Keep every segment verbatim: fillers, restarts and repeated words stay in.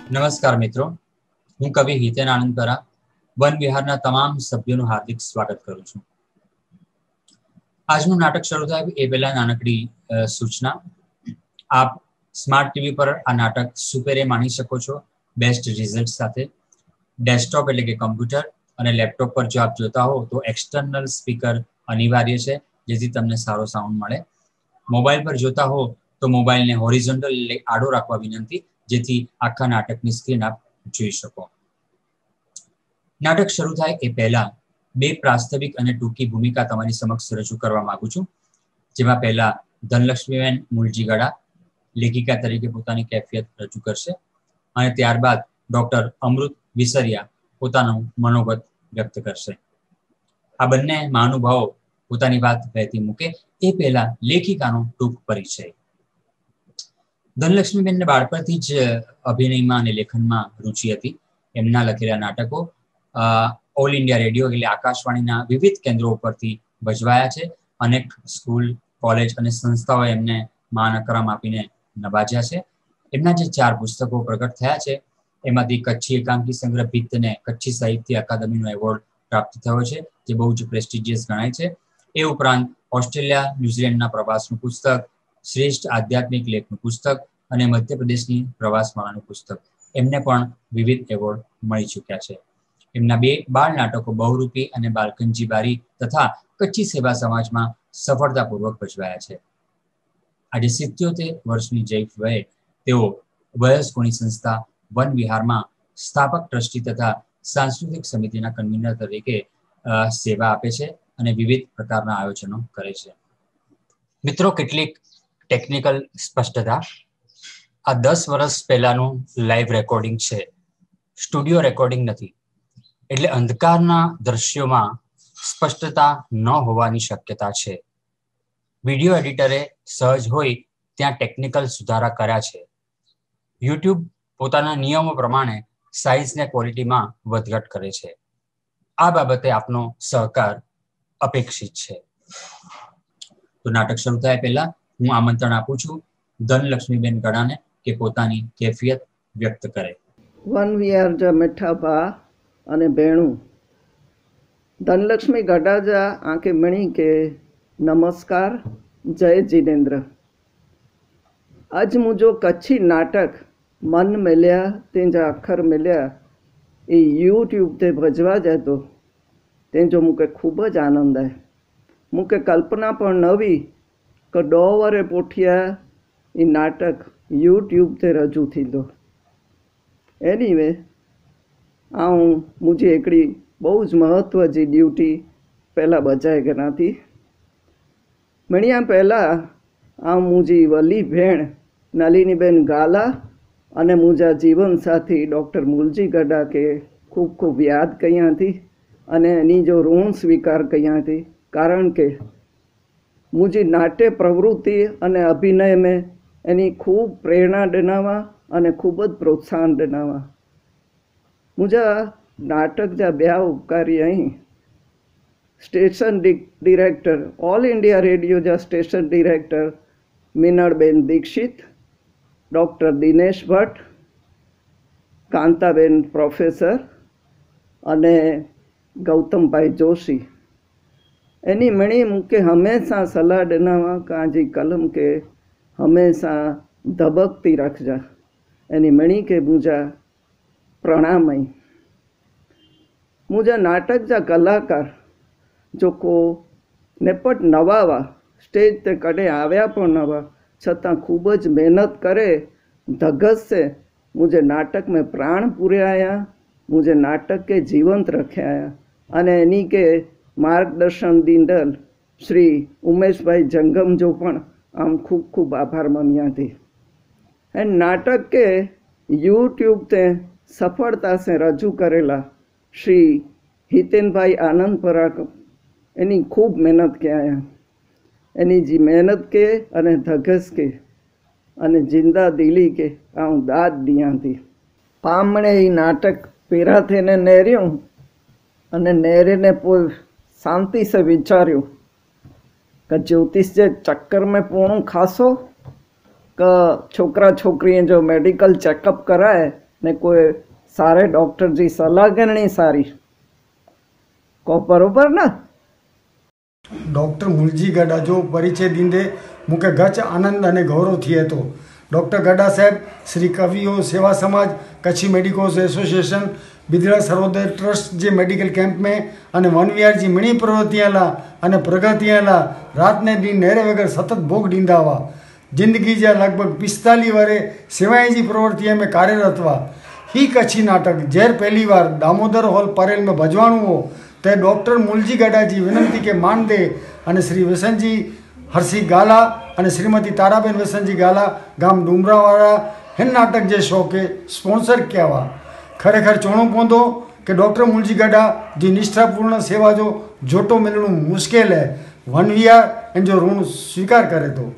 નમસ્કાર મિત્રો, હું કવિ હિતેન આનંદપરા વન વિહારના તમામ સભ્યોનું હાર્દિક સ્વાગત કરું છું. આજનું નાટક શરૂ થાય એ પહેલા નાનકડી સૂચના. આપ સ્માર્ટ ટીવી પર આ નાટક સુપેરે માણી શકો છો બેસ્ટ રિઝલ્ટ સાથે. ડેસ્કટોપ એટલે કે કમ્પ્યુટર અને લેપટોપ પર જો આપ જોતા હો તો એક્સટર્નલ સ્પીકર અનિવાર્ય છે, જેથી તમને સારો સાઉન્ડ મળે. મોબાઈલ પર જોતા હો તો મોબાઈલને હોરિઝોન્ટલ એટલે આડો રાખવા વિનંતી, જેથી આખા નાટકની સ્ક્રીન આપ જોઈ શકો. નાટક શરૂ થાય એ પહેલા બે પ્રાસ્તવિક અને ટૂંકી ભૂમિકા તમારી સમક્ષ રજૂ કરવા માંગુ છું, જેમાં પહેલા ધનલક્ષ્મીબેન મુલજીગડા લેખિકા તરીકે પોતાની કેફિયત રજૂ કરશે અને ત્યારબાદ ડોક્ટર અમૃત વિસરિયા પોતાનું મનોગત વ્યક્ત કરશે. આ બંને મહાનુભાવો પોતાની વાત વહેતી મૂકે એ પહેલા લેખિકાનો ટૂંક પરિચય. ધનલક્ષ્મીબેનને બાળપણથી જ અભિનયમાં અને લેખનમાં રુચિ હતી. એમના લખેલા નાટકો ઓલ ઇન્ડિયા રેડિયો એટલે આકાશવાણીના વિવિધ કેન્દ્રો ઉપરથી ભજવાયા છે. અનેક સ્કૂલ, કોલેજ અને સંસ્થાઓએ એમને માન આપીને નવાજ્યા છે. એમના જે ચાર પુસ્તકો પ્રગટ થયા છે એમાંથી કચ્છી એકાંકી સંગ્રહ ભીતને કચ્છી સાહિત્ય અકાદમીનો એવોર્ડ પ્રાપ્ત થયો છે, જે બહુ જ પ્રેસ્ટિજિયસ ગણાય છે. એ ઉપરાંત ઓસ્ટ્રેલિયા, ન્યુઝીલેન્ડના પ્રવાસનું પુસ્તક, શ્રેષ્ઠ આધ્યાત્મિક લેખનું પુસ્તક અને મધ્યપ્રદેશની પ્રવાસમાળાનું પુસ્તક, એમને પણ વિવિધ એવોર્ડ મળી ચૂક્યા છે. એમના બે બાળ નાટકો બહુરૂપી અને બાલકનજી બારી તથા કચ્છી સેવા સમાજમાં સફળતાપૂર્વક ભજવાયા છે. આજે સિત્યોતેર વર્ષની જૈફ વયે તેઓ વયસ્કોની સંસ્થા વન વિહારમાં સ્થાપક ટ્રસ્ટી તથા સાંસ્કૃતિક સમિતિના કન્વીનર તરીકે સેવા આપે છે અને વિવિધ પ્રકારના આયોજનો કરે છે. મિત્રો, કેટલીક ટેકનિકલ સ્પષ્ટતા. આ દસ વર્ષ પહેલાનું લાઈવ રેકોર્ડિંગ છે, સ્ટુડિયો રેકોર્ડિંગ નથી, એટલે અંધકારના દ્રશ્યોમાં સ્પષ્ટતા ન હોવાની શક્યતા છે. વિડીયો એડિટરે સહજ હોય ત્યાં ટેકનિકલ સુધારા કર્યા છે. યુટ્યુબ પોતાના નિયમો પ્રમાણે સાઇઝ ને ક્વોલિટીમાં વધઘટ કરે છે. આ બાબતે આપનો સહકાર અપેક્ષિત છે. તો નાટક શરૂ થાય પહેલા હું આમંત્રણ આપું છું ધનલક્ષ્મીબેન ગડાને કે પોતાની કેફિયત વ્યક્ત કરે. વન વિહાર જા મીઠા ભા અને બેણું. ધનલક્ષ્મી ગડાજા આંકે મણી કે નમસ્કાર, જય जिनेन्द्र. अज मुझो कच्छी नाटक मन मिलिया तेजा अखर मिलिया ए यूट्यूब ते भजवा जाए तो तेजो मुके खूब ज आनंद है. मुके कल्पना पण नवी कि दो वरे पोठिया ए नाटक यूट्यूब ते रजू थी दो. एनीवे आऊँ मुझे एकड़ी बहुत ज महत्व जी ड्यूटी पहला बजाए गना थी. मणिया पहला आ मुझी वली भेण नलिनीबेन गाला अने मुझा जीवन साथी डॉक्टर मुलजीगड़ा के खूब खूब याद कया थी अने एनी जो ऋण स्वीकार कया थी, कारण के मुझी नाट्य प्रवृत्ति अने अभिनय में एनी खूब प्रेरणा डनावा अने खूब ज प्रोत्साहन डनावा. मुझा नाटक जा ब्या उपकारी अहीं station director All India Radio जा स्टेशन डिरेक्टर मीनळबेन दीक्षित, डॉक्टर दिनेश भट्ट, कांताबेन प्रोफेसर अने गौतम भाई जोशी एनी मणी मुके हमेशा सलाह डनावा काजी कलम के हमेशा धबकती रखजा. एनी मणी के मुझा प्रणामई. मुझा नाटक जा कलाकार जो को नेपट नवावा स्टेज ते कड़े आव्या पण नवा छतां खूब ज मेहनत करे धगस से मुझे नाटक में प्राण पूरे आया, मुझे नाटक के जीवंत रखे आया अने एनी के मार्गदर्शन दींदल श्री उमेश भाई जंगम जो पण आम खूब खूब आभार मान्या थी. एंड नाटक के यूट्यूब ते सफलता से रजू करेला श्री हितेन भाई आनंदपरा एनी खूब मेहनत के आया. एनी जी मेहनत के अने धगस के अने जिंदा दिली के आऊँ दाद दिया थी. पामणे ही नाटक पेरा थे ने नेर्यूं अने नेरे ने पोइ शांति से विचार्यूं कि ज्योतिष जे चक्कर में पूर्ण खासो कि छोकरा छोकरी जो मेडिकल चेकअप कराए ने कोई सारे डॉक्टर जी सलाह करनी सारी को बरोबर ना। डॉक्टर मुलजी गढ़ा जो परिचय दींदे मूंखे गच आनंद अने गौरव थिए तो। डॉक्टर गढ़ा साहब श्री कविओ सेवा समाज Kutchi medicos association Bidada Sarvodaya trust जे मेडिकल कैंप में अने वन विहार जी मणी प्रवृत्तियां ला अने प्रगतियां ला रात ने दी नेरे वगर सतत भोग दींदा हुआ। जिंदगी जा लगभग पिस्तालीस वारे सेवाएं जी प्रवृत्तियों में कार्यरत हुआ। ही कच्छी नाटक जैर पहली बार दामोदर हॉल परेल में भजवाणु हो ते डॉक्टर मुलजी गढ़ा जी विनंती के मान दे अने श्री वसन जी हरसी गाला अने श्रीमती ताराबेन वसन जी गाला गाम डूमरावाड़ा हिन नाटक के शो के स्पॉन्सर किया हुआ। खरेखर चवणो पवंदो कि डॉक्टर मुलजी गढ़ा जी निष्ठापूर्ण सेवा जो जोटो मिलणो मुश्किल है। वन विहार इन जो ऋण स्वीकार करे तो।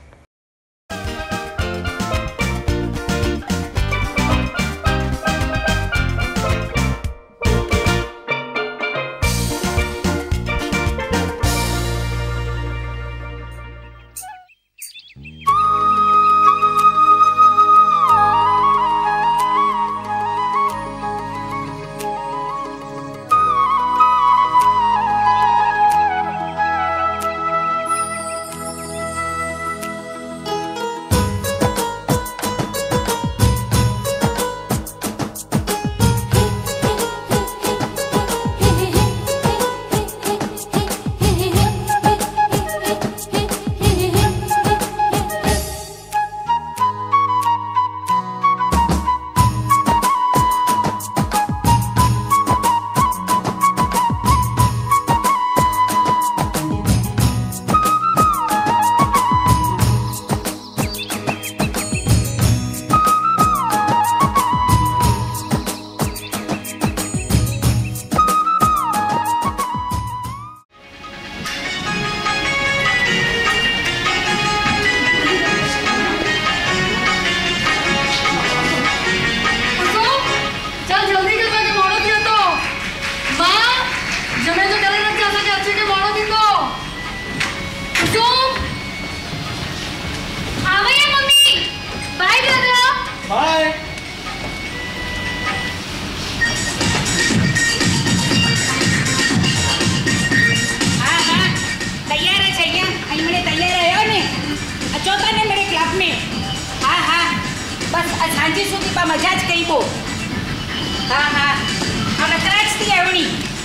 मजा ज कई पो। हाँ हाँ अब अतराज थी एवनी।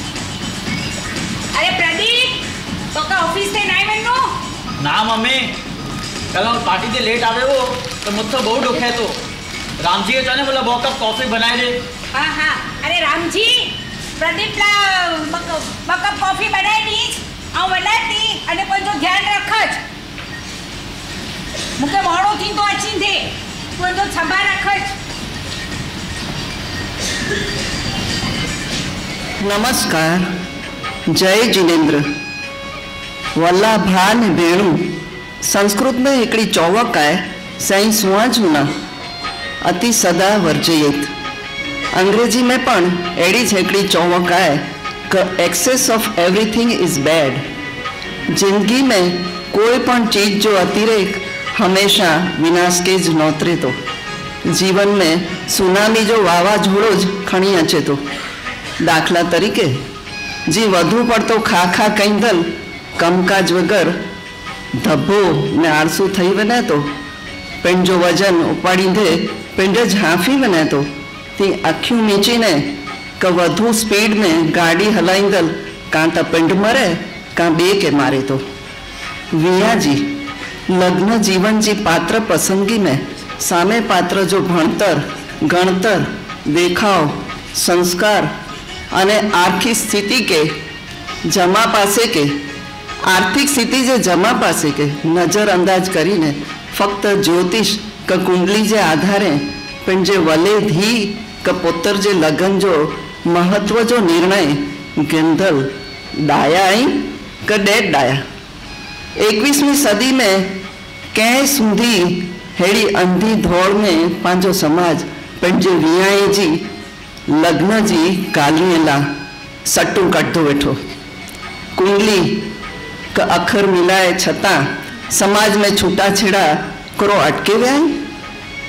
अरे प्रदीप तो का ऑफिस से नहीं वनो? ना मम्मी कल हम पार्टी से लेट आवे वो तो मुझसे बहुत दुख है। तो राम जी के चाहे बोला बहुत कप कॉफी बनाए दे। हाँ हाँ अरे राम जी प्रदीप ला बकप कॉफी बनाई दी आ बनाती अने पण जो ध्यान रखज मुके मोड़ो थी तो अच्छी थे पण जो छबा रखज। नमस्कार, जय जिनेन्द्र। वल्ला भान भेणु संस्कृत में हिकड़ी चौवक है सही सुआ जूना अति सदा वर्जयेत। अंग्रेजी में पण एड़ी हिकड़ी चौवक है क excess of everything is bad. जिंदगी में कोई पण चीज जो अतिरेक हमेशा विनाश के ज नोतरे तो। जीवन में सुनामी जो वावाझोड़ो ज खणी अचे तो। दाखला तरीके जी वधु पड़तो खा खा कईंदल कमकाज वगर धब्बो ने आरसू थई वने तो पंहिंजो वजन उपाड़ींदे पंहिंजे झांफी वने तो ती अखियूं मीचीने क वधु स्पीड में गाड़ी हलाईंदल कां त पिंड मरे कां बे के मारे तो। विया जी लग्न जीवन जी पात्र पसंदगी में सामे पात्र जो भणतर गणतर देखाव संस्कार अने आर्थिक स्थिति के जमा पासे के आर्थिक स्थिति जे जमा पासे के नजरअंदाज करीने फक्त ज्योतिष क कुंडली जे आधारे पंहिंजे वले धी क पुत्र जे लगन जो महत्व जो निर्णय गिंदल डाया आई क डेढ़ डाया। एकवीसवीं सदी में कंहिं सूंधी हेड़ी अंधी दौड़ में पांचो समाज पंहिंजे वियाए जी लग्न जी गालिए ला सट्टू कटो वेठो। कुंडली क अखर मिलाए छता समाज में छूटा छेड़ा करो अटके वे।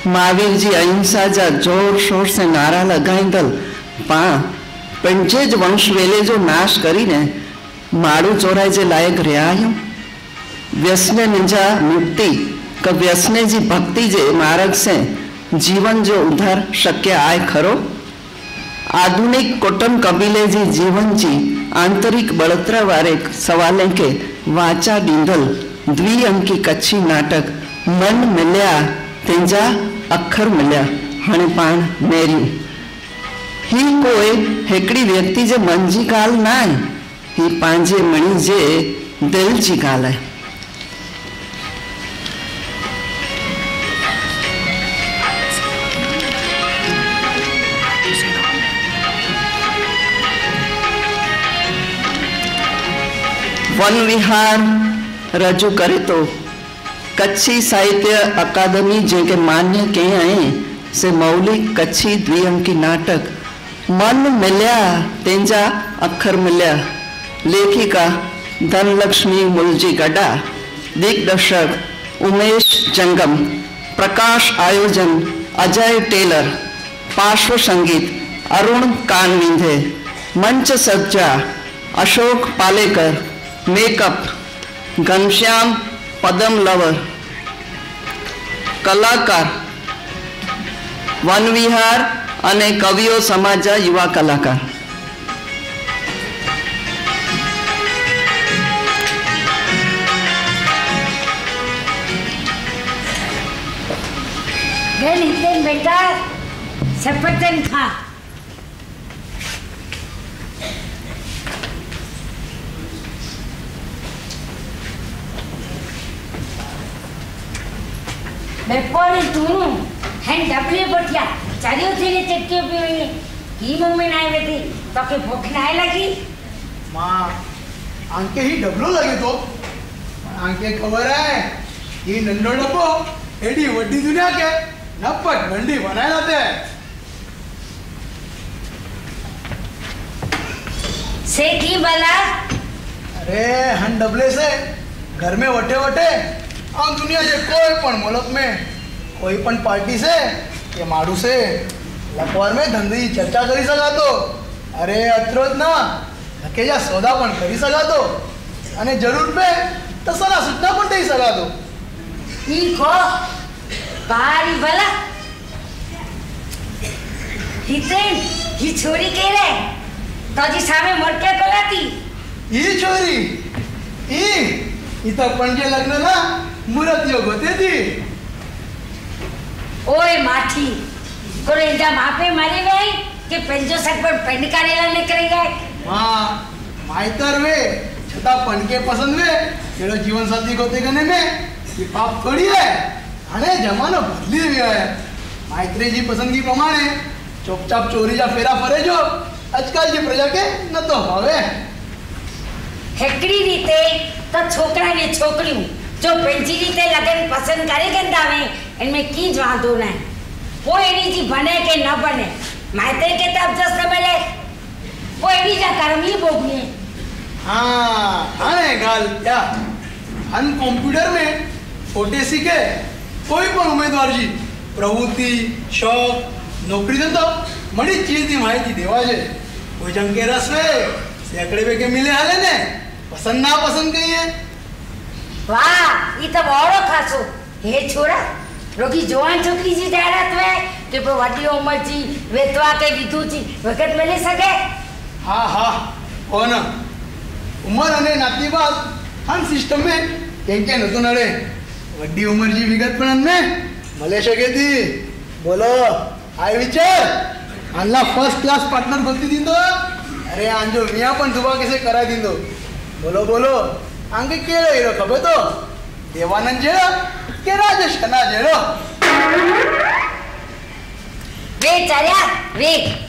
महावीर जी अहिंसा जा जोर शोर से नारा लगाईंदल पाण पंजे ज वंश वेले जो नाश करीने माड़ू चोराई जे लायक रहा आहियूं। व्यसन जा मुक्ति क व्यसने जी भक्ति जे मार्ग से जीवन जो उद्धार शक्य आए खरो। आधुनिक कुटुंब कबीले जी जीवन जी आंतरिक बड़तरा वारे सवाले के वाचा डींदल द्विअंकी कच्छी नाटक मन मिल्या तेंजा अखर मिल्या हाणे पाण मेरियूं। ही कोई हेकड़ी व्यक्ति जे मन जी गाल ना है, ही पांजे मणि जे दिल जी गाल है। वन विहार रजू करे तो कच्छी साहित्य अकादमी जेके मान्य कई आए से मौलिक कच्छी द्विअंकी नाटक मन मिल्या तेंजा अखर मिल्या। लेखिका धनलक्ष्मी मुलजी गड्डा, दिग्दर्शक उमेश जंगम, प्रकाश आयोजन अजय टेलर, पार्श्व संगीत अरुण कानविंधे, मंच सज्जा अशोक पालेकर, मेकअप घनश्याम पदम लवर, कलाकार वन विहार अने कविओ समाज युवा कलाकार। बेटा सफरचंद खा। बेपोरी तू हैं डबले बटिया चारियो थी चटके पीने की मम्मी नाई बेटी तो के भूख नाई लगी। माँ आंके ही डबलो लगे तो आंके खबर है ये नंदो डब्बो एडी वड्डी दुनिया के नपट मंडी बनाए लाते हैं। से की बला? अरे हम डबले से घर में वटे वटे आ दुनिया जे कोई पण मुल्क में कोई पण पार्टी से या माड़ू से लखवार में धंधी चर्चा करी सका तो अरे अत्रोज ना हकेजा सौदा पण करी सका तो अने जरूर पे तो सलाह सूचना पण दे सका तो। ई को बारी भला हितेन ही छोरी के रे तो जी सामे मोटके कोलाती ई छोरी ई ई तो पंजे लग्न ना मुरतियो गोते थी। ओए माठी कोरे जा मापे मारे गए कि पंजो सक पर पेंड कारेला निकल गए। हां माइतर वे छता पन के पसंद वे केड़ो जीवन साथी गोते गने में ये पाप थोड़ी है। अरे जमानो बदली गया है। माइत्रे जी पसंदगी प्रमाणे चुपचाप चोरी जा फेरा फरे जो आजकल जी प्रजा के न तो हवे हेकड़ी रीते तो छोकरा ने छोकरियों जो पंजी रीते लगन पसंद करे गंदावे इनमें की वांधो न वो एनी जी बने के न बने माइते के तब जस न मिले वो एनी जा कर्मी भोगनी। हां अरे गाल क्या हम कंप्यूटर में फोटे सीखे कोई पण उम्मीदवार जी प्रवृत्ति शौक नौकरी धंधो मड़ी चीज की माहिती देवा जे कोई जंग के रस वे सैकड़े पे के मिले हाले ने पसंद ना पसंद कही है। वाह ये तो बड़ो खासो हे छोरा रोगी जवान छोकरी जी जायरात में कि पर वडी उम्र जी वेतवा के विधु जी वक्त मिले सके। हाँ हाँ कौन उम्र अने नाती बात हम सिस्टम में के के न तो नड़े वडी उम्र जी विगत पण में मले सके थी। बोलो आय विचार अल्लाह फर्स्ट क्लास पार्टनर गोती दींदो अरे आंजो मियां पण दुबा कैसे करा दींदो। बोलो बोलो आंगे केड़ो हीरो खबे तो देवानंद जेड़ो के राजेश खन्ना जेड़ो वे चल्या वे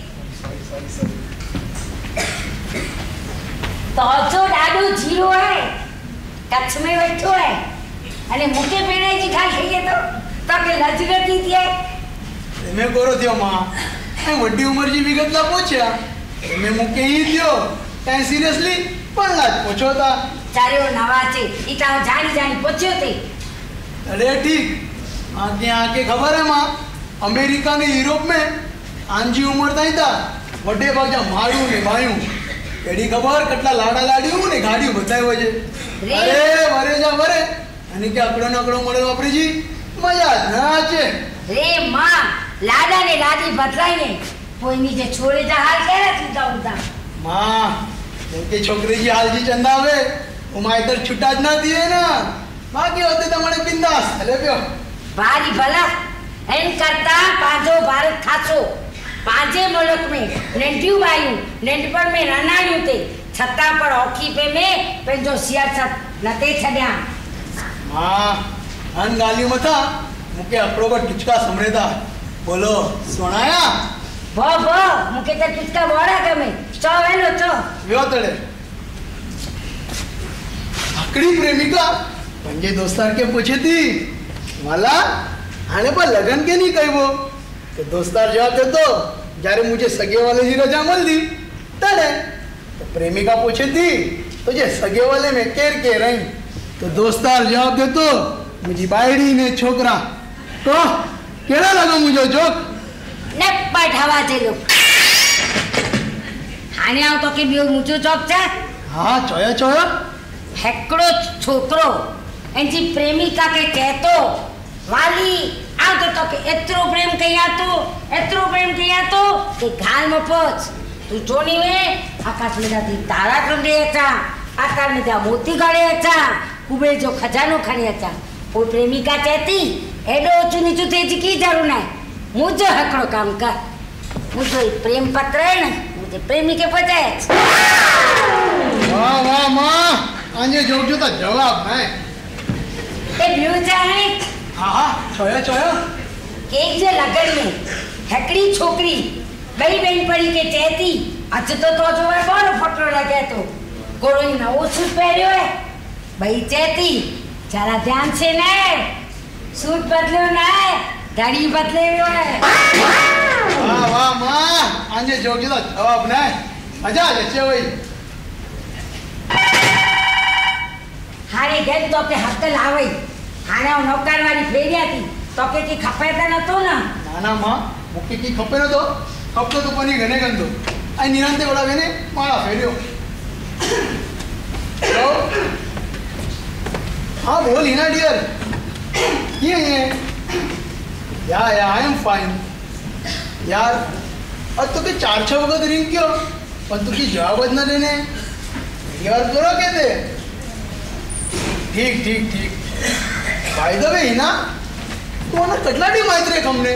तो जो डाडू जीरो है कच्छ में बैठो है अने मुके पेणे जी खा खाइए तो तो के लजगती थी है मैं कोरो थियो मां मैं वड्डी उम्र जी विगत ला पूछया मैं मुके ही थियो काय सीरियसली पण ला पूछो था चारो नवाचे इता जानी जानी पूछ्यो थे। अरे ठीक आगे आके खबर है मां अमेरिका ने यूरोप में आंजी उमर ताई था वड्डे बाजा मारू ने मायूं एडी खबर कटला लाडा लाड्यू ने गाड़ी बतायो छे अरे वरे जा वरे અને કે આકડો નકડો મળે વાપરીજી મજા ના છે રે માં લાડા ને લાડી બદલાઈ ને કોઈની જે છોડે જા હાલ કેરા ચૂતા ઉતા માં કે છોકરી જી હાલ જી ચંદાવે ઉમા ઇધર છૂટા જ ના દિए ना બાકી હોતે તમારે બિંદાસ હલે પ્યો भारी भला एन करता पांचो भारत खासो पांचे मुल्क में नंढियूं बायूं नंढपण में रनायूं थे छत्ता पर औखी पे में पंहिंजो सियासत नते छॾियां हाँ अन गालियों मथा मुके अकड़ो पर टुचका समरेदा बोलो सुनाया भो भो मुके तो टुचका बोड़ा गमे चो वेलो चो व्यो तड़े अकड़ी प्रेमिका पंजे दोस्तार के पूछे थी वाला आने पर लगन के नहीं कही वो तो दोस्तार जवाब दे तो जारे मुझे सगे वाले जी रजा मल दी तड़े तो प्रेमिका पूछे थी तुझे सगे वाले में केर के रही तो दोस्तार जवाब दे तो मुझी बायड़ी ने छोकरा तो केड़ा लगा मुझे जोक ने बैठावा चलो हाने आव तो के बियो मुचो चोक छे हाँ चोया चोया हेकड़ो छोकरो एंजी प्रेमिका के कहतो वाली आव तो तो के एतरो प्रेम कया तो एतरो प्रेम कया तो के गाल में पहुंच तू जोनी में आकाश में दी तारा कंडे था आकाश में जा मोती गड़े था कुबेर जो खजानो खणी अचा वो प्रेमिका कहती एडो ऊंचू नीचू तेजी की जरूर ना मुझे हकड़ो काम कर मुझे प्रेम पत्र है ना मुझे प्रेमी के पता है वाह वाह माँ आंजे जोक जो तो जवाब है ते ब्लू चाहे हाँ हाँ चोया चोया केक जे लगन में हकड़ी छोकरी बई बहन पड़ी के कहती अच तो तो जो है कौन फोटो लगे तो कोई नवो सूट पहरियो है भाई चेती जरा ध्यान से ना सूट बदलो ना दाढ़ी बदले हुए है वाह वाह माँ आंजे जोक जो तो जवाब ना मजा आ जाए वही हारे गन तो के हक लावे हाने नौकर वाली फेरिया थी तो के की खपे त न तो ना ना ना माँ मुक्के की खपे न तो खपतो तो कोनी घने गंदो आई निरंते बड़ा वेने मारा फेरियो तो हाँ बोल ही ना डियर ये ये या या आई एम फाइन यार अब तो के चार छह वक्त रिंग क्यों पर तू की जवाब ना देने यार करो कहते ठीक ठीक ठीक बाय द वे ना तो ना कटलाडी माहिती रे कमने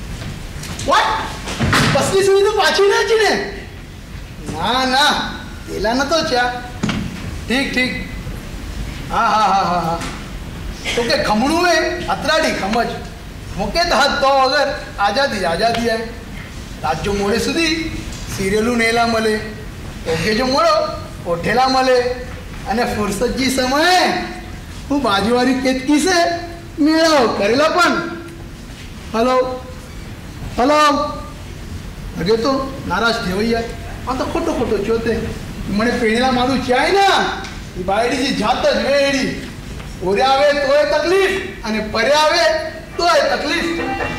व्हाट बसली सुई तो पाछी ना चीने ना ना तेला ना तो चा ठीक ठीक हाँ हाँ हाँ हाँ हाँ तो के खमणू है अतराडी खमज मुके हाथ तो अगर आजादी आजादी है रात जो मोड़े सुधी सीरियलू नेला मले ओके जो मोड़ो ओठेला मले अने फुर्सत जी समय હું બાજુવાળી કેતકી છે મેળાઓ કરેલા પણ હલો હલો અગે તો નારાજ થયો યાર આ તો ખોટો ખોટો ચોતે મને પેણીલા મારું ચાય ના એ બાયડીજી જાત જ વેડી ઓરે આવે તોય તકલીફ અને પરે આવે તોય તકલીફ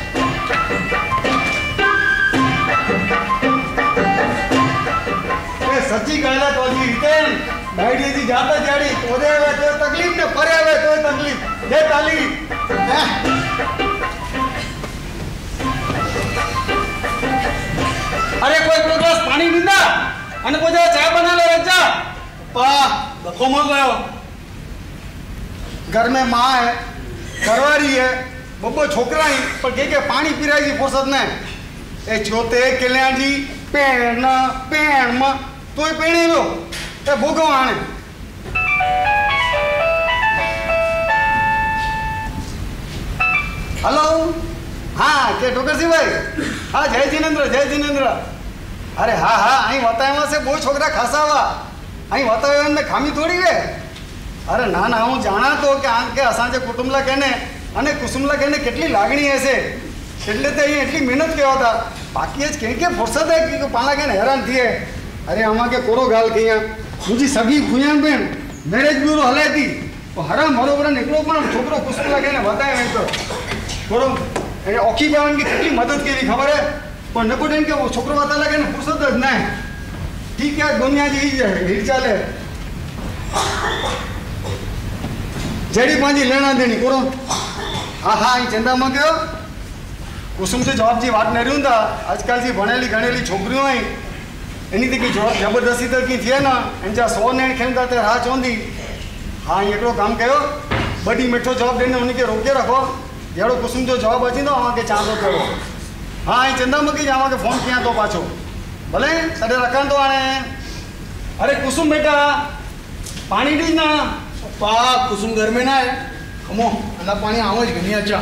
એ સચ્ચી કહેલા તો જી રીતેન બાયડીજી જાત જ જાડી ઓરે આવે તો तकलीफ ने परे आवे तो तकलीफ दे ताली अरे कोई एक ग्लास पानी पींदा अने कोई जरा चाय बना ले रजा पा दखो मत गयो घर में माँ है घरवारी है बब्बो छोकरा ही पर के के पानी पीराई जी फुर्सत ने ए छोते कल्याण जी पेण पेण म तोय पेणी लो ए भोगो आने हेलो हाँ के ठोकर सी भाई हाँ जय जिनेन्द्र जय जिनेन्द्र अरे हाँ हाँ अँ वातावरण से बहुत छोकरा खासा हुआ अँ वातावरण में खामी थोड़ी है अरे ना ना हूँ जाना तो कि आ के असांजे कुटुंबला कहने अने कुसुमला कहने केटली लागणी हशे એટલે તો અહીં એટલી મહેનત કેવા હતા બાકી જ કેમ કે ફુરસત હે કે પાલા કે હેરાન થઈએ અરે આમાં કે કોરો ગાલ કહીયા મુજી સગી ભૂયા બેન મેરેજ બ્યુરો હલે હતી તો હરામ બરોબર નીકળો પણ છોકરો કુસુમલા કહીને બતાવે તો કોરો અને ઓખી બેવાની કેટલી મદદ કેવી ખબર હે પણ નકો દેન કે છોકરો વાતા લાગે ને ફુરસત જ ના ઠીક है दुनिया जी हीर चाले जड़ी पांजी लेना देनी करो हाँ हाँ ये चंदा में कहो कुसुम से जवाब जी बात नहीं रही था आजकल जी भणेली गणेली छोकरियों आई एनी थी की जबरदस्ती तो की थी ना इनजा सौ ने खेलता थे राह चौंदी हाँ एकड़ो काम कयो बड़ी मिठो जवाब देने उन्हीं के रोके रखो जेड़ो कुसुम जो जवाब अची तो वहाँ के चांदो करो हाँ ये चंदा में की जावा के फोन किया तो पाछो भले तॾहिं रखनि थो हाणे अरे कुसुम बेटा पानी ॾींद ना पप्पा कुसुम घर में ना है कमो अला पानी आवाज घनी अच्छा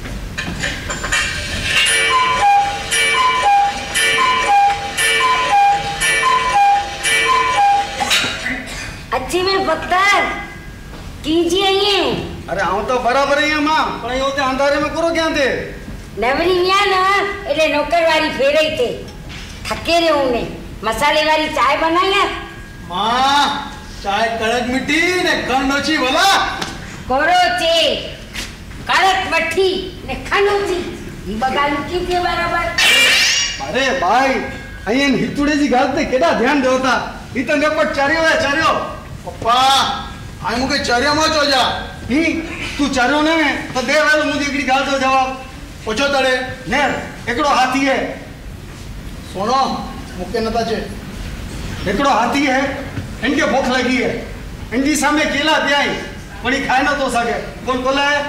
अच्छी में पत्थर कीजिए ये अरे आऊं तो बराबर ही है मां पण यो ते अंधारे में करो क्या थे नवरी विया ना એટલે નોકર વાળી ફેરઈ તે थके रे उन्हें मसाले वाली चाय बनाई है मां चाय कड़क मिट्टी ने खंड ओछी भला कोरो चे कड़क मठी ने खंड ओछी ई बगालू की के बराबर अरे भाई अयन हितुड़े जी गाल ते केडा ध्यान देवता ई तो नेपट चारियो है चारियो पप्पा आई मुके चारियो मत हो जा ही तू चारियो ने तो दे वालो मुझे एकड़ी गाल दो जवाब पूछो तड़े ने एकड़ो हाथी है सुनो मुके नता चे एकड़ो हाथी है इनके भूख लगी है इनकी सामने केला पियाई पण खाए ना तो सके कौन बोला है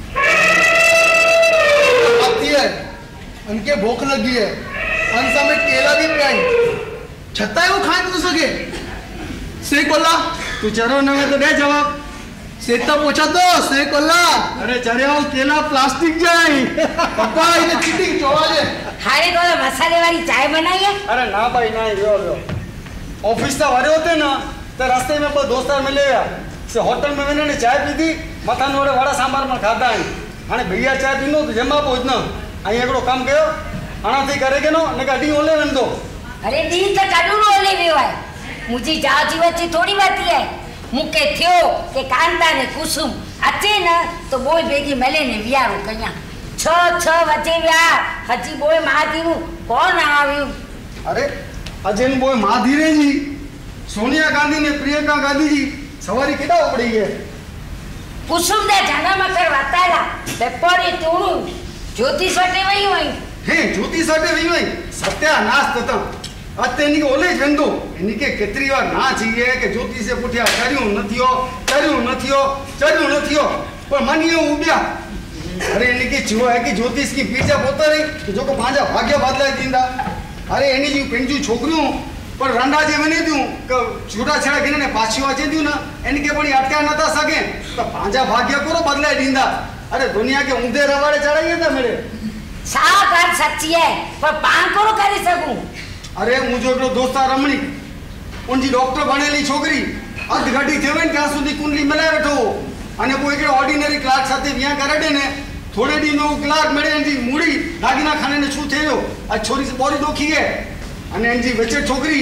हाथी है उनके भूख लगी है अन सामने केला भी पियाई छत्ता वो खाए तो सके से कोला तू चरो न तो दे जवाब सेता पूछा तो से कोला अरे चरियो केला प्लास्टिक जाई पप्पा इने चिट्टी चोवा जे हारे तो मसाले वाली चाय बनाई है अरे ना भाई ना यो यो ऑफिस तो वारे होते ना तो रास्ते में कोई दोस्तार मिले से होटल में मैंने चाय पी थी मथा नोड़े वाला सांबार में खाता है हाने भैया चाय पीनो तो जमा पहुंचना आई एकड़ो काम कयो आना थी करे के नो ने गाड़ी ओले वन दो अरे दी तो काडू ओले भी है मुझी जा जीवची थोड़ी बात है मुके थियो के कांता ने कुसुम अचे न तो बोय बेगी मेले ने वियारो कया छ छ वजे व्या हजी बोय महाधीनु कोण आव्यु अरे अजन बोय महाधीरे जी सोनिया गांधी ने प्रियंका गांधी जी सवारी केडा उपड़ी है कुसुम दे जन्म कर वाताला बेपोरी तूणु ज्योति सटे वई वई हे ज्योति सटे वई वई सत्यानाश तत अते इनके ओले वेंदो इनके केतरी बार ना चाहिए कि ज्योति से पुठिया चरियो नथियो चरियो नथियो चरियो नथियो पर मनियो उब्या अरे इनके छो है कि ज्योतिष की पीछे पोता रही जो को पांजा भाग्य बदला दींदा अरे एनी जी पेंजू छोकरियों पर रंडा जे मने दूं कि छूटा छड़ा किने ने पाछी वाचे दूं ना इनके पड़ी अटका नता सके तो पांजा भाग्य को बदला दींदा अरे दुनिया के ऊंधे रवाड़े चढ़ाइए था मेरे सा बात सच्ची है पर पान को करे सकूं अरे मुझे एक दोस्त रमणी उनकी डॉक्टर बनेली छोकरी अध घटी थे त्या सुधी कुंडली मिलाए बैठो अने वो एक ऑर्डिनरी क्लार्क साथे विया करे ने थोड़े दी में क्लार्क मिले एनजी मूड़ी दागिना खाने ने छू थयो आ छोरी से बोरी दोखी है अने एनजी बच्चे छोकरी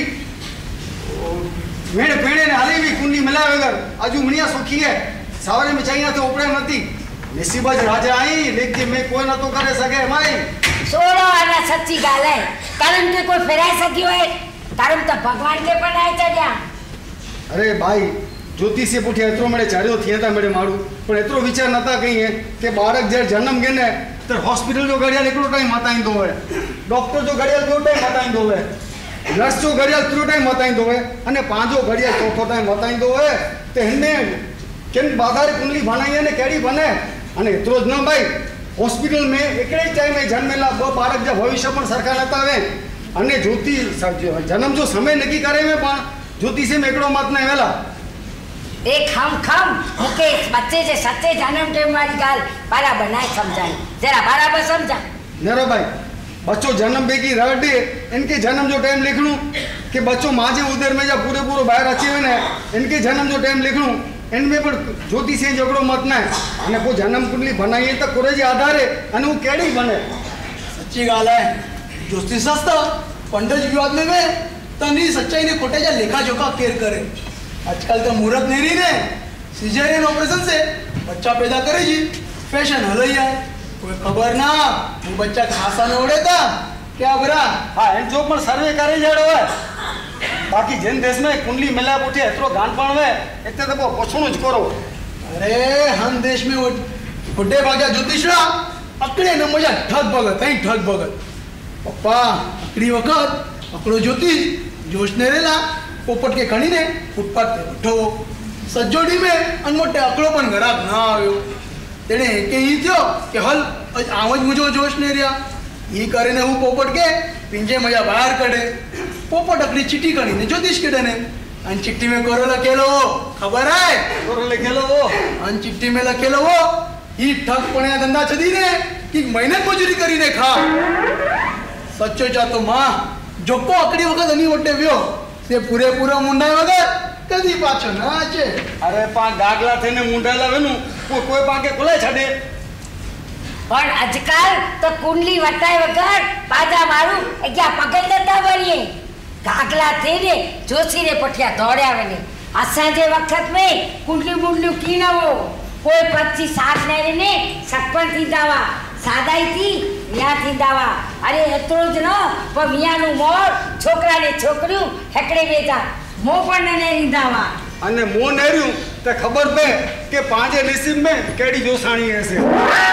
मेड़ पेड़े ने हाली भी कुंडली मिलाए वगर अजू मणिया सुखी है सवारे में चाहिए तो उपड़े नती नसीबज राजा आई लेकिन मैं कोई न तो करे सके माई सोड़ो आना सच्ची गाल है कारण के कोई फेराय सकियो है कारण तो भगवान के पण आए चढ़या अरे भाई ज्योति से पुठे एतरो मेरे चारियो थिया था मेरे मारू पण एतरो विचार नता कही है कि बाळक जे जन्म गे ने तो हॉस्पिटल जो घड़ियाल एकड़ो टाइम मताईंदो है डॉक्टर जो घड़ियाल दो टाइम मताईंदो है नर्स जो घड़ियाल त्रो टाइम मताईंदो है अने पांचो घड़ियाल चौथो टाइम मताईंदो है ते हिने केन बाधारे कुंडली बनाई ने केड़ी बने अने एतरो ज न भाई हॉस्पिटल में एकड़े टाइम में जन्मेला बो बाळक जे भविष्य पण सरखा नता आवे अने ज्योति जन्म जो समय नक्की करे में पण ज्योति से एकड़ो मत न वेला देख हम खम मुके इस बच्चे जे सच्चे जन्म टेम वाली गाल पारा बनाए समझाई जरा बराबर समझा नेरो भाई बच्चों जन्म बेगी रडे इनके जन्म जो टाइम लिखणू कि बच्चों माजे उदर में जा पूरे पूरो बाहर अची वे ने इनके जन्म जो टाइम लिखणू इनमें पण ज्योति से झगड़ो मत ना अने को जन्म कुंडली बनाई तो कोरे जे आधारे अने वो केड़ी बने सच्ची गाल है ज्योति सस्ता पंडित विवाद में वे तनी सच्चाई ने खोटे जा लेखा जोखा केर करे आजकल तो मुहूर्त नहीं रही ने सिजेरियन ऑपरेशन से बच्चा पैदा करे जी फैशन हलई है कोई खबर ना वो बच्चा खासा न उड़े था क्या बरा। हाँ एन जो पण सर्वे करे जाड़ो है बाकी जिन देश में कुंडली मिला उठे एतरो गान पण वे एते तो पोछणो ज करो। अरे हम देश में वो बुड्ढे भाग्या ज्योतिषरा अकड़े न मजा ठग भगत है ठग भगत पप्पा अकड़ी वखत अकड़ो ज्योतिष जोश ने रेला पोपट के खणी ने फुटपाथ पे उठो सज्जोडी में अनमोटे अकड़ो पण घराक ना आव्यो तेने के ही थयो के हल आवज मुजो जोश ने रिया ई करे ने हूँ पोपट के पिंजे मजा बाहर कड़े पोपट अकड़ी चिट्ठी खणी ने ज्योतिष के ने अन चिट्ठी में कोरो लखेलो खबर है कोरो लखेलो वो अन चिट्ठी में लखेलो वो ई ठग पण्या धंधा छदी ने कि मेहनत मजूरी करी ने खा सच्चो जातो मां जोको अकड़ी वखत अनी वटे व्यो ते पूरे पूरा मुंडा वगर कदी पाछो ना आचे। अरे पा गागला थेने मुंडाला वेनु को कोई पाके खुले छडे पण आजकल तो कुंडली वटाय वगर पाजा मारू क्या पगल देता बरिए गागला थेने जोशी रे पठिया दौड़या वने असा जे वक्त में कुंडली मुंडली की न हो कोई पच्ची सात ने ने सपन थी दावा सादाई थी मिया थी दावा। अरे एतरो ज न पर मिया नु मोर छोकरा ने छोकरियो हेकड़े बेजा मो पण ने रींदावा अने मो नेरियो ते खबर पे के पांचे नसीब में केड़ी जोसाणी है से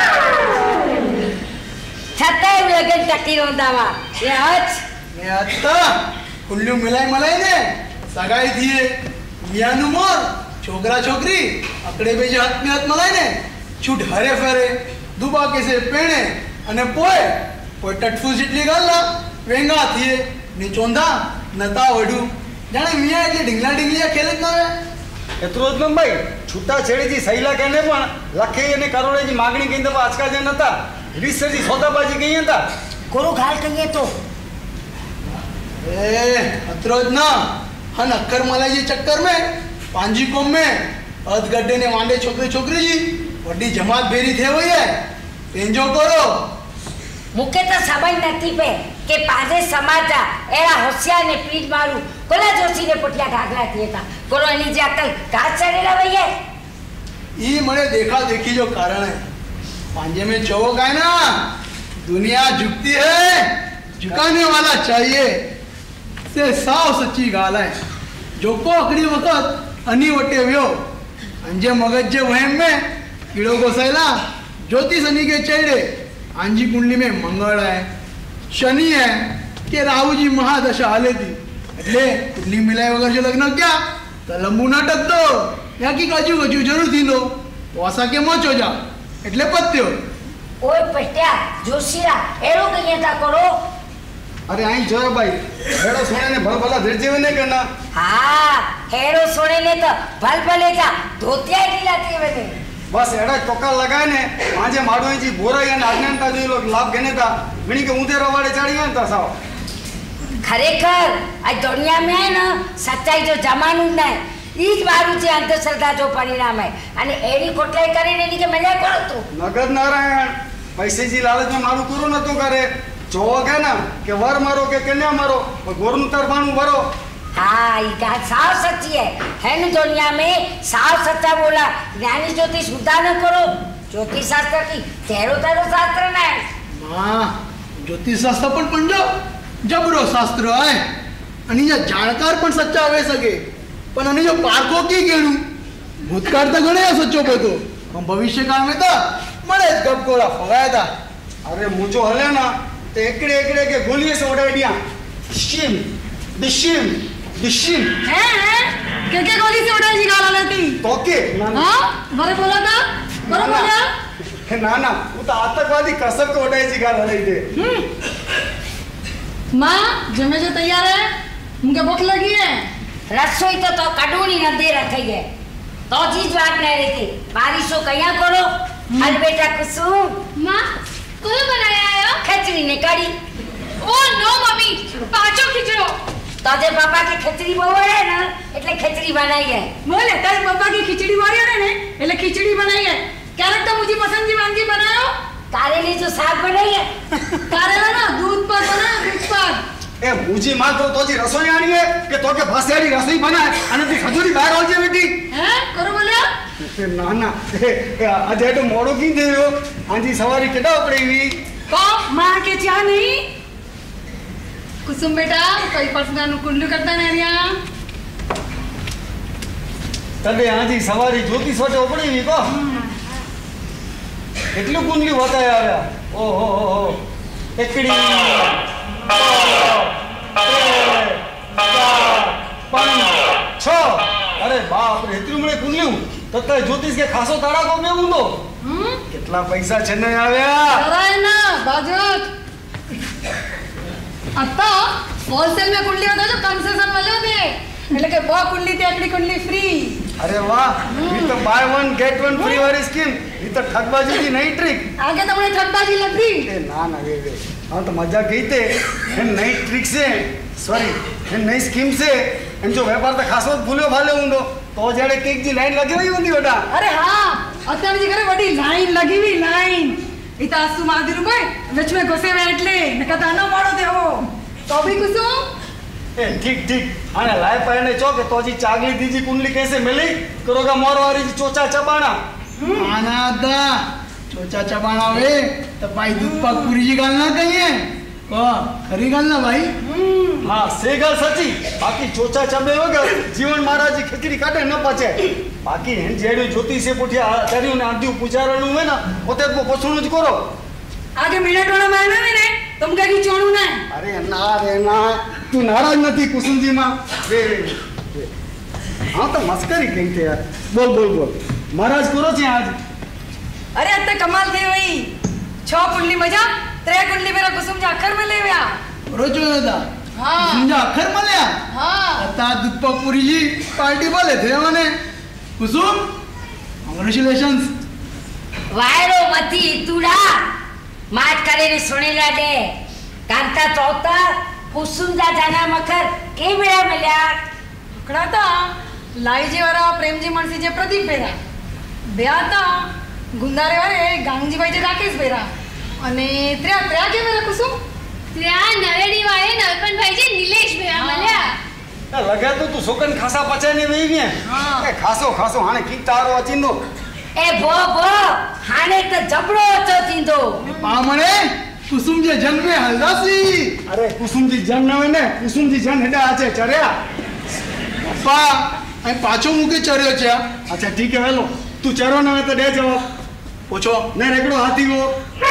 छते लगन टकी रोंदावा ये हच ने अत्ता कुल्लू मिलाई मलाई ने सगाई थी मिया नु मोर छोकरा छोकरी अकड़े बेजे हाथ में हाथ मलाई ने छूट हरे फेरे दुबा के से पेणे अने पोए कोई टटफू जितली गाला वेंगा थी ने चोंदा नता वडू जाने मिया એટલે ઢીંગલા ઢીંગલિયા ખેલે જ ના આવે એતરો જ ન ભાઈ છૂટા છેડીજી સૈલા કેને પણ લખે અને કરોડેજી માગણી કઈ દવા આજકા જે નતા રીસેજી સોદાબાજી કઈ હતા કોરો ગાલ કઈએ તો ए अतरो જ ના હન અક્કર મલાજી ચક્કર में पांजी कोम में अध गड्ढे ने वांडे छोकरी छोकरी जी वड्डी जमात भेरी थे वही है तेंजो करो मुके तो समझ नथी पे के पाजे समाजा एड़ा होशियार ने पीठ मारू कोला जोशी ने पुटिया घाघला थिए था कोरो एनी जे अकल घास चढ़ेला वही है ई मने देखा देखी जो कारण है पांजे में चौक है ना दुनिया झुकती है झुकाने वाला चाहिए से साव सच्ची गाल है जो को अकड़ी वक्त अनी वटे व्यो अंजे मगज जे वहम में कीड़ो को सैला ज्योतिष अनी के चेड़े आंजी कुंडली में मंगल है शनि है के राहु जी महादशा हाले थी એટલે कुंडली मिलाय वगर जो लग्न क्या तो लंबू नाटक तो या की काजू काजू जरूर थी लो वासा के मोचो जा એટલે પત્યો ओए पट्या जोशीरा एरो कहिए ता करो अरे आई जो भाई हेड़ो सोने ने भल भला धरजे ने करना हां हेड़ो सोने ने तो भल भले जा धोतिया ढीलाती वेने बस एड़ा टोका लगाए ने आजे माडो जी बोरा या आज्ञानता जो लोग लाभ घेने था घणी के ऊंधे रवाड़े चढ़ी गया था साव खरेखर आज दुनिया में है ना सच्चाई जो जमानो है ईज बारू जे अंधश्रद्धा जो परिणाम है अने एड़ी कोटलाई કરીને ની કે મજા કરો તો नगद नारायण पैसे जी लालच में मारू करो न तो करे जो है ना कि वर मारो के कन्या मारो और गोरन तरबाणु भरो हाँ ये बात साफ सच्ची है है न दुनिया में साफ सच्चा बोला ज्ञानी ज्योतिष उदा न करो ज्योतिष शास्त्र की तेरो तेरो शास्त्र ना है मां ज्योतिष शास्त्र पण पंजो जबरो शास्त्र है आणि या जाणकार पण सच्चा होवे सके पण आणि जो पारखो की गेणू भूतकाळ तो गणे सच्चो बतो हम भविष्य काल में तो मळे गपगोळा फवाया था अरे मुझो हले ना ते एकड़े एकड़े के गोलिये से उड़ा दिया शिम दिशिम दिशिम हैं हैं के के गोली से उड़ा जी गाला लेती तो के हां बरे बोला था बरे बोला ना ना वो तो आतंकवादी कसम को उड़ाई जी गाला ले दे मां जमे जो तैयार है मुझे भूख लगी है रसोई तो तो कडूनी न दे रखी है तो चीज बात नहीं रहती बारिशो कया करो हल बेटा कुसुम मां कोई बनाया है खिचड़ी ने कड़ी ओ नो मम्मी पाचो खिचड़ो ताजे पापा की खिचड़ी बोले ना એટલે खिचड़ी बनाई है बोले ताजे पापा की खिचड़ी बोली है ने એટલે खिचड़ी बनाई है क्यारेक तो मुझे पसंद की वानगी बनायो कारेले जो साग बनाई है कारेला ना दूध पर बना दूध पर એ મુજી માં તો તોજી રસોઈ આણી હે કે તો કે ભાસિયાડી રસોઈ બનાય અને તું ખજૂરી બહાર આવજે બેટી હે કરો બોલ્યા એ ના ના આજે તો મોડો કી થયો આજી સવારી કેડા પડીવી को मां के चा नहीं कुसुम बेटा कोई पर्सनल नु कुंडली करता नहीं रिया तबे आजी सवारी ज्योति सोटे पડીવી को કેટલું કુંડલી વતાય આવ્યા ઓહો હો એકડી छ अरे बाप रे इतनी बड़ी कुंडली तत्ता ज्योतिष के खासो ताड़ा को में उंदो हम्म कितना पैसा छने आव्या कराय ना बाजूत आता होलसेल में कुंडली होता जो कंसेशन મળ્યો દે એટલે કે બો કુંડલી તે એકડી કુંડલી फ्री अरे वाह ये तो buy one get one free वाली स्कीम ये तो ठगबाजी की नई ट्रिक आगे तो मुझे ठगबाजी लग गई ए ना ना वे वे हां तो मजा गई थे ये नई ट्रिक से सॉरी ये नई स्कीम से इन जो व्यापार तो खासो भूलो भाले उंदो तो जड़े केक जी लाइन लगी हुई होंदी बेटा अरे हां અત્યારે जी करे बड़ी लाइन लगी हुई लाइन इता आसू मादी रुपए विच में घुसे में એટલે નકતા ન મોડો દેવો तो भी कुसुम ए ठीक ठीक आने लाए पहने चो के तोजी चागली दीजी कुंडली कैसे मिली करोगा मोरवारी जी चोचा चबाना आना दा चोचा चबाना वे तो भाई दूध पाक पूरी जी गाल ना कहिए को खरी गाल ना भाई हां से गाल सच्ची बाकी चोचा चबे वगर जीवन महाराज जी खिचड़ी काटे न पचे बाकी हेन जेडू ज्योति से पुठिया तरियो ने आंधी पुजारणु है ना ओते को पोछणु ज करो आगे मिनट वाला मायना में ने तुम क्या की चोणू ना अरे ना रे ना तू नाराज नहीं कुसुम जी मां वे वे हां तो मस्करी कही थे यार बोल बोल बोल महाराज करो छे आज अरे अत्ते कमाल थे वही छ कुंडली मजा त्रे कुंडली मेरा कुसुम जा अखर में लेव्या रोजो दा हां समझा अखर मल्या हां अता दूध पाक पूरी जी पार्टी बोले थे माने कुसुम कांग्रेचुलेशंस वायरो मती तुड़ा माट करे ने सुनेला दे कांता चौथा कुसुम जा जाना मखर के बेड़ा मिल्या कड़ाता लाईजी वाला प्रेमजी मणसी जे प्रदीप बेरा ब्याता गुंदारे वाले गांगजी भाई जे राकेश बेरा અને ત્ર્યા ત્ર્યા કે મેરા કુસુમ ત્ર્યા નવેડી વાળે નરપન ભાઈ જે નિલેશ બેરા મળ્યા लगा तो तू सोकन खासा पचे नहीं वही गया हां ए खासो खासो हाने की तारो अचिंदो ए भो भो हाने तो जबड़ो अचो थींदो पा मने कुसुम जे जन्मे हलदासी अरे कुसुम जी जन न ने कुसुम जी जन हेडा आचे चरया पा आई पाछो मुके चर्यो छे अच्छा ठीक है वेलो तू चरो न तो दे जवाब पूछो ने रेकड़ो हाथी वो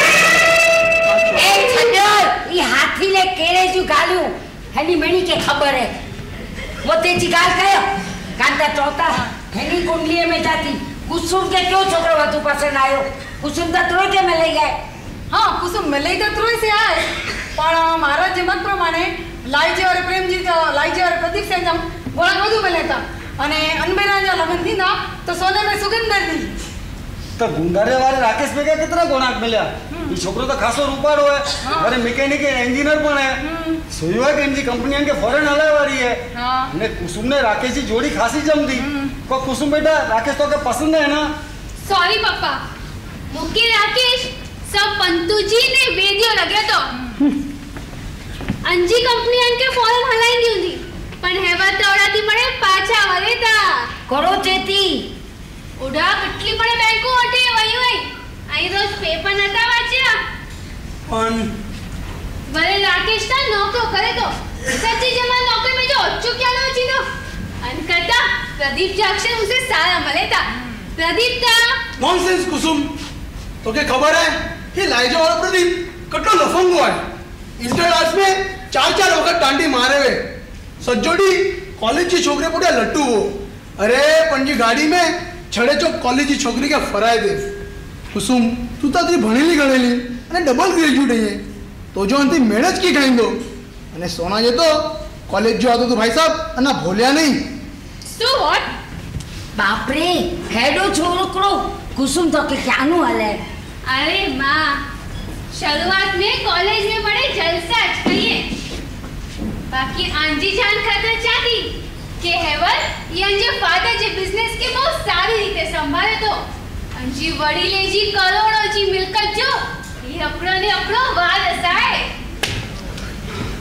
ए छडर ई हाथी ले केरे जू गालू हनी मणी के खबर है मोते जी गाल कयो कांता चौथा हनी कुंडली में जाती कुसुम के क्यों छोकरो वतु पसंद आयो कुसुम तो त्रोय के मिले गए हां कुसुम मिले तो त्रोय से आए पण महाराज जे मत प्रमाणे लाईजी और प्रेमजी तो लाईजी और प्रदीप से जम गोळा વધુ मिलेता અને અનબેરા જો લગન થીના તો સોને में सुगंध दी तो गुंदारे वाले राकेश में कितना गोणाक मिला ये छोकरो तो खासो रूपाड़ो है अरे मैकेनिक इंजीनियर पण है सोयवा के इनकी कंपनियां के फॉरेन हलाय वाली है हां ने कुसुम ने राकेश जी जोड़ी खासी जमदी को कुसुम बेटा राकेश तो के पसंद है ना सॉरी पप्पा मुके राकेश सब पंतु जी ने वीडियो लगे तो अंजी कंपनी के फॉरेन हलाई दी हुंदी पण हेवा तोड़ाती मळे पाछा वरेता करो चेती उडा કેટલી પડે બેંકો ઓટે વઈ વઈ આઈ રોજ પેપર નતા વાંચ્યા पण વરે રાકેશ તા નોકરો કરે તો સચ્ચી જમા નોકરી में जो ઓછું क्या लो चीनो अनकता प्रदीप जाक्षे उसे सारा मलेता प्रदीप ता नॉनसेंस कुसुम तो के खबर है कि लाइजो वाला प्रदीप कटो लफंगो है इंटर आर्ट्स में चार चार वक्त डांडी मारे हुए सज्जोड़ी कॉलेज की छोकरे पुड़े लट्टू हो अरे पंजी गाड़ी में छड़े चो कॉलेज की छोकरी के फराए दे कुसुम तू तो ती भणेली गणेली अने डबल ग्रेजुएट है तो जो अंती मेहनत की खाई दो अने सोना जे तो कॉलेज जो आतो तो भाई साहब अना भोलिया नहीं सो व्हाट बाप रे हेडो छोकरो कुसुम तो के क्यानु हले अरे माँ शुरुआत में कॉलेज में बड़े जलसा कहिए बाकी आंजी जान खातर चाहती के हेवर ये अंजे फादर जे बिजनेस के बहुत सारी रीते संभाले तो अंजी वड़ी ले जी करोड़ों जी मिलकत जो ये अपना ने अपना वारस आए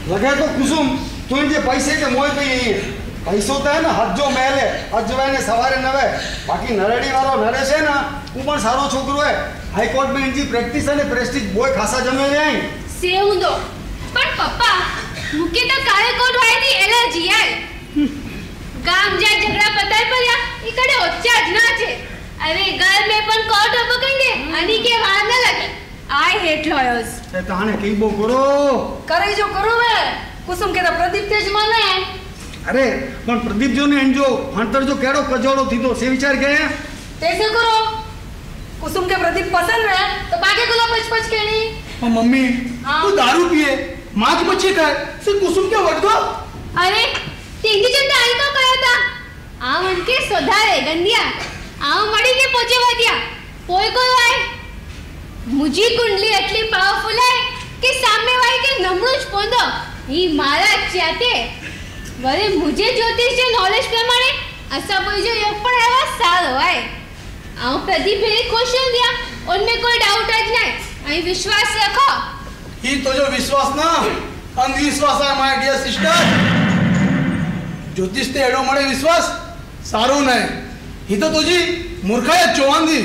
लगे तो कुसुम तू इनके पैसे के मोह पे ही पैसो तो है ना हज जो महल है हज जो है ने सवारे नवे बाकी नरेडी वालो नरेश है ना वो पण सारो छोकरो है हाई कोर्ट में इनकी प्रैक्टिस है ने प्रेस्टीज बोय खासा जमे रे से हुंदो पण पप्पा मुके तो काळे कोट वाई थी एलर्जी है गाम जा झगड़ा पताय पर्या इकडे ओच्चा ज ना छे अरे घर में पण कोर्ट अब कई दे अनी के वार न लगे आई हेट लॉयर्स ए ताने कई बो करो करे जो करो वे कुसुम के तो प्रदीप तेज माने अरे पण प्रदीप जो ने जो हंतर जो केड़ो कजोड़ो थी तो से विचार के कैसे करो कुसुम के प्रदीप पसंद है तो बाकी को पच पच केनी ओ मम्मी तू दारू पिए मां की बच्चे का से कुसुम के वट गो अरे टिंडी चंदा आई तो कया था आ मन के सुधारे गंदिया आ मड़ी के पोचे वदिया कोई कोई आए मुझी कुंडली એટલી પાવરફુલ है कि सामने वाली के नमणुज पोंदो ई मारा चाते वरे मुझे ज्योतिष के नॉलेज प्रमाणे असा बोलजो यो पण एवा सारो है आ प्रदीप ने क्वेश्चन दिया उनमें कोई डाउट आज नहीं आई विश्वास रखो ही तो जो विश्वास ना अंधविश्वास है माय डियर सिस्टर ज्योतिष ते एडो मळे विश्वास सारो नहीं ही तो तुझी मूर्खाय चोवांदी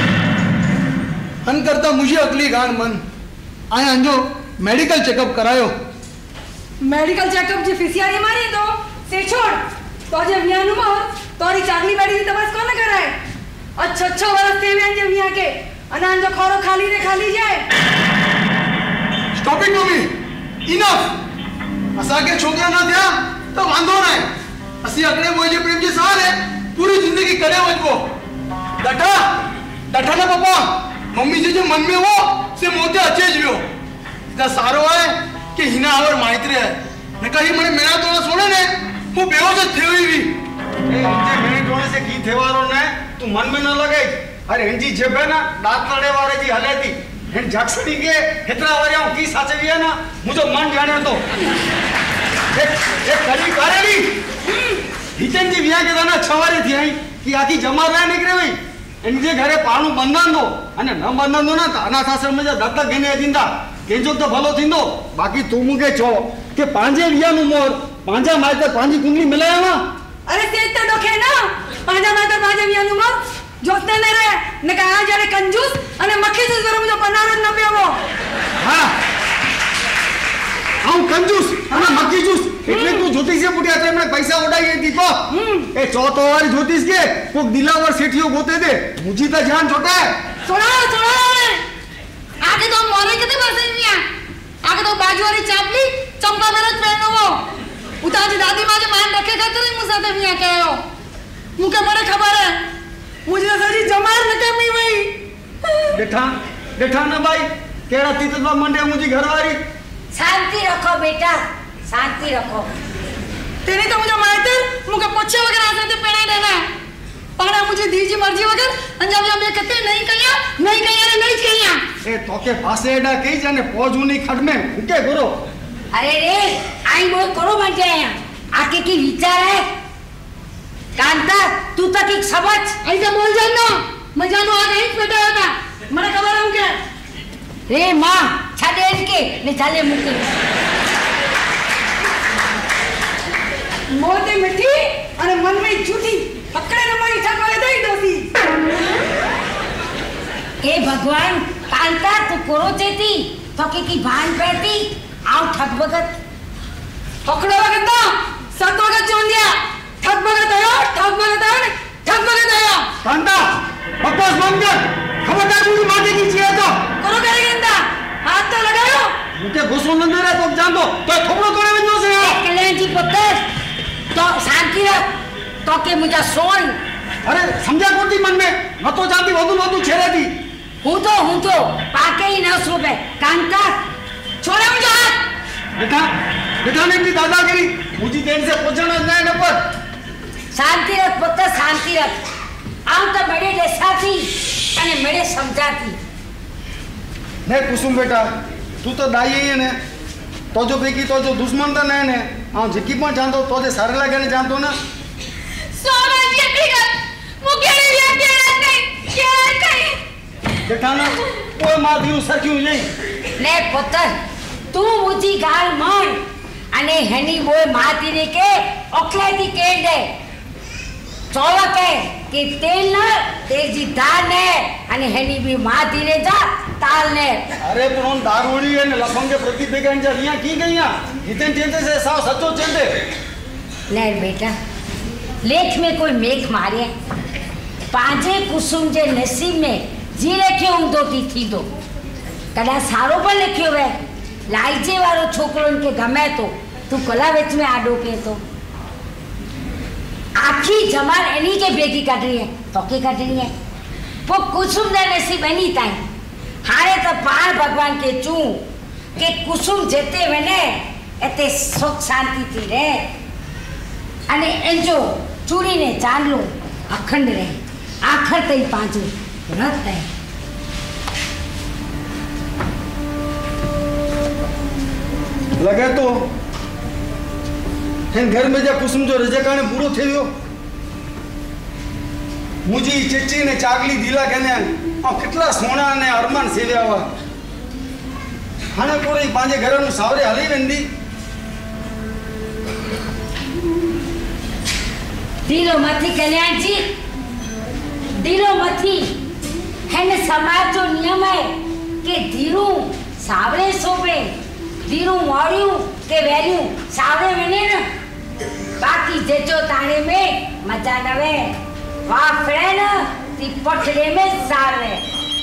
अन करता मुझे अगली गान मन आए अंजो मेडिकल चेकअप करायो मेडिकल चेकअप जी फिसियारी मारी तो से छोड़ तो जे वियानु मो तोरी चागली बेडी की तपास कोने कराए अच्छा अच्छा वर्ष ते वियान जे विया के अनान जो खोरो खाली रे खाली जाए स्टॉप इट मम्मी इनफ असा के छोकरा ना थया तो वांधो ना असी अकड़े मोजे प्रेम के साल है पूरी जिंदगी करे वजबो डटा डटा ना पापा मम्मी जी जो मन में वो से मोते अचेज वियो इतना सारो है कि हिना और माइत्री है ने कही मने मेरा तोड़ा सोने ने वो बेहोश थे हुई भी ए इंजे मेरे टोने से की थेवारो ने तू मन में न लगे अरे इंजी जब है ना दांत लड़े वाले जी हले थी इन जक्सनी के कितना वारिया की साचे भी है ना मुझे मन जाने तो एक एक कड़ी करेली हिचन जी विया के दाना छवारी थी आई कि आखी जमा रहा निकरे भाई इनके घरे पाणु बंधन दो अने न बंधन दो ना तो अनाथ आश्रम में दत्तक घेने दींदा केंजो तो भलो थींदो बाकी तू मुके छो के पांजे विया नु मोर पांजा मायतर पांजी कुंडली मिलाया ना अरे ते तो डोखे ना पांजा मायतर पांजे विया नु मोर जोतने ने रे ने कहा जाने कंजूस अने मक्खी से जरा मुझे पनारो न पियावो हां आउ कंजूस अने मक्खी जूस એટલે તું જ્યોતિષે પૂછ્યા તો એમણે પૈસા ઉડાઈ દીધો એ ચોથો વાર જ્યોતિષ કે કોક દિલાવર શેઠિયો ગોતે દે મુજી તો જાન છોટા छोड़ा छोड़ा आगे तो मोरे के बसे नहीं आगे तो बाजू वाली चापली चंपा दरज पहनो वो उतार दादी मां जो मान रखे खातिर ही मुसा ते मिया कहो मुके बड़े खबर है मुझे सजी जमार न के मी वही बेटा बेटा ना भाई केड़ा तीतवा मंडे मुजी घरवारी शांति रखो बेटा शांति रखो तेरी तो मुझे मायतर मुके पोछे वगैरह आसे ते पेड़ा देना पाना मुझे दीजी मर्जी वगर अंजाम या मैं कहते नहीं कहिया नहीं कहिया रे नहीं कहिया ए तोके पासे एडा कही जाने पोजू नहीं खड में उके करो अरे रे आई वो करो मत जाए आके की विचार है कांता तू तक एक समझ ऐसे बोल जानो मैं जानो आ गई बेटा होता મને ખબર હું કે રે માં છાડે કે ને ચાલે મૂકે મોતે મીઠી અને મન में झूठी पकड़े न मारी ठगवाले दई दोसी ए भगवान कांता तू करो चेती तो के की भान पेती आओ ठग भगत पकड़ो भगत ना सत भगत चोंदिया ठग भगत आयो ठग भगत आयो ने ठग भगत आयो कांता बकवास बंद कर खबरदार मुझे मारने की चाहिए तो करो करेंगे हाथ तो लगाओ मुझे घुसो न दे तो जान दो तो थोड़ो तोड़े में से कल्याण जी पुत्र तो शांति रख तो के मुझे सोन अरे समझा कोती मन में न तो जानती वदु वदु छेड़े दी हूं तो हूं तो पाके ही न सोबे कांता छोड़े मुझे हाथ बेटा बेटा ने की दादागिरी मुझे देर से पहुंचना नहीं न पर शांति रख पुत्र शांति रख आउ तो बड़े जैसा थी अने मेरे समझाती नहीं कुसुम बेटा तू तो दाई है ने तो जो बेकी तो जो दुश्मन तो नहीं ने आ जिकी पण जानतो तो जे सारे लागे ने जानतो ना सोना जी अकड़ी मुके ने लिया के नहीं क्या कहीं बेटा ना कोई मां दियो सच्चू नहीं ले पुत्र तू मुझी गाल मान અને હેની બોય માતીને કે ઓકલેથી કે દે ચોવા કે કે તેલ ન તેજી દાળ ને અને હેની બી માતીને જા તાલ ને अरे पण उन दारूड़ी है न लफंगे प्रतिभेगन जा रिया की गईया जितन चेंदे से साव सचो चेंदे ले बेटा लेख में कोई मेघ मारे पांचे कुसुम जे नसीब में जी रखियो हूंदो थी थींदो कदा सारो पण लिखियो वे लालचे वारो छोकरो के गमे तो तू कला विच में आडो के तो आखी जमान एनी के भेगी काढणी है तो के काढणी है वो कुसुम दा नसीब एनी ताई हारे तो पार भगवान के चू के कुसुम जेते वने एते सुख शांति थी रे अने एंजो चूड़ी ने चांदलो अखंड रहे आखर तई पांचो रत है लगे तो हेन घर में जा कुसुम जो रजकाने पूरो थयो मुजी चची ने चागली दिला कने आ कितला सोना ने अरमान सेव्यावा हाने कोई पांजे घर नु सावरे हली वेंदी दिलो मथी कल्याण जी दिलो मथी हेने समाज जो नियम है के धीरू सावरे सोवे धीरू मोड़ियो के वेल्यू सावरे वने न बाकी जेजो ताणे में मजा नवे वाह फ्रेंड ती पटले में सारे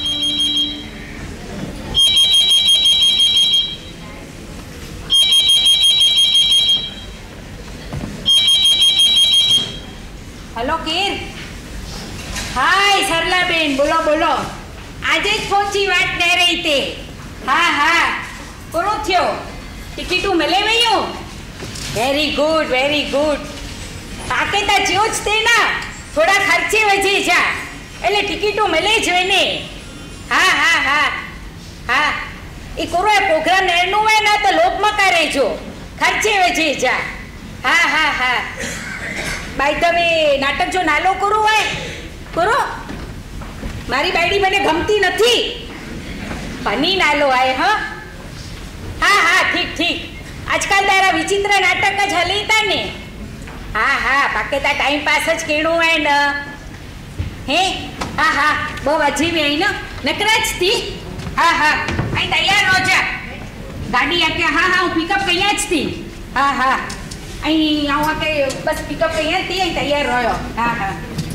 हेलो केर हाय सरला बेन बोलो बोलो आज ज पहुंची वाट दे रही थे हाँ हाँ कोरो थियो टिकटू मिले वयो वेरी गुड वेरी गुड ताके ता जोच थे ना थोड़ा खर्चे वजे जा એટલે ટિકિટો મળે જ હોય ને હા હા હા હા એ કોરો પ્રોગ્રામ નેરનું હોય ને તો લોકમાં કરે જો ખર્ચે વજે જા હા હા હા બાય ધ વે નાટક જો નાલો કરો હોય કરો મારી બાયડી મને ગમતી નથી ફની નાલો આય હા હા હા ઠીક ઠીક આજકાલ તારા વિચિત્ર નાટક જ હલીતા ને હા હા પાકે તા ટાઈમ પાસ જ કેણું હોય ને હે હા હા બહુ અજીબ અહીં ને નકરાજ થી હા હા અહીં તૈયાર હો જા ગાડી આકે હા હા હું પિકઅપ કયા જ થી હા હા અહીં આવું કે બસ પિકઅપ કયા થી અહીં તૈયાર રહ્યો હા હા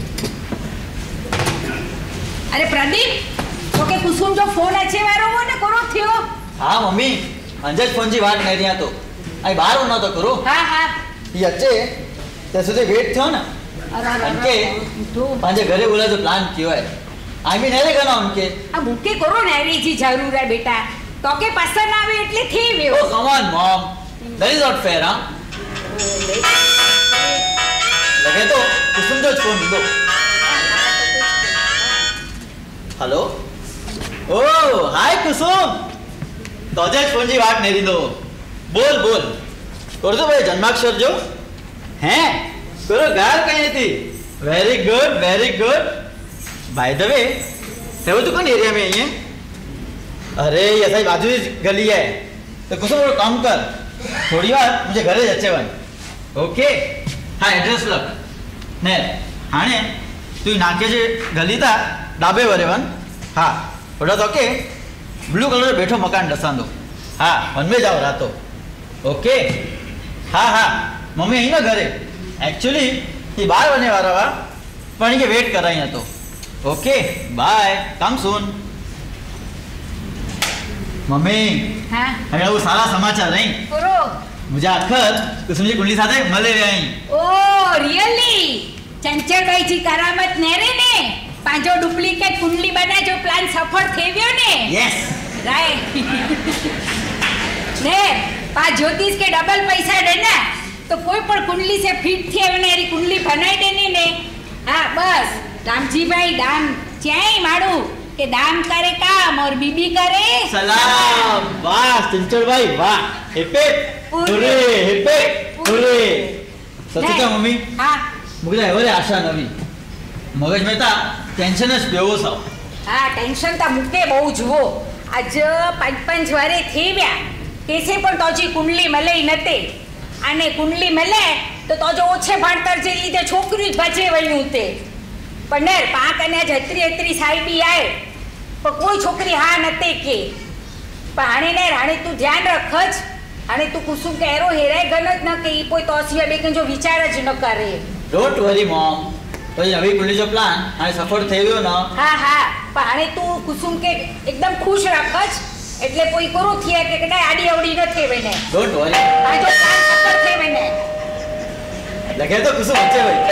અરે પ્રદીપ તો કે કુસુમ જો ફોન અચે વારો હો ને કરો થયો હા મમ્મી અંજજ ફોનજી વાત નહીં રહ્યા તો અહીં બહાર ન તો કરો હા હા ये अच्छे ત્યાં સુધી વેટ થયો ને उनके पांचे घरे बोला जो प्लान कियो है आई मीन नहीं लेगा ना उनके अब उनके करो ना रे जी जरूर है बेटा तो के पसंद आवे એટલે થઈ વેઓ oh come on mom that is not fair हां लगे तो कुसुम जो फोन दो हेलो ओ हाय कुसुम तो जे फोन जी बात नहीं दो बोल बोल कर दो भाई जन्माक्षर जो हैं करो गाल कहीं थी very good very good by the way है वो तो कौन एरिया में है अरे ये सही बाजू गली है तो कुछ और काम कर थोड़ी बार मुझे घरे जाचे वन ओके हाँ एड्रेस लग ने हाँ ने तू नाके जे गली था डाबे वरे वन हाँ थोड़ा तो ओके ब्लू कलर बैठो मकान डसान दो हाँ वन में जाओ रातो ओके हाँ हाँ मम्मी यही ना घरे एक्चुअली ये बाहर बने वाला वा पण के वेट कर रही है तो okay bye come soon mummy हाँ अरे वो सारा समाचार नहीं करो मुझे आखर कुसुम जी कुंडली साथे मले रे आई ओ रियली चंचल भाई जी करामत नेरे ने पांचो डुप्लीकेट कुंडली बना जो प्लान सफल थेव्यो ने यस राइट ने पा ज्योतिष के डबल पैसा देना तो कोई पर कुंडली से फिट थे वनेरी कुंडली बनाई देनी ने हाँ बस रामजी भाई दाम चाहे मारू के दाम करे काम और बीबी करे सलाम वाह चंचल भाई वाह हिपे हुरे हिपे हुरे सच्ची का मम्मी हाँ मुझे एवरे आशा नवी मगज में ता टेंशन જ બેવો સાવ હા ટેન્શન તા મુકે બહુ જુઓ આજ પાંચ પાંચ વારે થઈ ગયા કેસે પણ તોજી કુંડલી મળે નતે આને કુંડલી મળે તો તો જો ઓછે ભણતર જે લીધે છોકરી જ ભજે વળ્યું તે પણ ને પાંક અને જત્રી એત્રી સાહેબી આય પણ કોઈ છોકરી હા નતે કે પણ હાણે ને હાણે તું ધ્યાન રખ જ હાણે તું કુસુમ કે એરો હેરાય ગન જ ન કે ઈ કોઈ તો સિવાય બે જો વિચાર જ ન કરે. ડોન્ટ વરી મોમ, તો નવી કુંડલી જો પ્લાન હાણે સફળ થઈ ગયો ને. હા હા પણ હાણે તું કુસુમ કે એકદમ ખુશ રાખ જ એટલે કોઈ કરો થયા કે કદાય આડી અવડી ન થેવે ને. ડોન્ટ વરી, આ જો પ્લાન સફળ થેવે ને લગે તો કુસુમ વચ્ચે ભાઈ.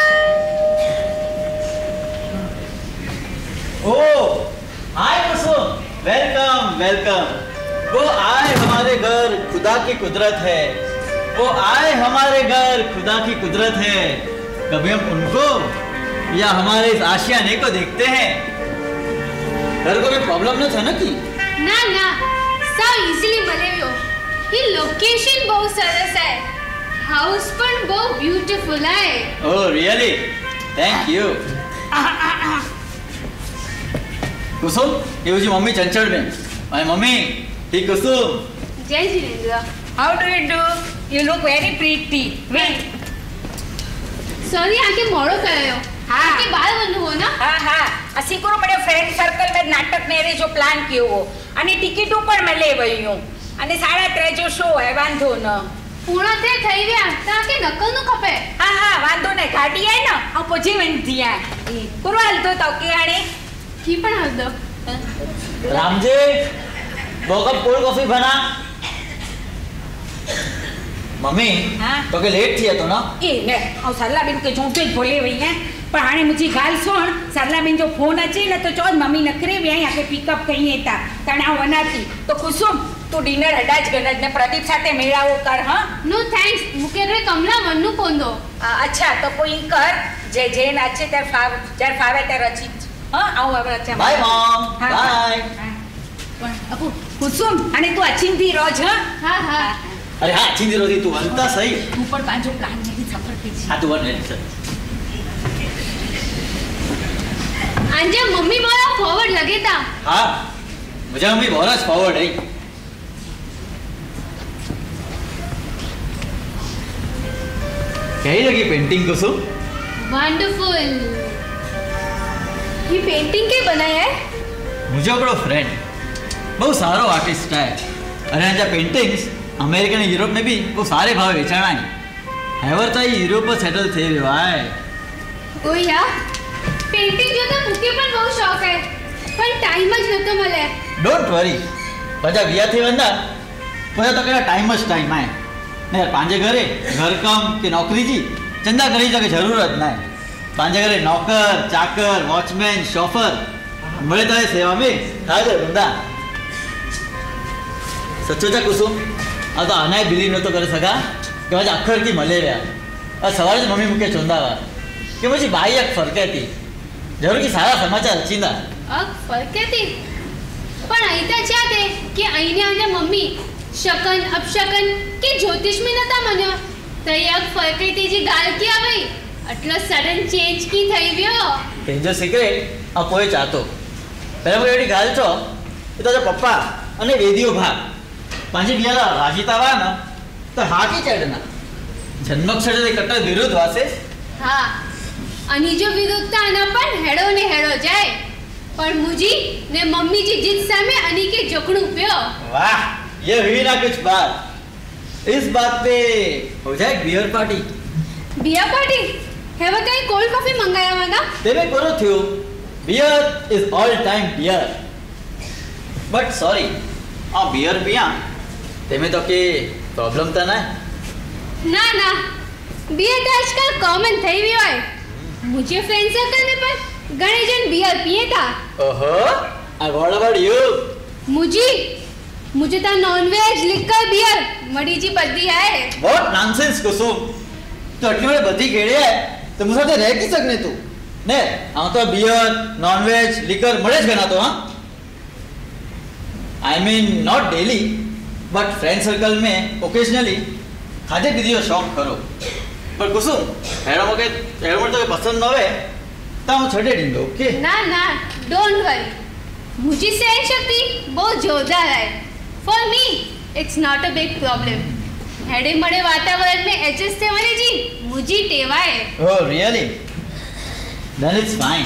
Oh hi Kusum, welcome welcome. वो आए हमारे घर खुदा की कुदरत है, वो आए हमारे घर खुदा की कुदरत है. कभी हम उनको या हमारे इस आशियाने को देखते हैं. घर को भी प्रॉब्लम न था ना की ના ના સાવ ઈઝીલી મળ્યો. એ લોકેશન બહુ સરસ છે, હાઉસ પણ બહુ બ્યુટીફુલ છે. Oh really, thank you. Kusum, ये मुझी mummy Chanchal ben. My mummy ही कुसुम. જય જીનેન્દ્ર. How do you do? You look very pretty. Wait sorry આકે મોડો કરાયો. हाँ आके बाहर बंधु हो ना. हाँ हाँ असी को बड़े फ्रेंड सर्कल में नाटक मेरे जो प्लान कियो हो અને ટિકિટો પણ મળે વયું અને સાડા ત્રણ જો શો હે વાંધો ન પૂરા તે થઈ ગયા તા કે નકલ નું ખપે. હા હા વાંધો ને ગાડી આય ને આ પછી વંધિયા કુરવાલ તો તો કે આણે की पण हद दो. रामजी दो कप कोल्ड कॉफी बना. मम्मी हाँ? तो के लेट थी तो ना. એ ને આ સરલાબેન કે જોંતે જ ભોલે વઈ હે પણ હાણે મુજી ગાલ સોણ સરલાબેન જો ફોન અચે ને તો ચોજ મમ્મી નખરે વે અહીં આકે પિકઅપ કઈ હતા તણે આ વનાતી તો કુસુમ તું ડિનર હડાજ ગનજ ને પ્રદીપ સાથે મેળાવો કર. હા नो थैंक्स मुके रे कमला वन्नु कोंदो. અચ્છા તો કોઈ કર જે જે નાચે ત્યારે ફાવ જ્યારે ફાવે ત્યારે રચી હા આવું હવે અચ્છા बाय मॉम, हाँ, बाय. પણ અપુ કુસુમ અને તું અચિંતી રોજ હા हाँ हाँ अरे हाँ अच्छी दिलो थी तू अंता सही. તું પણ પાંચો પ્લાન નથી સફળ થઈ છે. हाँ तू वन मिनट सर. अंजे मम्मी बोला फॉरवर्ड लगे था. हाँ मुझे मम्मी बहुत फॉरवर्ड है. कैसी लगी पेंटिंग कुसुम? वंडरफुल. ये पेंटिंग के बनाया है? मुझे बड़ो फ्रेंड बहुत सारो आर्टिस्ट है. अरे अंजा पेंटिंग्स अमेरिका ने यूरोप में भी वो सारे भाव वेचाणा है. हैवर तो यूरोप पर सेटल थे भाई. ओ या पेंटिंग जो तो मुके पण बहुत शौक है पण टाइम ज नतो मले. डोंट वरी, बजा विया थी वंदा પછી તો કેવા ટાઈમ જ ટાઈમ આય ને પાંજે ઘરે ઘરકામ કે નોકરી જી ચંદા કરી તો કે જરૂરત ના. પાંજે ઘરે નોકર ચાકર વોચમેન શોફર મળે તો સેવા में થાય છે બંદા. सच्चो चा कुसुम आ तो आना बिलीव न तो करे सका कि आज अखर की मले रहा. और सवाल मम्मी मुके चोंदावा कि मुझे बाई एक फरके थी जरूर की सारा समाचार चींदा. अग फरके थी पण અહીં તો છે તે કે અહીંને અને મમ્મી શકન અપશકન કે જ્યોતિષ में નતા મન્યો તો એક ફરકે તી जी ગાલ की આવી આટલો સડન ચેન્જ की થઈ ગયો. તેજો સિક્રેટ આ પોય ચાતો પહેલા મને એડી ગાલ છો એ તો પપ્પા અને વેદીઓ ભા પાંચે બીજા રાજીતાવા ન તો હાકી ચડના જન્મક્ષરે કટ્ટર વિરુદ્ધ વાસે. હા અને જો વિરુદ્ધતા આના પણ હેડો ને હેડો જાય पर मुझी ने मम्मी जी जिस समय अनी के जोखड़ू पियो. वाह ये हुई ना कुछ बात. इस बात पे हो जाए beer party. Beer party have कई कोल्ड कॉफी मंगाया मागा तेरे करो थियो beer is all time beer but sorry आ बियर पिया तेमे तो के प्रॉब्लम था ना. ना ना बियर तो आजकल कॉमन થઈ ગયો है. मुझे फ्रेंड सर्कल में पर घणे जन बियर पिए था. ओहो आई व्हाट अबाउट यू? मुझी मुझे तो नॉन वेज लिकर बियर मड़ी जी बदी है. What nonsense Kusum. तो अटली में बदी केड़े है तो मुझे तो रह की सकने तू ने आ तो बियर नॉन वेज लिकर मड़े ज गना तो. हां I mean not daily but friend circle में ओकेजनली खाते पीते जो शौक करो. पर कुसुम हेड़ो मके हेड़ो तो पसंद न होवे तो हम छड़े दींगे. ओके ना ना डोंट वरी मुझी सहन शक्ति बहुत जोरदार है. For me it's not a big problem. हेड़े मड़े वातावरण में एडजस्ट थे वने जी मुझी टेवाए। Oh really? Then it's fine.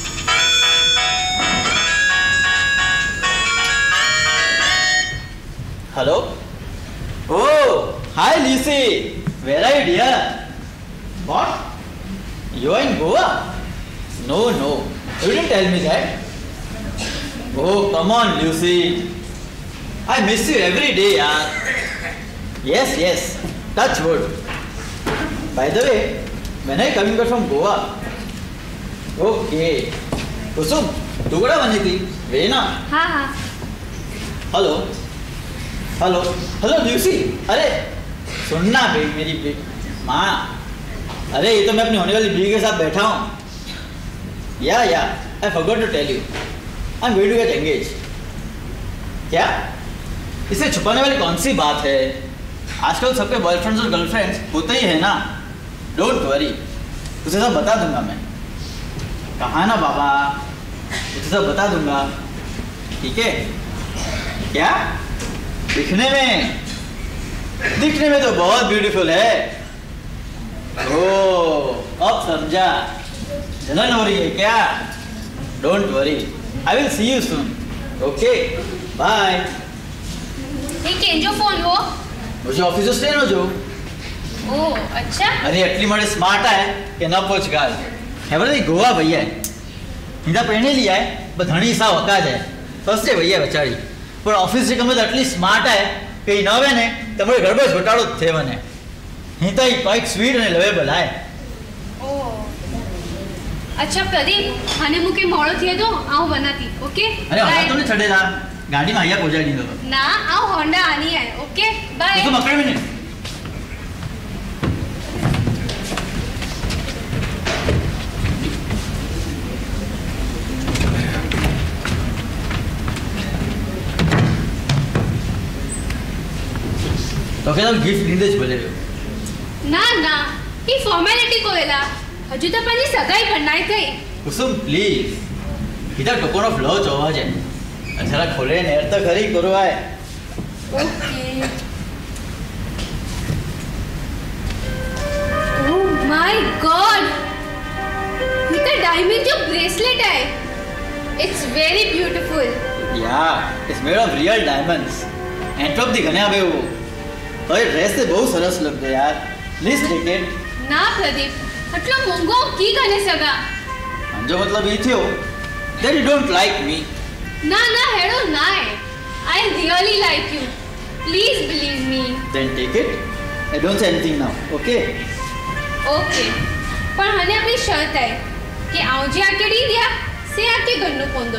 Hello? Oh, hi Lucy. Where are you, dear? What? You are in Goa? No, no. You didn't tell me that. Oh, come on, Lucy. I miss you every day, yaar. Yes, yes. Touch wood. By the way, when are you coming back from Goa? Okay. Kusum, तू कड़ा बनी थी? वे ना? हाँ हाँ. Hello hello hello Lucy, अरे सुनना भाई मेरी बे माँ, अरे ये तो मैं अपनी होने वाली बीवी के साथ बैठा हूँ। Yeah yeah I forgot to tell you, I am going to get engage. क्या? इसे छुपाने वाली कौन सी बात है? आजकल सबके बॉयफ्रेंड्स और गर्लफ्रेंड्स होते ही है ना। डोंट वरी, उसे सब बता दूंगा मैं। कहा ना बाबा, उसे सब बता दूंगा, ठीक है? क्या? दिखने में दिखने में तो बहुत ब्यूटीफुल है। ओह, अब समझा। जलन हो रही है क्या? Don't worry, I will see you soon. Okay, bye. ये केंजो फोन हो? मुझे ऑफिस से स्टेन हो जो। ओह, अच्छा। अरे अटली मड़े स्मार्ट है कि ना पोच गाल। है बोले गोवा भैया है। हिंदा पहने लिया है, बस धनी सा वका जाए। फर्स्ट भैया बेचारी। पर ऑफिस से कम तो एटली स्मार्ट है कि न वे ने तमरे घर में घटाड़ो थे वने। हिंदा ही क्वाइट स्वीट અને લવેબલ है। ओह। अच्छा प्रदीप, खाने मुके मोड़ो थिए तो आऊ बनाती, ओके? अरे हमारा तो ने छड़ेला। गाड़ी में आया पहुंचा दी दो। ना, आऊ होंडा आनी है, ओके? बाय। तो मकड़ में नहीं। तो क्या तुम गिफ्ट नींदे ज बोले ना ना, ये फॉर्मेलिटी को लेला। हजू तो पानी सगाई करनाई थई। कुसुम प्लीज, इधर टोकन ऑफ लव जोवा जे। अच्छा खोले नेर तो खरी करो आए। ओके। ओह माय गॉड, ये तो डायमंड जो ब्रेसलेट है। It's very beautiful. Yeah, it's made of real diamonds. एंट्रोप दी घने आवे वो। अरे ड्रेस से बहुत सरस लगते यार। Please take it. ना प्रदीप, मतलब मोंगो की करने सगा। जो मतलब ये थियो that you don't like me. ना ना हेडो ना है। I really like you. Please believe me. Then take it. I don't say anything now. Okay? Okay. पर हने अपनी शर्त है कि आउजी आके डी दिया से आके गन्नो पोंदो।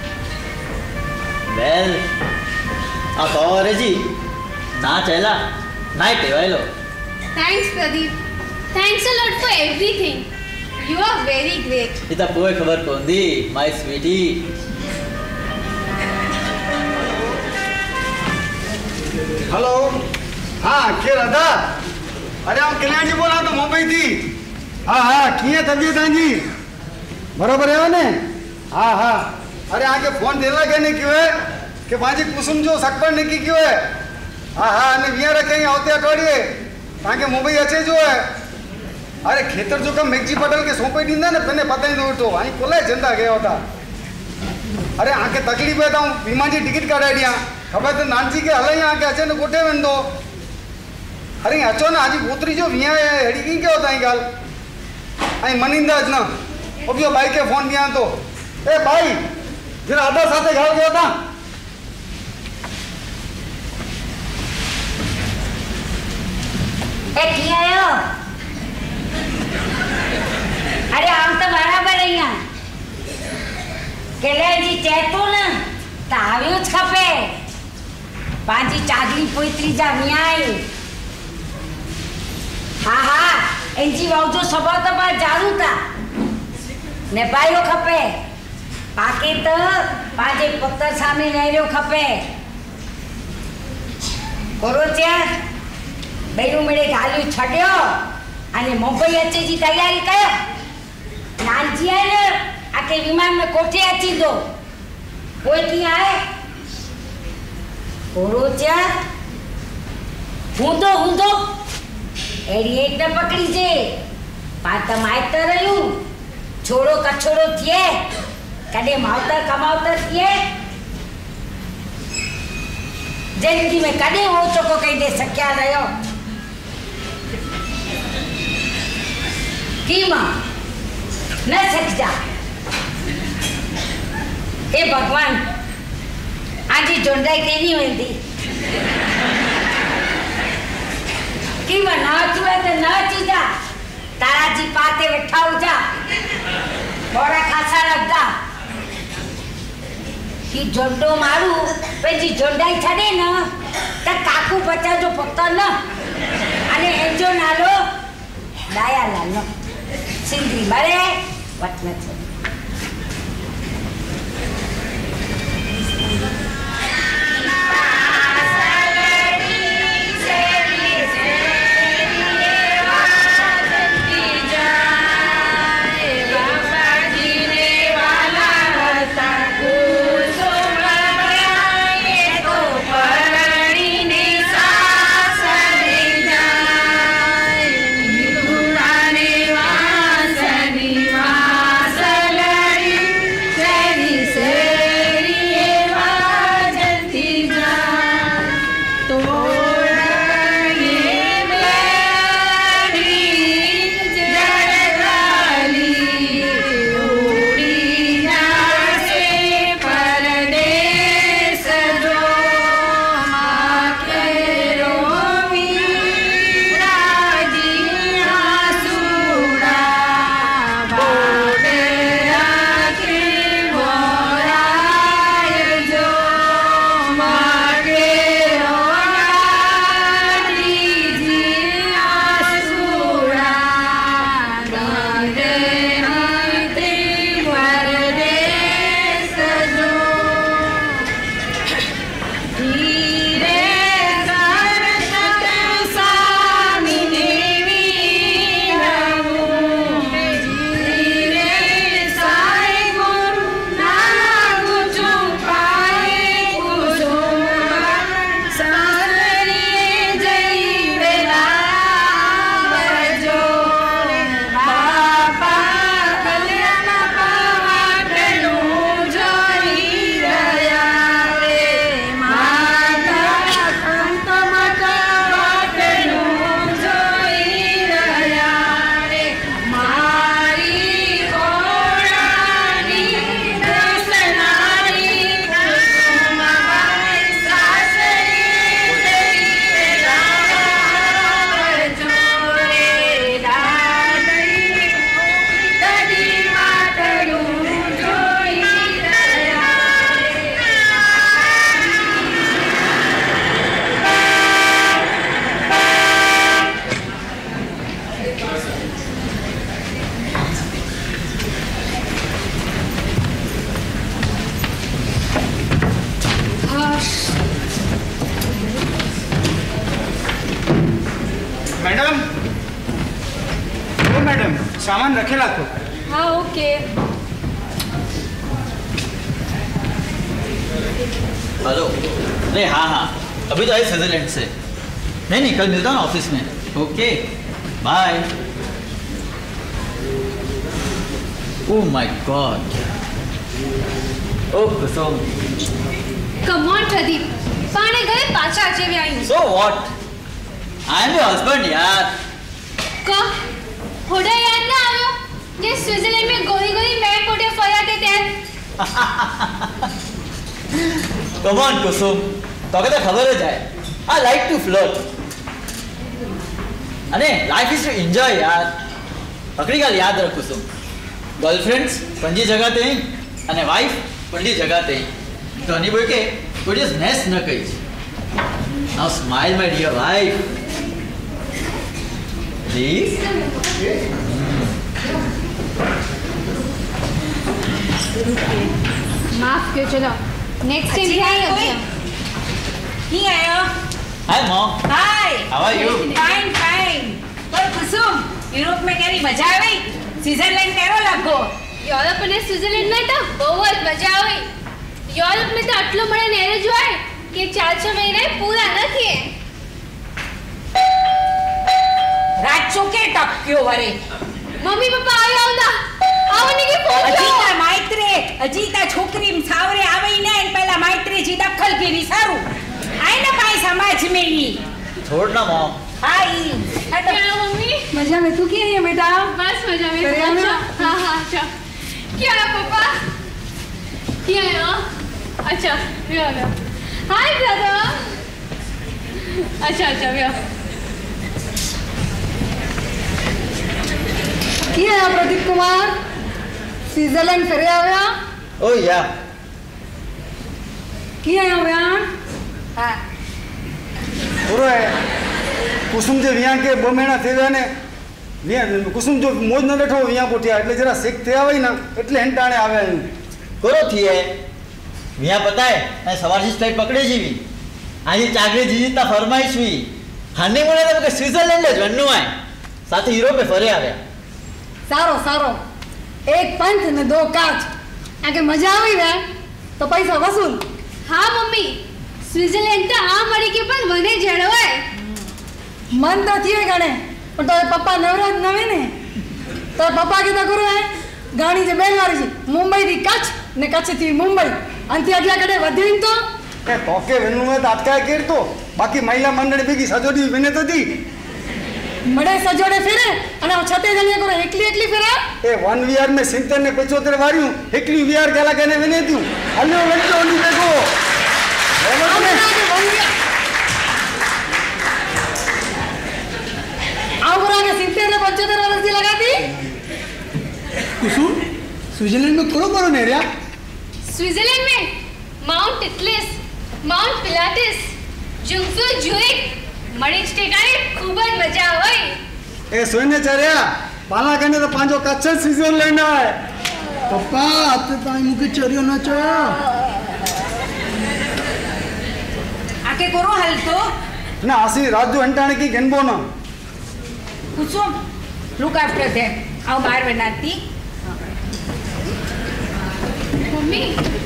Well, आप और जी ना चला ना टेवाई लो। Thanks Pradeep. Thanks a lot for everything. You are very great. इतना कोई खबर कौन दी, my sweetie. हेलो, हाँ के राधा? अरे हम कल्याण जी बोला तो मुंबई थी। हाँ हाँ, किए तबियत जी? बराबर है ने? हाँ हाँ, अरे आके फोन देला के नहीं क्यों है? कि बाजी कुसुम जो सकपर नहीं की क्यों है? हाँ हाँ, ने विया रखेंगे होते अठवाडिये। ताकि मुंबई अच्छे जो है। अरे खेतर जो कम मेघजी पटेल के सौंपे दींदा ने पहले पता ही तो आई कोले चंदा गया होता। अरे आके तकलीफ है तो विमान जी टिकट कढाई दिया। खबर तो नानसी के हले आके अचे ने कोठे वेंदो। अरे अचो ना आज पुत्री जो विया है हेड़ी की क्या होता है गाल। आई मनिंदा ज ना। ओ बियो भाई के फोन दिया तो। ए भाई, जरा आधा साथे गाल गया था। ए की आयो? अरे हम तो बराबर है यहाँ। केले जी चेतो ना, तावियो छपे। पांची चादरी पोइत्री जा मियाई। हाँ हाँ, इंजी वाउजो सबा तो बात जारू था। ने पायो खपे। पाके तो पाजे पुत्र सामने नेरियो खपे। करो चेक। बेरू मेरे गालियो छड़ियो। अने मुंबई अचे जी तैयारी कयो। नानजी है ना, आके विमान में कोठे अची दो। कोई की आए? कोरो चा हूंदो हूंदो अहिड़ी हेठि न पकड़ीजे पाण त माइट रहियूं छोड़ो कछोड़ो थिए कॾहिं मावतर कमावतर थिए जिंदगी में कॾहिं हो चोको कई दे सकिया रहियो की मां न सकिजा हे भगवान आजी जोंडाई केनी वेंदी की मां ना छुए त न अचीजा तारा जी पाते वेठा हुजा थोड़ा खासा लगदा की जोंडो मारू पंहिंजी जोंडाई छॾे न त काकू बचा जो पुत्र न अने एजो नालो दाया लाल सिंधी मरे वट न छॾे सामान रखेला तो हाँ ओके हेलो नहीं हाँ हाँ अभी तो आए स्विट्जरलैंड से नहीं नहीं कल मिलता हूँ ना ऑफिस में okay bye oh my god oh Kusum come on Pradeep पाने गए पाछा आचे भी I so what I am your husband यार का होड़ा याद ना आयो जे स्विट्जरलैंड में गोरी गोरी मैं कोटे फया के तेल कम ऑन कुसुम तो कहते खबर हो जाए आई लाइक टू फ्लर्ट अरे लाइफ इज टू एंजॉय यार पकड़ी गाल याद रख कुसुम गर्लफ्रेंड्स पंजी जगह ते अने वाइफ पंजी जगह ते तो हनी बोल के कोई जस्ट नेस न कही now smile my dear wife please माफ कर चलो नेक्स्ट टाइम ध्यान रखिए ही आयो hi mom hi how are you fine fine पर कुसुम यूरोप में केरी मजा आई स्विट्जरलैंड केरो लगो यूरोप ने स्विट्जरलैंड में तो बहुत मजा आई यूरोप में तो आटलो मळे नेरे जो है कि चार छह महीने पूरा न थिए वारे मम्मी पापा आया होता आवने की फोन अजीता माइत्रे अजीता छोकरी सावरे आवे ने पहला माइत्रे जी दखल की सारू आए ना पाई समाज में ही छोड़ ना मॉम। हाय क्या मम्मी मजा में तू क्या है बेटा? बस मजा में। बढ़िया में? हाँ हाँ अच्छा क्या है पापा क्या है हाँ? अच्छा क्या है हाय ब्रदर अच्छा अच्छा क्या क्या है प्रदीप कुमार स्विट्जरलैंड फिर आया? ओ या क्या है बयान? हाँ पूरो है कुसुम जे विया के ब महीना थे ने विया कुसुम जो मोज न लेठो विया पोटिया એટલે જરા શેક થયા હોય ને એટલે હેંટાણે આવે करो थी है विया पता है मैं सवार जी फ्लाइट पकड़े जीवी आज चाकरी जीता फरमाइश हुई हाने मुने तो स्विट्जरलैंड જ વન્નું આય સાથે યુરોપે ફરે આવ્યા सारो सारो एक पंच ने दो काच आगे मजा આવી રે તો પૈસા વસૂલ। हाँ मम्मी स्विट्जरलैंड तो आ मरी के पण મને જણવાય मन तो थिए गणे पण तो पप्पा नवराज नवे ने तो पप्पा के तो करो है गाड़ी जे बेंगारी जी मुंबई दी कच्छ ने कच्छ थी मुंबई अंति अगला कड़े वधीन तो કે તોકે વેનું में अटकाय केर तो बाकी महिला मंडळ भેગી સજોડી વિને તો દી मड़े सजोड़े फिरे અને છતે જણિયા કરો એકલી એકલી फिरा ए वन वीआर में सिंतर ने पचहत्तर वारियूं एकली वीआर केला केने विने दियूं हलो वेटो ओनी देखो आवरा के सिंतर ने पचहत्तर वर्ष की लगा दी कुसुम स्विट्जरलैंड में करो करो ने रिया स्विट्जरलैंड में Mount Atlas Mount Pilatus Jungfrau Zurich मणिज ठिकाने खूब मजा होई ए सोने चरिया पाला कने तो पांचो कच्छ स्विट्जरलैंड है पप्पा अब तो ताई मुके चरियो ना चा आके करो हल तो ना आसी राजू हंटाणे की गनबो ना कुसुम लुक आफ्टर देम आओ बाहर बनाती मम्मी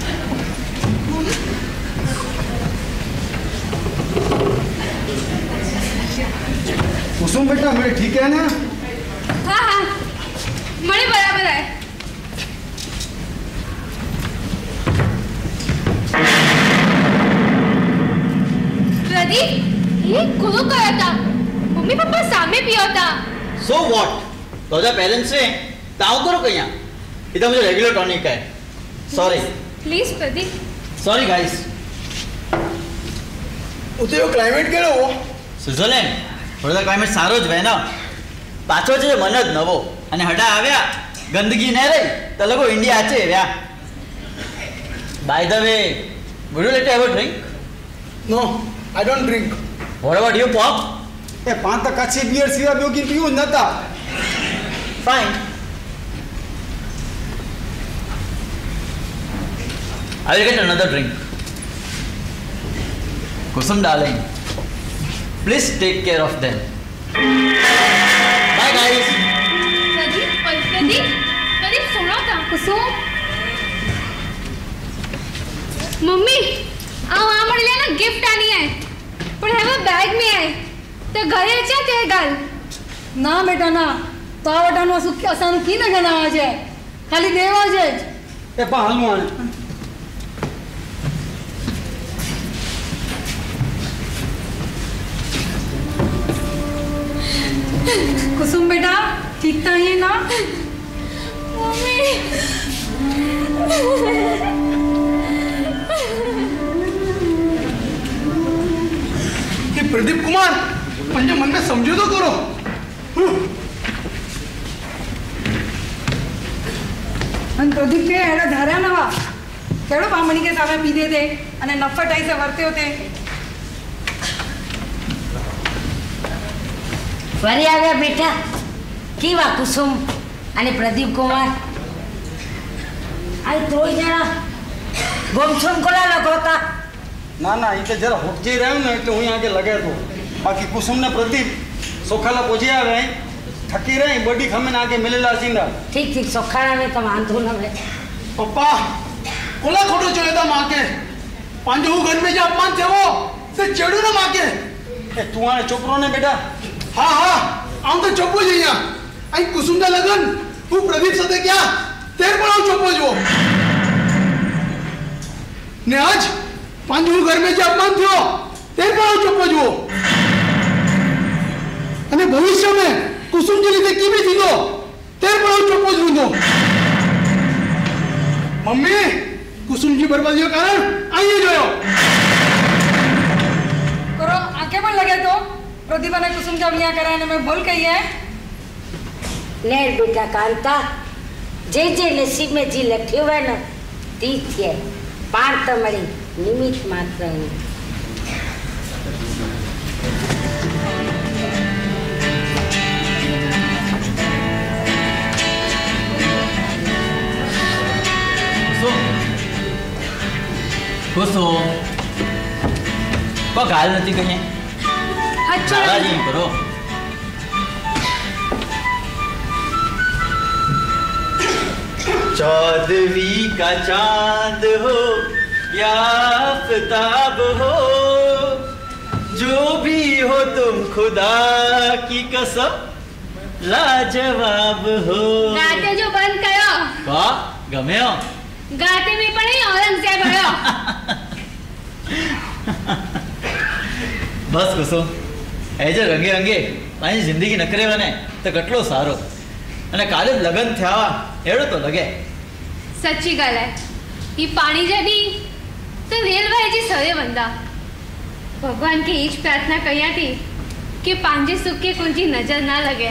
कुसुम बेटा मेरे ठीक है ना हाँ हाँ मणि बराबर है प्रदीप ये गुरु करा था मम्मी पापा सामने पिया था सो व्हाट तो जा पेरेंट्स से ताऊ करो कहिया इधर मुझे रेगुलर टॉनिक है sorry please Pradeep sorry guys उते यो क्लाइमेट केड़ो हो स्विट्जरलैंड थोड़ा क्लाइमेट सारो ज ना पाछो છે મન જ નવો અને હડા આવ્યા ગંદકી ન રહી તો લોકો ઇન્ડિયા આચે રહ્યા by the way would you like to have a drink no I don't drink what about you पॉप ए पांच तो कच्ची बियर सिवा बियो की पियो नता fine I will get another drink Kusum darling please take care of them bye guys Pradeep और प्रदीप प्रदीप सुनो था कुसुम मम्मी आओ आ मड़ लेना गिफ्ट आनी है पर है वो बैग में है तो घरे अच्छा ते गल ना बेटा ना तो आवटानो सुख असानु की न गना आजे खाली देवा जे ए पा हालू आने कुसुम बेटा ठीक था ये ना मम्मी ये प्रदीप कुमार पंजे मन में समझो तो करो अन प्रदीप के एड़ा धारा नवा केड़ो बामणी के सामे पीधे थे अने नफटाई से वर्ते होते ફરી આવ્યા બેટા કેવા કુસુમ અને પ્રદીપ કુમાર આ ત્રોય જણા ગોમછોમ કોલા લગોતા ना ना ये जरा हुटजी रहो ना એટલે હું આગે લગે તો બાકી कुसुम ने प्रदीप सोखाला पहुंची आवे थकी रही बॉडी खमेन आगे मिलेला सींदा ठीक ठीक सोखाड़ा में तो वांधो न वे पप्पा कोला खोटो चले था मां के पांजो घर में जा अपमान थे वो से चेड़ू ना मां के ए तू आने चोपरो ने बेटा हाँ हाँ आऊं तो चुप हो जाइया आई कुसुमदा लगन तू प्रदीप साथे क्या तेर पड़ाव चोपो जो ने आज पांचू घर में जे अपमान थियो तेर पड़ाव चोपो जो अने भविष्य में कुसुम जी लीधे की भी थींदो तेर पड़ाव चोपो जो नो मम्मी कुसुम जी बर्बादीओ कारण आइए जोयो करो आंखें पण लगे तो प्रतिभा ने कुसुम जा विया कराने में भूल गई है नेर बेटा कांता जे जे नसीब में जी लख्यो है न ती थिए पार त मળી निमित मात्र कुसुम को गाल નથી કઈ अच्छा जी करो चौदहवीं का चांद हो या आफताब हो जो भी हो तुम खुदा की कसम लाजवाब हो गाते जो बंद करो वाह गमे हो गाते में पड़े औरंगजेब हो बस कुसुम ऐजे रंगे रंगे पानी जिंदगी नकरे बने तो कटलो सारो अने काले लगन थया एड़ो तो लगे सच्ची गल है ये पानी जड़ी तो रेलवे जी सरे बंदा भगवान की इच प्रार्थना करिया थी कि पांजे सुख के कुंजी नजर ना लगे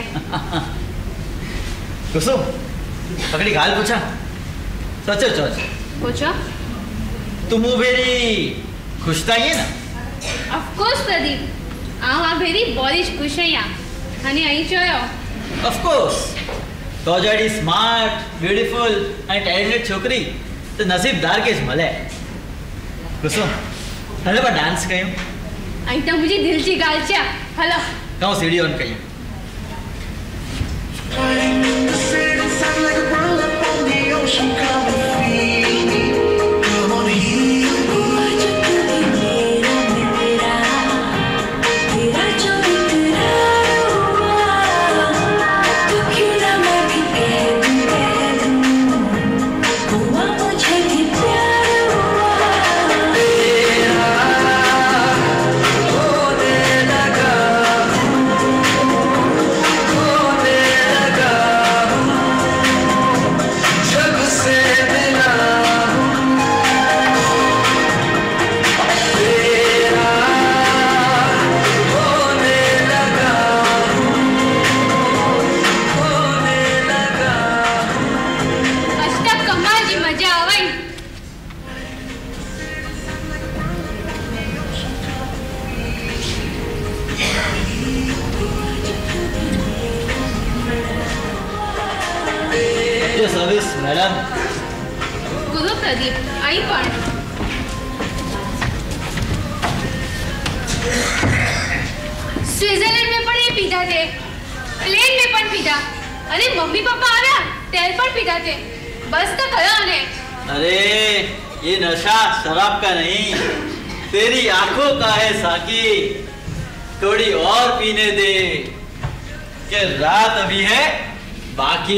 कुसुम पकड़ी गाल पूछा सच सच पूछो तुम वेरी खुश था ये ना ऑफ कोर्स प्रदीप आवा भेरी बॉलीज खुश है या हनी आई जोयो ऑफ कोर्स तो जड़ी स्मार्ट ब्यूटीफुल एंड टैलेंटेड छोकरी तो नसीबदार के मले कुसुम हले पर डांस कयो आई तो मुझे दिल की गाल चा हेलो कहूं सीढ़ी ऑन कयो सर्विस मैडम गुरु प्रदीप आई पण स्विट्जरलैंड में पण ये पीधा थे प्लेन में पण पीधा अरे मम्मी पापा आया तेल पण पीधा थे बस तो करो ने अरे ये नशा शराब का नहीं तेरी आंखों का है साकी थोड़ी और पीने दे कि रात अभी है बाकी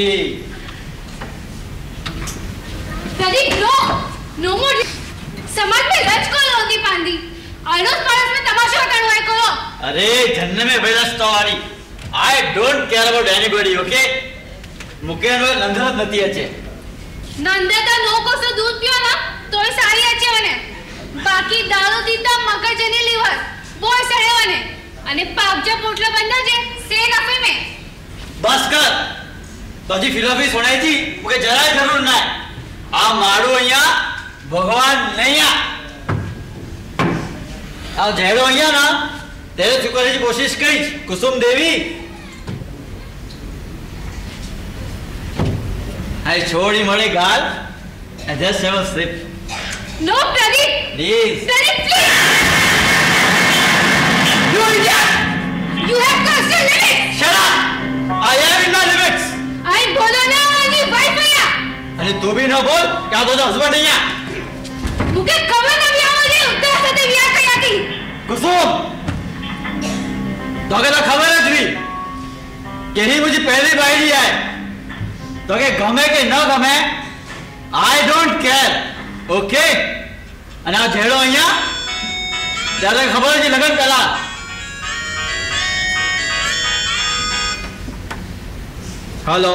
प्रदीप नो नो मोर समाज में लज को होती पांदी अड़ोस पड़ोस में तमाशा करनो है करो अरे जन्म में बेलस्त वाली I don't care about anybody okay मुके नो नंदत नती अचे नंदता नो को सो दूध पियो ना तोय सारी अचे वने बाकी दारू दीता मगज ने लीवर वो सड़े वने अने पापजा पोटला बंदा जे से नफे में बस कर तो जी फिलोसफी सुनाई थी मुके जरा जरूर ना आ मारो अहिया भगवान नहीं आ आ जेड़ो अहिया ना तेरे चुकरे की कोशिश करी कुसुम देवी आई छोड़ी मड़े गाल I just have a slip no Pradeep please Pradeep please you idiot you have crossed your limit shut up I am in my limits आई बोलो ना मेरी वाइफ है अरे तू भी ना बोल क्या तो हस्बैंड नहीं है मुके खबर ना भी मुझे उत्तर से विया कया थी कुसुम तो के तो खबर है थी केरी मुझे पहली बायडी है तो के गमे के न गमे आई डोंट केयर ओके અને આ જેડો અહીંયા ત્યારે ખબર છે લગન પેલા hello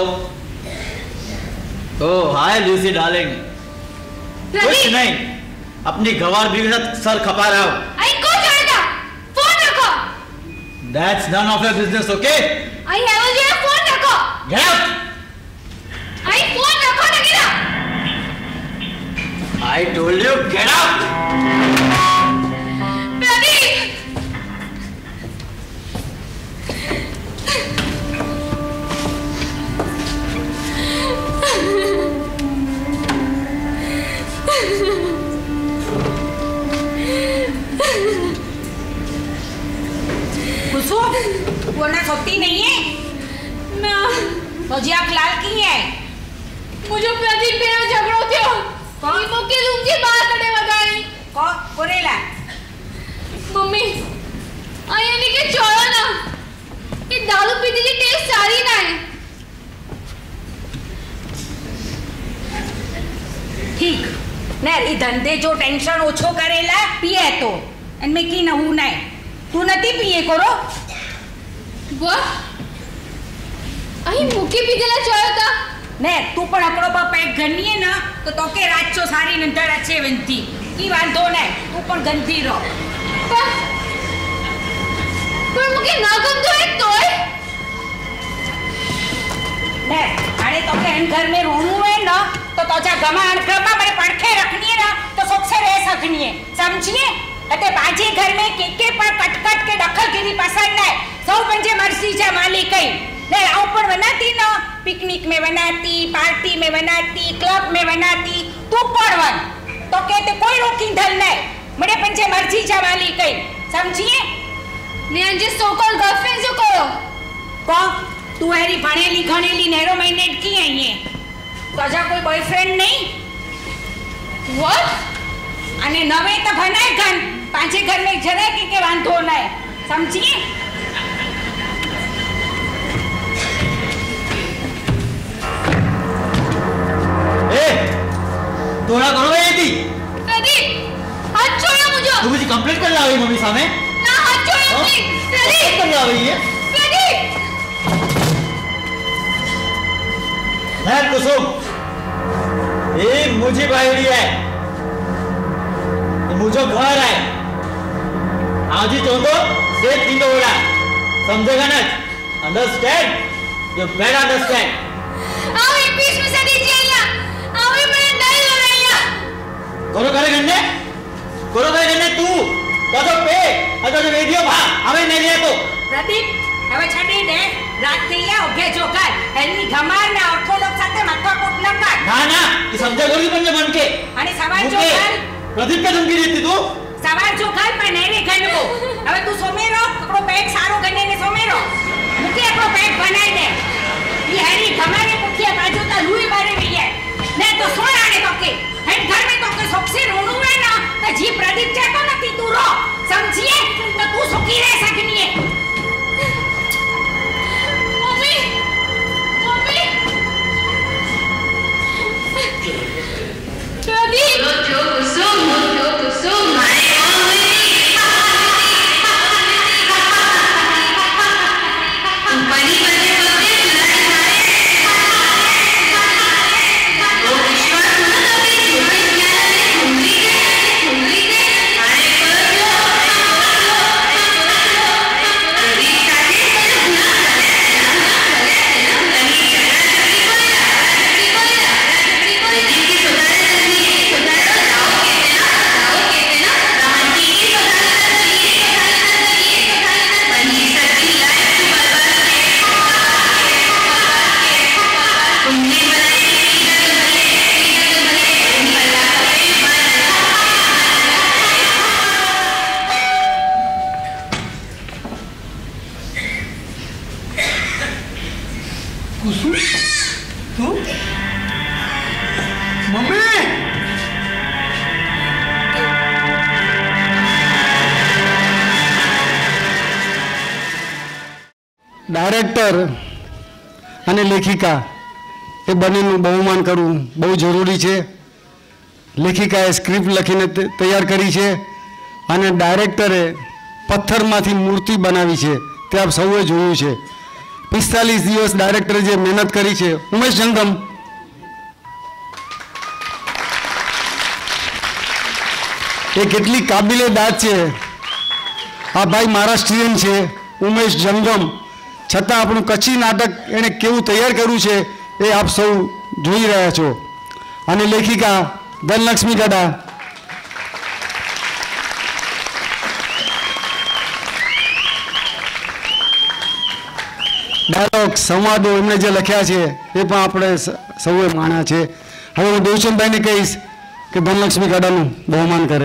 oh hi Lucy darling कुछ नहीं अपनी गवार बीवी के साथ सर खपा रहा हूँ आई को जाएगा फोन रखो that's none of your business okay I have जो फोन रखो गेट आउट आई फोन रखो ना गिरा I told you get out Pradeep Kusum वो ना सोती नहीं है ना मुझे आप लाल की है मुझे प्रदीप मेरा झगड़ो थियो ई मोके लूंगी बाहर कड़े वगाई को कोरेला मम्मी आया ने के छोड़ो ना ये दारू पीने की टेस्ट सारी ना है ठीक ने ई धंधे जो टेंशन ओछो करेला पिए तो इनमें की न हूं ना तू नती पिए करो वाह आई मुके पीदेला छोड़ो था ने तू पण अकड़ो पर पैक घनी है ना तो तोके राचो सारी नंतर अच्छे वंती की वांधो ने तू पण गंदी रहो पर पर मुके ना गम तो है तोय ने आने तोके इन घर में रोणू है ना तो तोजा गमा अणक्रमा बड़े पड़खे रखनी है ना तो सुख से रह सकनी है समझिए अते बाजी घर में के के पर कटकट के दखलगिरी पसंद है सौ पंजे मर्जी जा मालिक है ने आउ पण बनाती ना पिकनिक में बनाती पार्टी में बनाती क्लब में बनाती तू पण वन तो कहते कोई रोकी धल नहीं मरे पंजे मर्जी जा मालिक है समझिए ने अंजे सो कॉल गर्लफ्रेंड जो करो को तू हेरी भणेली घणेली नेरो माइंडेड की है ये तोजा कोई बॉयफ्रेंड नहीं व्हाट अने नवे तो भनाय गन पांचे घर में जरा के के वांधो नहीं समझिए ए तोड़ा करो गई थी प्रदीप हाथ छोड़ो मुझे तू मुझे कंप्लेंट कर रहा है मम्मी सामने ना हाथ छोड़ो प्लीज प्रदीप कर रहा है ये प्रदीप है कुसुम ये मुझे बायडी है ये मुझे घर है आज ही चौथो से तीन बोला समझेगा ना अंडरस्टैंड यू बेटर अंडरस्टैंड आओ एक पीस में से दीजिए या आओ ये मेरा डर लग रहा है करो करे गन्ने करो करे गन्ने तू तो पे अगर जो वीडियो भा हमें नहीं लिया तो प्रदीप હવે છડી દે રાત થઈ ગયા ઓકે જોકર એની ધમાર ને આખો લોક સાથે માથાકૂટ ન કર ना ना ये समझा गोली बन मन के અને સવાર જોકર प्रदीप का धमकी देती तू સવાર જોકર પણ નેરે ગણવો હવે તું સોમેરો આપણો પેટ સારો ગને ને સોમેરો મુકે આપણો પેટ બનાઈ દે ये हरी धमारे मुखिया बाजू ता लुई बारे भी है ने तो सोना ने तोके हेड घर में तोके सबसे रोणू है ना तो जी प्रदीप चाहतो नथी तू रो समझिए तो तू सुखी रह सकनी है मम्मी मम्मी प्रदीप जो जो कुसुम जो कुसुम माय कंपनी बने बने वो विश्वास न कभी छोटे ज्ञान में घूमली गए घूमली गए आए पर जो प्रदीप साथे पर गुना करे गुना करे नहीं झगड़ा झगड़ी कोई लड़ा झगड़ी कोई लड़ा झगड़ी कोई प्रदीप की सुधारे नहीं सुधारो जाओ कहते ना जाओ कहते ना रामजी की सुधारे नहीं सुधारे नहीं सुधारे बनी सकी लाइफ की बर्बाद तुमने बनाई कीमत भले कीमत भले भला भले कुसुम तू मम्मी डायरेक्टर અને લેખિકા એ બંનેનું બહુમાન કરવું બહુ જરૂરી છે. લેખિકાએ સ્ક્રિપ્ટ લખીને તૈયાર કરી છે અને ડાયરેક્ટરે પથ્થરમાંથી મૂર્તિ બનાવી છે, તે આપ સૌએ જોયું છે. પિસ્તાલીસ દિવસ ડાયરેક્ટરે જે મહેનત કરી છે. ઉમેશ જંગમ એ કેટલી કાબિલે દાદ છે. આ ભાઈ મહારાષ્ટ્રીયન છે ઉમેશ જંગમ, છતાં આપણું કચ્છી નાટક એણે કેવું તૈયાર કર્યું છે એ આપ સૌ જોઈ રહ્યા છો. અને લેખિકા ધનલક્ષ્મી ગડા, ડાયલોગ સંવાદો એમણે જે લખ્યા છે એ પણ આપણે સૌએ માણ્યા છે. હવે હું દેવચંદભાઈને કહીશ કે ધનલક્ષ્મી ગડાનું બહુમાન કરે.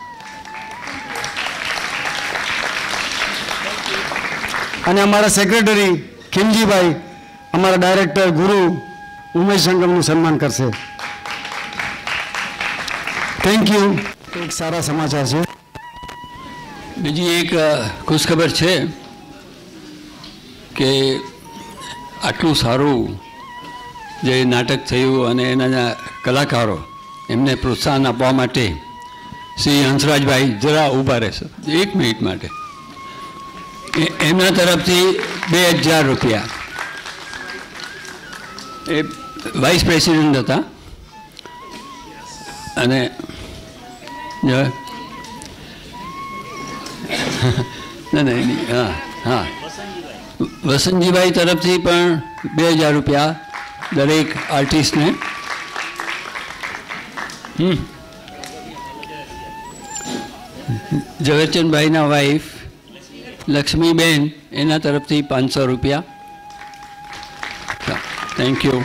અને અમારા સેક્રેટરી ખીમજીભાઈ અમારા ડાયરેક્ટર ગુરુ ઉમેશ જંગમનું સન્માન કરશે. Thank you. એક સારા સમાચાર છે. બીજી એક ખુશખબર છે કે આટલું સારું જે નાટક થયું અને એના કલાકારો એમને પ્રોત્સાહન આપવા માટે શ્રી હંસરાજભાઈ જરા ઊભા રહેશે એક મિનિટ માટે. એમના તરફથી બે હજાર રૂપિયા, એ વાઇસ પ્રેસિડેન્ટ હતા અને ના ના હા હા વસંતજીભાઈ તરફથી પણ બે હજાર રૂપિયા દરેક આર્ટિસ્ટને. હમ ઝવેરચંદભાઈના વાઈફ લક્ષ્મીબેન એના તરફથી પાંચસો રૂપિયા. Thank you.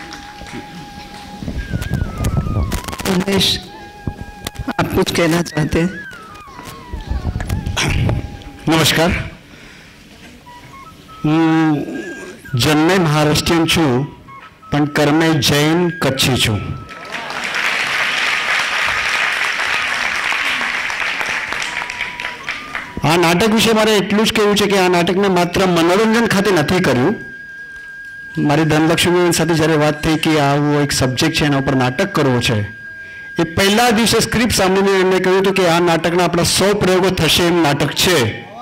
उमेश, आप कुछ कहना चाहते हैं? નમસ્કાર. હું જન્મે મહારાષ્ટ્રીયન છું પણ કર્મે જૈન કચ્છી છું. આ નાટક વિશે મારે એટલું જ કહેવું છે કે આ નાટકને માત્ર મનોરંજન ખાતે નથી કર્યું. મારી ધનલક્ષ્મી સાથે જ્યારે વાત થઈ કે આવો એક સબ્જેક્ટ છે એના ઉપર નાટક કરવો છે, એ પહેલા દિવસે સ્ક્રિપ્ટ સાંભળીને એમને કહ્યું હતું કે આ નાટકના આપણા સો પ્રયોગો થશે એમ નાટક છે.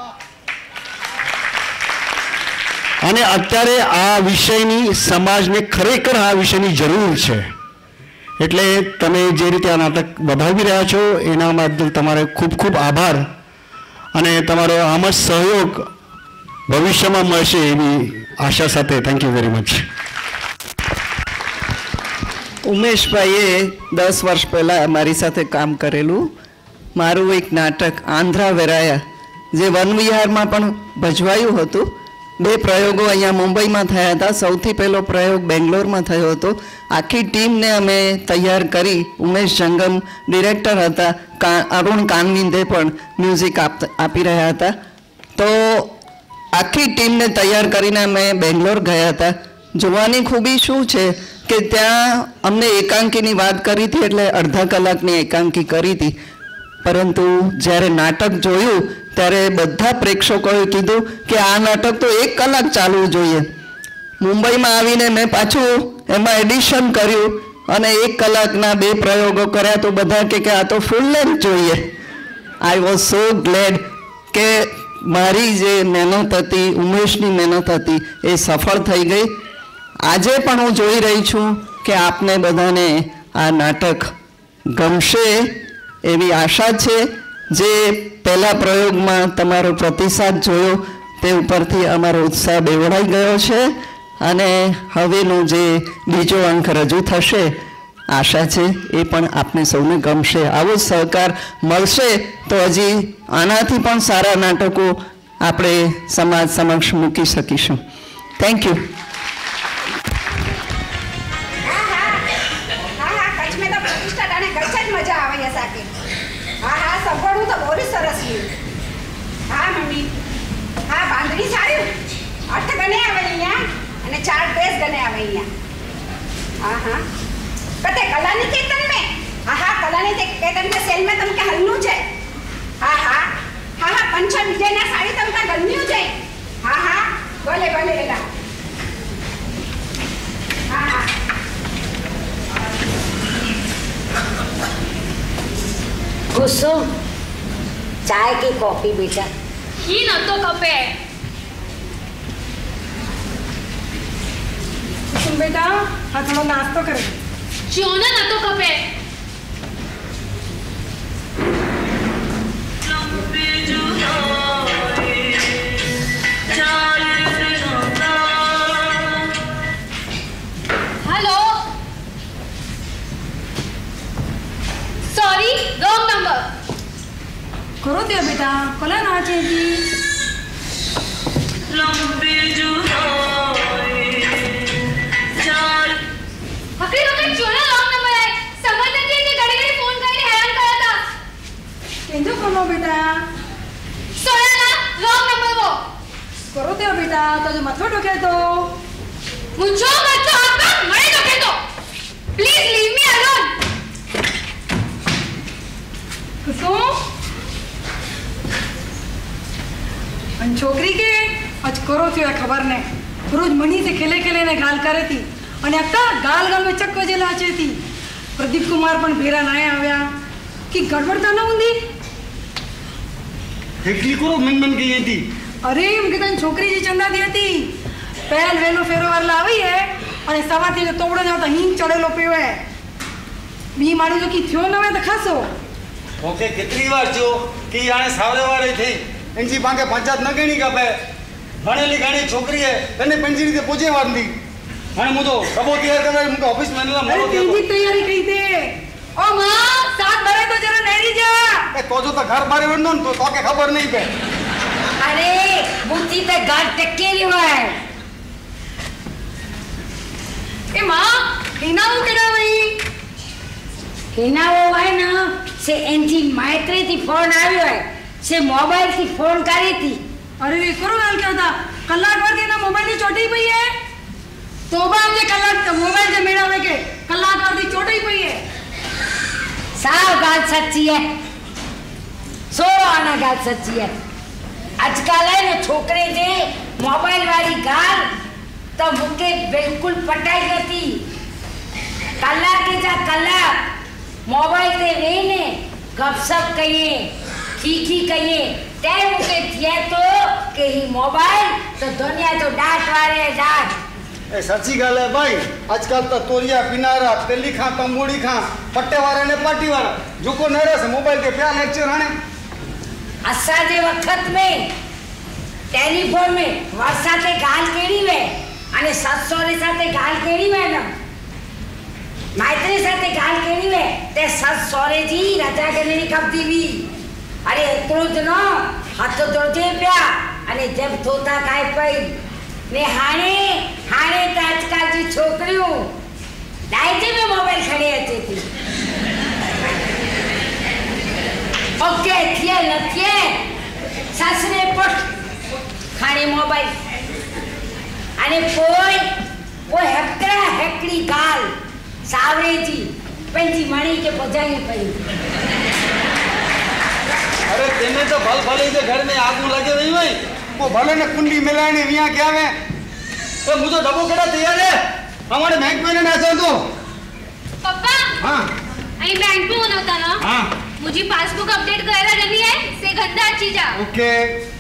અને અત્યારે આ વિષયની સમાજને ખરેખર આ વિષયની જરૂર છે. એટલે તમે જે રીતે આ નાટક વધાવી રહ્યા છો એના માટે તમારે ખૂબ ખૂબ આભાર અને તમારો આમ જ સહયોગ ભવિષ્યમાં મળશે એવી આશા સાથે. Thank you very much. ઉમેશભાઈએ દસ વર્ષ પહેલાં મારી સાથે કામ કરેલું મારું એક નાટક આંધ્રા વેરાયા, જે વન વિહારમાં પણ ભજવાયું હતું. બે પ્રયોગો અહીંયા મુંબઈમાં થયા હતા. સૌથી પહેલો પ્રયોગ બેંગ્લોરમાં થયો હતો. આખી ટીમને અમે તૈયાર કરી. ઉમેશ જંગમ ડિરેક્ટર હતા, કા અરુણ કાનવિંદે પણ મ્યુઝિક આપ આપી રહ્યા હતા. તો આખી ટીમને તૈયાર કરીને અમે બેંગ્લોર ગયા હતા. જોવાની ખૂબી શું છે કે ત્યાં અમને એકાંકીની વાત કરી હતી, એટલે અડધા કલાકની એકાંકી કરી હતી. પરંતુ જ્યારે નાટક જોયું ત્યારે બધા પ્રેક્ષકોએ કીધું કે આ નાટક તો એક કલાક ચાલવું જોઈએ. મુંબઈમાં આવીને મેં પાછું એમાં એડિશન કર્યું અને એક કલાકના બે પ્રયોગો કર્યા તો બધા કે આ તો ફૂલ લેન્થ જોઈએ. આઈ વોઝ સો ગ્લેડ કે મારી જે મહેનત હતી, ઉમેશની મહેનત હતી, એ સફળ થઈ ગઈ. આજે પણ હું જોઈ રહી છું કે આપને બધાને આ નાટક ગમશે એવી આશા છે. જે પહેલા પ્રયોગમાં તમારો પ્રતિસાદ જોયો તે ઉપરથી અમારો ઉત્સાહ બેવડાઈ ગયો છે અને હવેનું જે બીજો અંક રજૂ થશે આશા છે એ પણ આપને સૌને ગમશે. આવો સહકાર મળશે તો હજી આનાથી પણ સારા નાટકો આપણે સમાજ સમક્ષ મૂકી શકીશું. Thank you. હા હા સંભળવું તો બહુ સરસ રહ્યું. હા મમ્મી, હા બાંધણી સારું. અઠ ગણે આવે અહીંયા અને ચાર ડ્રેસ ગણે આવે અહીંયા. હા હા કતે કલાની કેતન મેં હા હા કલાની કેતન કે સેલ में તમકે હલનું છે. હા હા હા હા પંચમ વિજયના સાડી તમકા ગમ્યું છે. હા હા ભલે ભલે એલા कुसुम चाय की कॉफी बेटा ही न तो खपे। कुसुम बेटा हाँ थोड़ा नाश्तो करे जो न न तो खपे। हेलो सॉरी रॉन्ग नंबर करो दिया बेटा कोला ना चाहिए हकरी हकरी चोरा रॉन्ग नंबर है समझ नहीं कि घड़ी घड़ी फोन करके हैरान करा था। केंजो करो बेटा सोया ना रॉन्ग नंबर वो करो दिया बेटा तो जो मत ठोके तो मुझे मत तो आपका मरे ठोके तो please leave me alone. Kusum अन छोकरी के आज करो थियो खबर ने रोज मनी से खेले खेले ने गाल करे थी અને અક્કા ગાલ ગાલ में चक्को जेला आचे थी। प्रदीप कुमार पण भेरा ना आव्या कि गड़बड़ता ना हुंदी हेकली करो मन मन गई थी। अरे उनके तन छोकरी जी चंदा दी थी पहल वेलो फेरो वाला આવી है અને સવારથી તો તોબડો જાવ તો હિંગ ચડેલો પીયો है બી મારી જો की થયો ન હોય તો ખાસો ઓકે કેટલી વાર જો કે આને સાવરે વાળી થઈ એનજી પાંગે પંચાયત ન ગણી કપે ભણેલી ગાણી છોકરી है તને પંજીરી તે પૂજે વાંધી અને હું તો કબો તૈયાર કરવા મુકે ઓફિસ માં નલા अरे तेजी तैयारी कई दे ओ मां साथ भरे तो जरा नेरी जा ए तो जो तो घर बारे वंदो तो तो के खबर नहीं पे। अरे बुद्धि पे घर टकेली हुआ है। ए मां हिना वो केड़ा वही हिना वो है ना से एनजी माइत्री थी फोन आयो है से मोबाइल थी फोन करी थी। अरे वे करो गाल क्या था कलाक भर के ना मोबाइल की चोटी पई है तोबा मुझे कलाक मोबाइल से मेरा में के कलाक भर की चोटी पई है। साव बात सच्ची है सो आना गाल सच्ची है। आजकल है ना छोकरे जे मोबाइल वाली गाल तो मुके बिल्कुल पटाई गती कलाक के जा कलाक मोबाइल ते वेने गपशप कहिए खीखी कहिए टाइम के थिए तो के ही मोबाइल तो दुनिया तो डांट वाले डांट। ए सच्ची गाल है भाई आजकल तो तोरिया पिनारा तेली खा तंबूड़ी खा पट्टे वाले ने पार्टी वाला जो को नरे से मोबाइल के प्या लेक्चर आने असा जे वक्त में टेलीफोन में वर्षा ते गाल केड़ी वे अने ससुरे साथे गाल केड़ी वे ना माइत्री साथे गाल केड़ी वे ते ससुरे जी राजा के नहीं कबदी भी अरे एतरो ज न हाथ जोड़े प्या अने जब थोता काय पई ने हाणे हाणे त आजकल जी छोकरियों डाइजे में मोबाइल खड़े अचे थी ओके थिए न थिए सासरे पट खाने मोबाइल अने पोइ वो हेकड़ा हेकड़ी गाल सावरे जी पंजी मणी के बजाई पई। अरे तेने तो भल भले के घर में आग लगे नहीं भाई वो भले ने कुंडी मिलाने मियां क्या है तो मुझे डबो केड़ा तैयार है हमारे बैंक में ना चल दो। पापा हां आई बैंक में होना था ना। हां मुझे पासबुक अपडेट करायला जल्दी है से गंदा अच्छी जा। Okay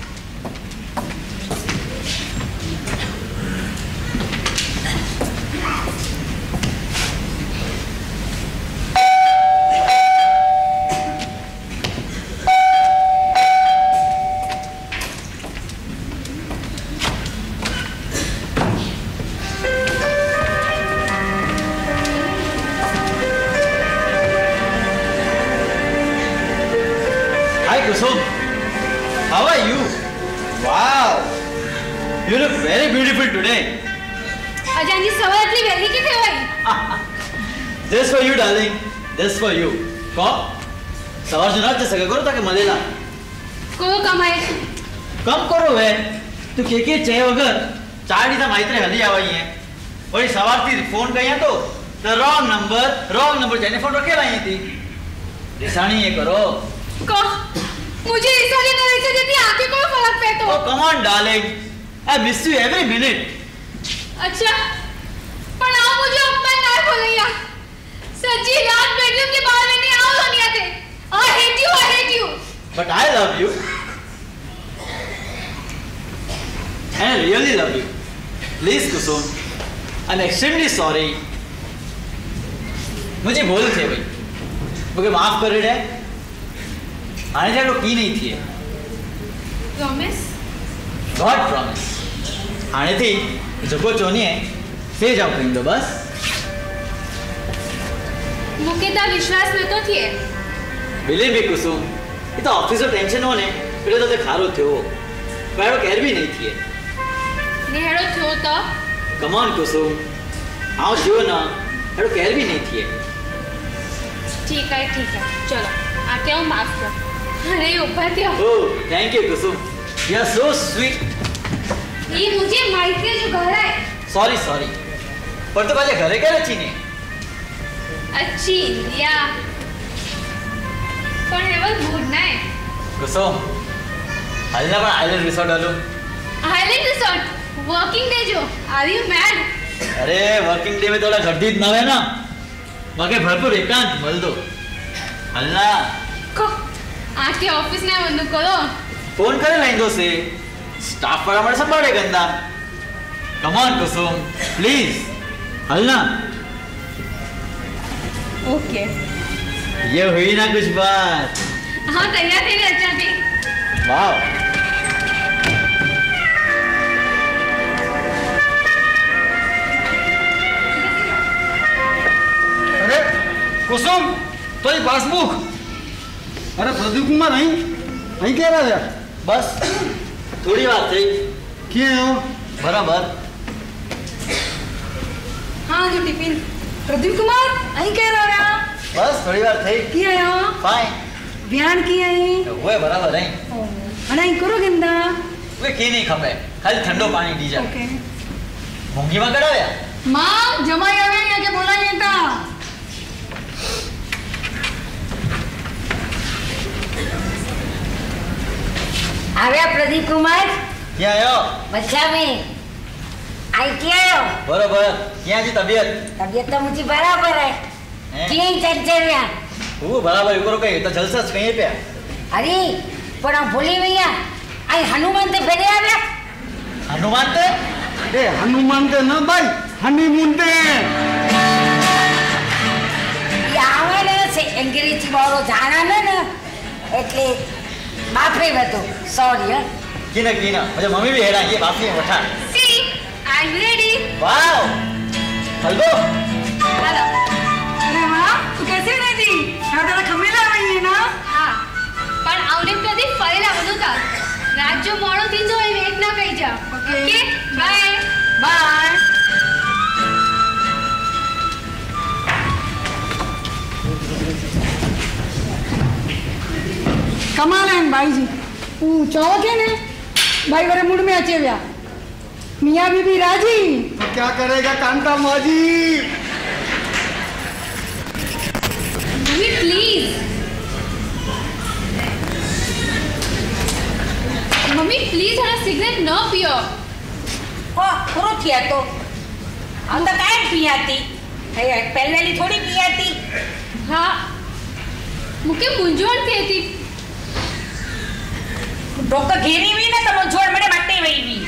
Kusum, how are you? Wow, you look very beautiful today. अजान जी सवाल इतनी वेली की थे भाई। This for you, darling. This for you. कौन? सवाल जो ना चल सके करो ताकि मलेला। को कमाए? कम करो वे। तू के के चाहे वगर चार डी था माइत्रे हली आवाई है। वही सवाल थी फोन कहीं तो the wrong number wrong number जाने फोन रखे लाई थी। निशानी ये करो। को मुझे इस वाली नजर से जितनी आंखें को फर्क पे तो। Oh come on darling, I miss you every minute. अच्छा, पर आप मुझे अपन ना बोलिया। सच्ची रात बेडरूम के बाहर नहीं आओ दुनिया थे। I hate you, I hate you. But I love you. And I really love you. Please Kusum, I'm extremely sorry. मुझे भूल थे भाई, मुझे माफ कर रहे हैं। आने जाने को की नहीं थी। Promise? God promise. आने थी, जो को चोनी है, से जाओ कहीं दो बस। मुझे ता विश्वास न तो थी। Believe me कुसुम, ये तो ऑफिस में टेंशन होने, फिर तो ते खारो थे वो, पर वो कहर भी नहीं थी। नेहरो थियो तो? Come on कुसुम, आओ जो ना, हेरो कहर भी नहीं थी। ठीक है ठीक है, चलो आते हो माफ कर। अरे ऊपर थे। Oh, thank you Kusum, you are so sweet. ये मुझे माइके जो घर है। Sorry sorry, पर तो बाजे घरे क्या रची ने? अच्छी या पर हेवल मूड ना है कुसुम हल्ला पर आइलैंड रिसोर्ट डालो आइलैंड रिसोर्ट वर्किंग डे जो आर यू मैड अरे वर्किंग डे में थोड़ा गर्दीत ना है ना मगे भरपूर एकांत मल दो हल्ला को आके ऑफिस ना बंद करो फोन करे लाइन दो से स्टाफ पर हमारे संभाले गंदा कम ऑन कुसुम प्लीज हल्ला ओके ये हुई ना कुछ बात हाँ तैयार थे अच्छा थी वाह अरे कुसुम तो ये पासबुक अरे प्रदीप कुमार नहीं नहीं कह रहा था बस थोड़ी बात थी क्या हो बराबर हाँ जो टिफिन प्रदीप कुमार અહીં કઈ રહ્યા बस थोड़ी बार थी की आया फाइन बयान की आई वो बराबर नहीं અને અહીં કરો ગંદા वे की नहीं खपे खाली ठंडो पानी दी जा ओके मूंगी में कड़ा या मां जमाई आवे यहाँ के बोलाइए ता आव्या प्रदीप कुमार क्या आयो बच्चा में आई क्या आयो बराबर क्या जी तबीयत तबीयत तो मुझे बराबर है क्या ही चंचल या वो बराबर यूं करो कहीं तो जलसा कहीं पे अरे पर हम भूली भैया आई हनुमान ते फेरे आव्या हनुमान ते ए हनुमान ते ना भाई हनीमून ते ये आवे ने से अंग्रेजी बोलो जाना ना ना એટલે માફી વતો સોરી હા कीना कीना मुझे मम्मी भी हेड़ा ये बापी में बैठा see I am ready wow हल्दो हेलो अरे वाह तू कैसे है जी यहाँ तेरा खमेला रही है ना हाँ पर आवने प्रदीप फरेला બધું તા રાત જો મોડો થીંદો એ વેટ ના કઈ જા ઓકે બાય बाय कमाल है भाई जी तू चौक है ने भाई बड़े मूड में अचे व्या मियाँ बीबी राजी तो क्या करेगा कांता माजी मम्मी प्लीज मम्मी प्लीज हमारा सिगरेट न पियो ओ पूरो थिया तो हम तो काहे पियाती है पहले थोड़ी पियाती हाँ मुके मुंजोड़ थी थी डॉक्टर घेरी हुई ना तो मुंजोड़ मेरे मट्टे हुई भी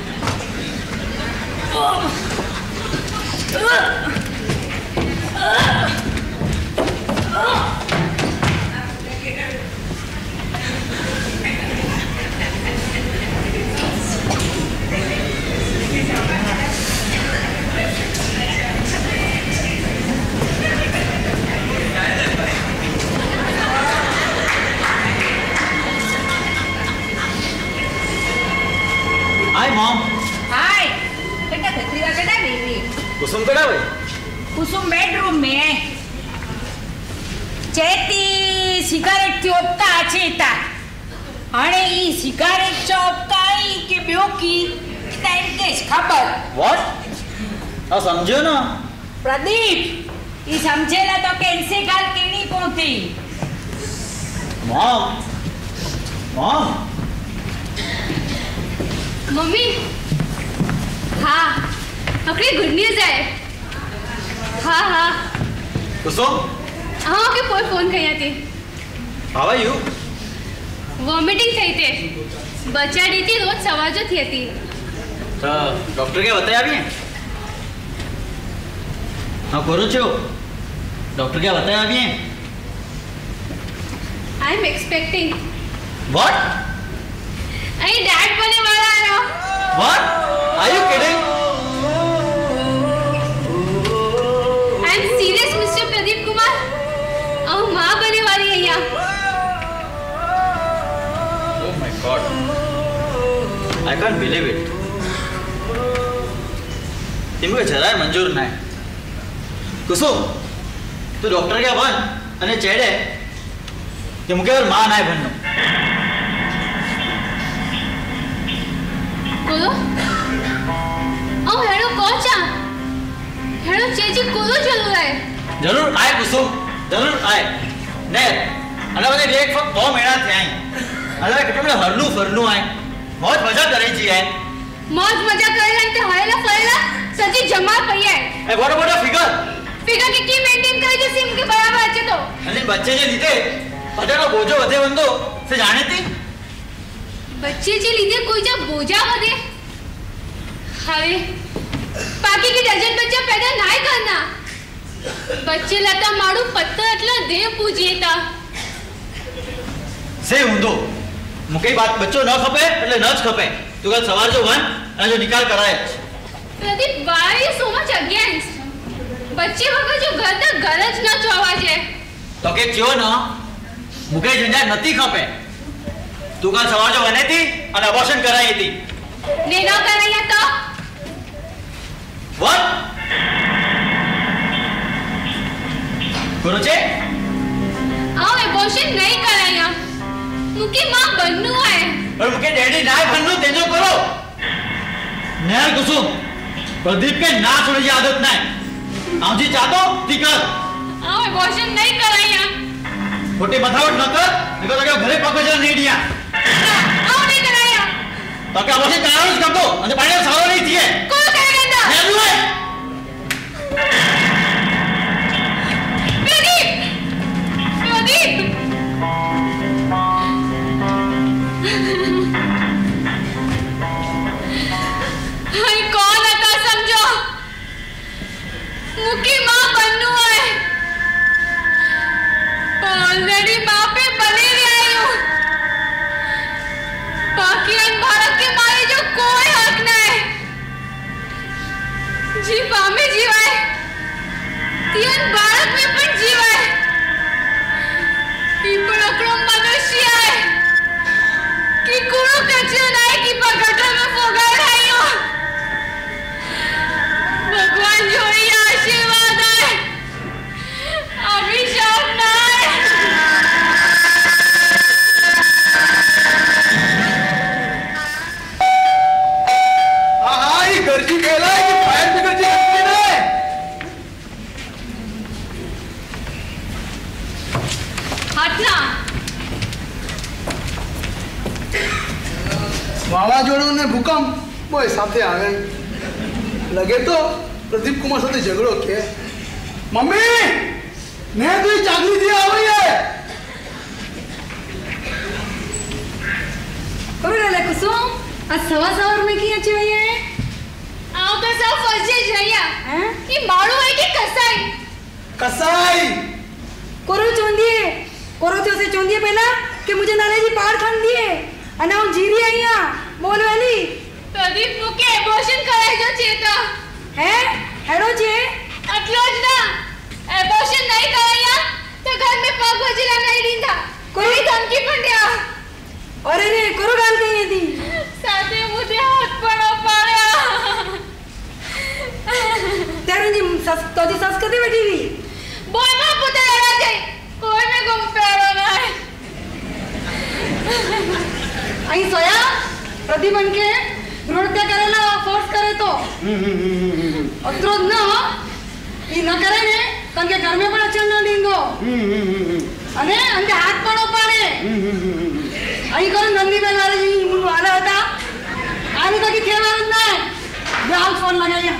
हाय मॉम हाय बेटा छतरी का बेटा बेबी कुसुम कड़ा भाई कुसुम बेडरूम में है चेती सिगारेट थी ओपता आछे ता हाणे ई सिगारेट चोपता ई के ब्यो की टाइम के खबर व्हाट आ समझो ना प्रदीप ई समझेला तो कैसे गाल केनी कोथी मॉम मॉम मम्मी हाँ अपनी गुड न्यूज़ है हाँ हाँ कुसुम हाँ ओके कोई फोन करिया थी હાઉ આર યુ? વોમિટિંગ થઈ તે બચાડી હતી રોજ સવાજો થઈ હતી. તો ડોક્ટર કે બતાવી આવીએ? હા કરું છું. ડોક્ટર કે બતાવી આવીએ? I am expecting. વોટ? અહીં ડેડ બને વાળા આવ્યો. What? Are you kidding? I am serious mister Pradeep Kumar. હું માં બને વાળી અહીંયા. Oh my God. I can't believe it. इनको जरा मंजूर ना है. कुसुम, तू डॉक्टर क्या बन अने चेड़े कि मुके और मां ना है बननो. कोलो? ओ हेलो कोचा. हेलो चेची कोलो चलो है. जरूर आए कुसुम, जरूर आए. ने अने बने एक फक्त दो महीना थे आई. अरे कितने हरनू फरनू आए. बहुत मजा करे जी है. मौज मजा करेला ते हयला फरेला सची जमा पई है. ए what about a figure? Figure के की मेंटेन करे जो सिम के बराबर अच्छे तो. अने बच्चे जे लीधे पटेलो बोझो वधे वंदो से जाने थी. बच्चे जे लीधे कोई जा बोझा वधे. हवे बाकी की डजन बच्चा पैदा नाय करना. बच्चे लता मारू पत्तर એટલે દેવ પૂજીતા. से हुंदो मुके बात बच्चो न खपे એટલે ન જ खपे. तू कल सवार जो वन અને जो निकाल कराए. Pradeep why are you so much against? बच्चे वगैरह जो घर तक गरज न चोवा जे. तो के क्यों ना मुके झंझट नती खपे. तू कल सवार जो बने थी અને अबॉर्शन कराई थी. ने न कराया तो व्हाट? गुरुजी आओ अबॉर्शन नहीं कराया. मुके मां बननु है. और मुके डैडी ना बननु तेजो करो. नया कुसुम प्रदीप के ना छोड़े की आदत ना है. आउजी चाहतो टिकर. आओ अबॉर्शन नहीं कराया. छोटी बतावट न कर. देखो तो घरे पको जरा नहीं दिया. आओ नहीं कराया. तो क्या अबॉर्शन करावो ज करतो અને પાડે સારો નહીં થીએ. કોણ કરેગા? मैं है. प्रदीप प्रदीप हाय कौन आता समझो. मुकी मां बननु है. ऑलरेडी मां पे बने रही हूं. बाकी इन भारत के मारे जो कोई हक नहीं. जी पामे जीवाय तीन भारत में पण जीवाय. ई पण अकड़ो मनुष्य है कि कुणो कचरो नहीं कि गटर में फोगाय रही हो. भगवान जोड़ी आशीर्वाद है. अभिशाप नहीं. हाँ ये गर्जी केला है कि फायर भी गर्जी करती है. हटना. વાવાઝોડું ને ભૂકંપ બોય સાથે આવે. લગે તો પ્રદીપ કુમાર સાથે ઝઘડો કે મમ્મી ને તું ચાકરી દે આવી હે. अरे ले कुसुम आज सवा सवार में की अच्छी हुई है. आओ तो सब फर्जे जइया. हैं? ये मारू है कि कसाई? કસાઈ कोरो चोंदिए कोरो थयो से चोंदिए पहला कि मुझे नाले जी पार खान दिए अने હું જીરી અહીંયા બોલ વાલી. प्रदीप मुके एबॉर्शन कराय जो चेता. હે હેડો છે अटलो ज ना. एबॉर्शन नहीं कराया तो घर में पग वजीला नहीं दींदा. कोई धमकी पण दिया. अरे रे कोरो गाल कही थी. साथे मुझे हाथ पड़ो पाया. तेरे जी सस तो जी सस कदे बैठी हुई. बोल में पुते लड़ा जाए. कोई में गुम पैरो ना है. અહીં સોયા પ્રતિબંધ કે નૃત્ય કરેલા ફોર્સ કરે તો અત્રો ન ઈ ન કરે ને કારણ કે ઘર में પણ અચલ ન લીંદો અને અંતે હાથ પણ ઉપાડે. અહીં કોણ નંદીબેન વાળા જી વાળા હતા આની તો કી થેવાનું જ નહીં. હાલ ફોન લગાવ્યા.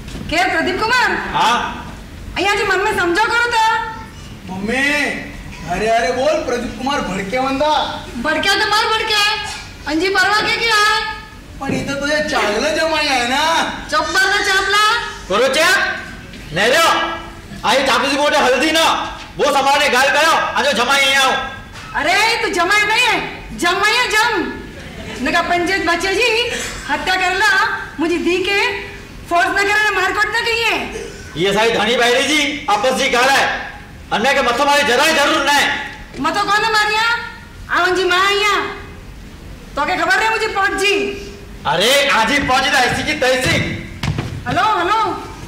के प्रदीप कुमार हाँ અહીંયા જે મન में समझो करो तो मम्मी अरे अरे बोल प्रदीप कुमार भड़के वंदा भड़क्या तो मार भड़क्या अंजी परवा के क्या है पण इथं तुझे चांगलं जमाई आहे ना चुप मारना चापला करो क्या नहीं रे आई चापली सी बोटे हल्दी ना वो समाने गाल करो आज जमाई नहीं आओ अरे तू जमाई नहीं है जमाई है जम नका पंचायत बच्चे जी हत्या करला मुझे दी के फोर्स न करे मारकोट न कहिए ये सारी धनी बहरी जी आपस जी गाल है अन्य के मत मारे जरा जरूर नहीं मतो कौन मारिया आवन जी मां आया तो के खबर है मुझे पहुंच जी अरे आज ही पहुंच रहा ऐसी की तैसी हेलो हेलो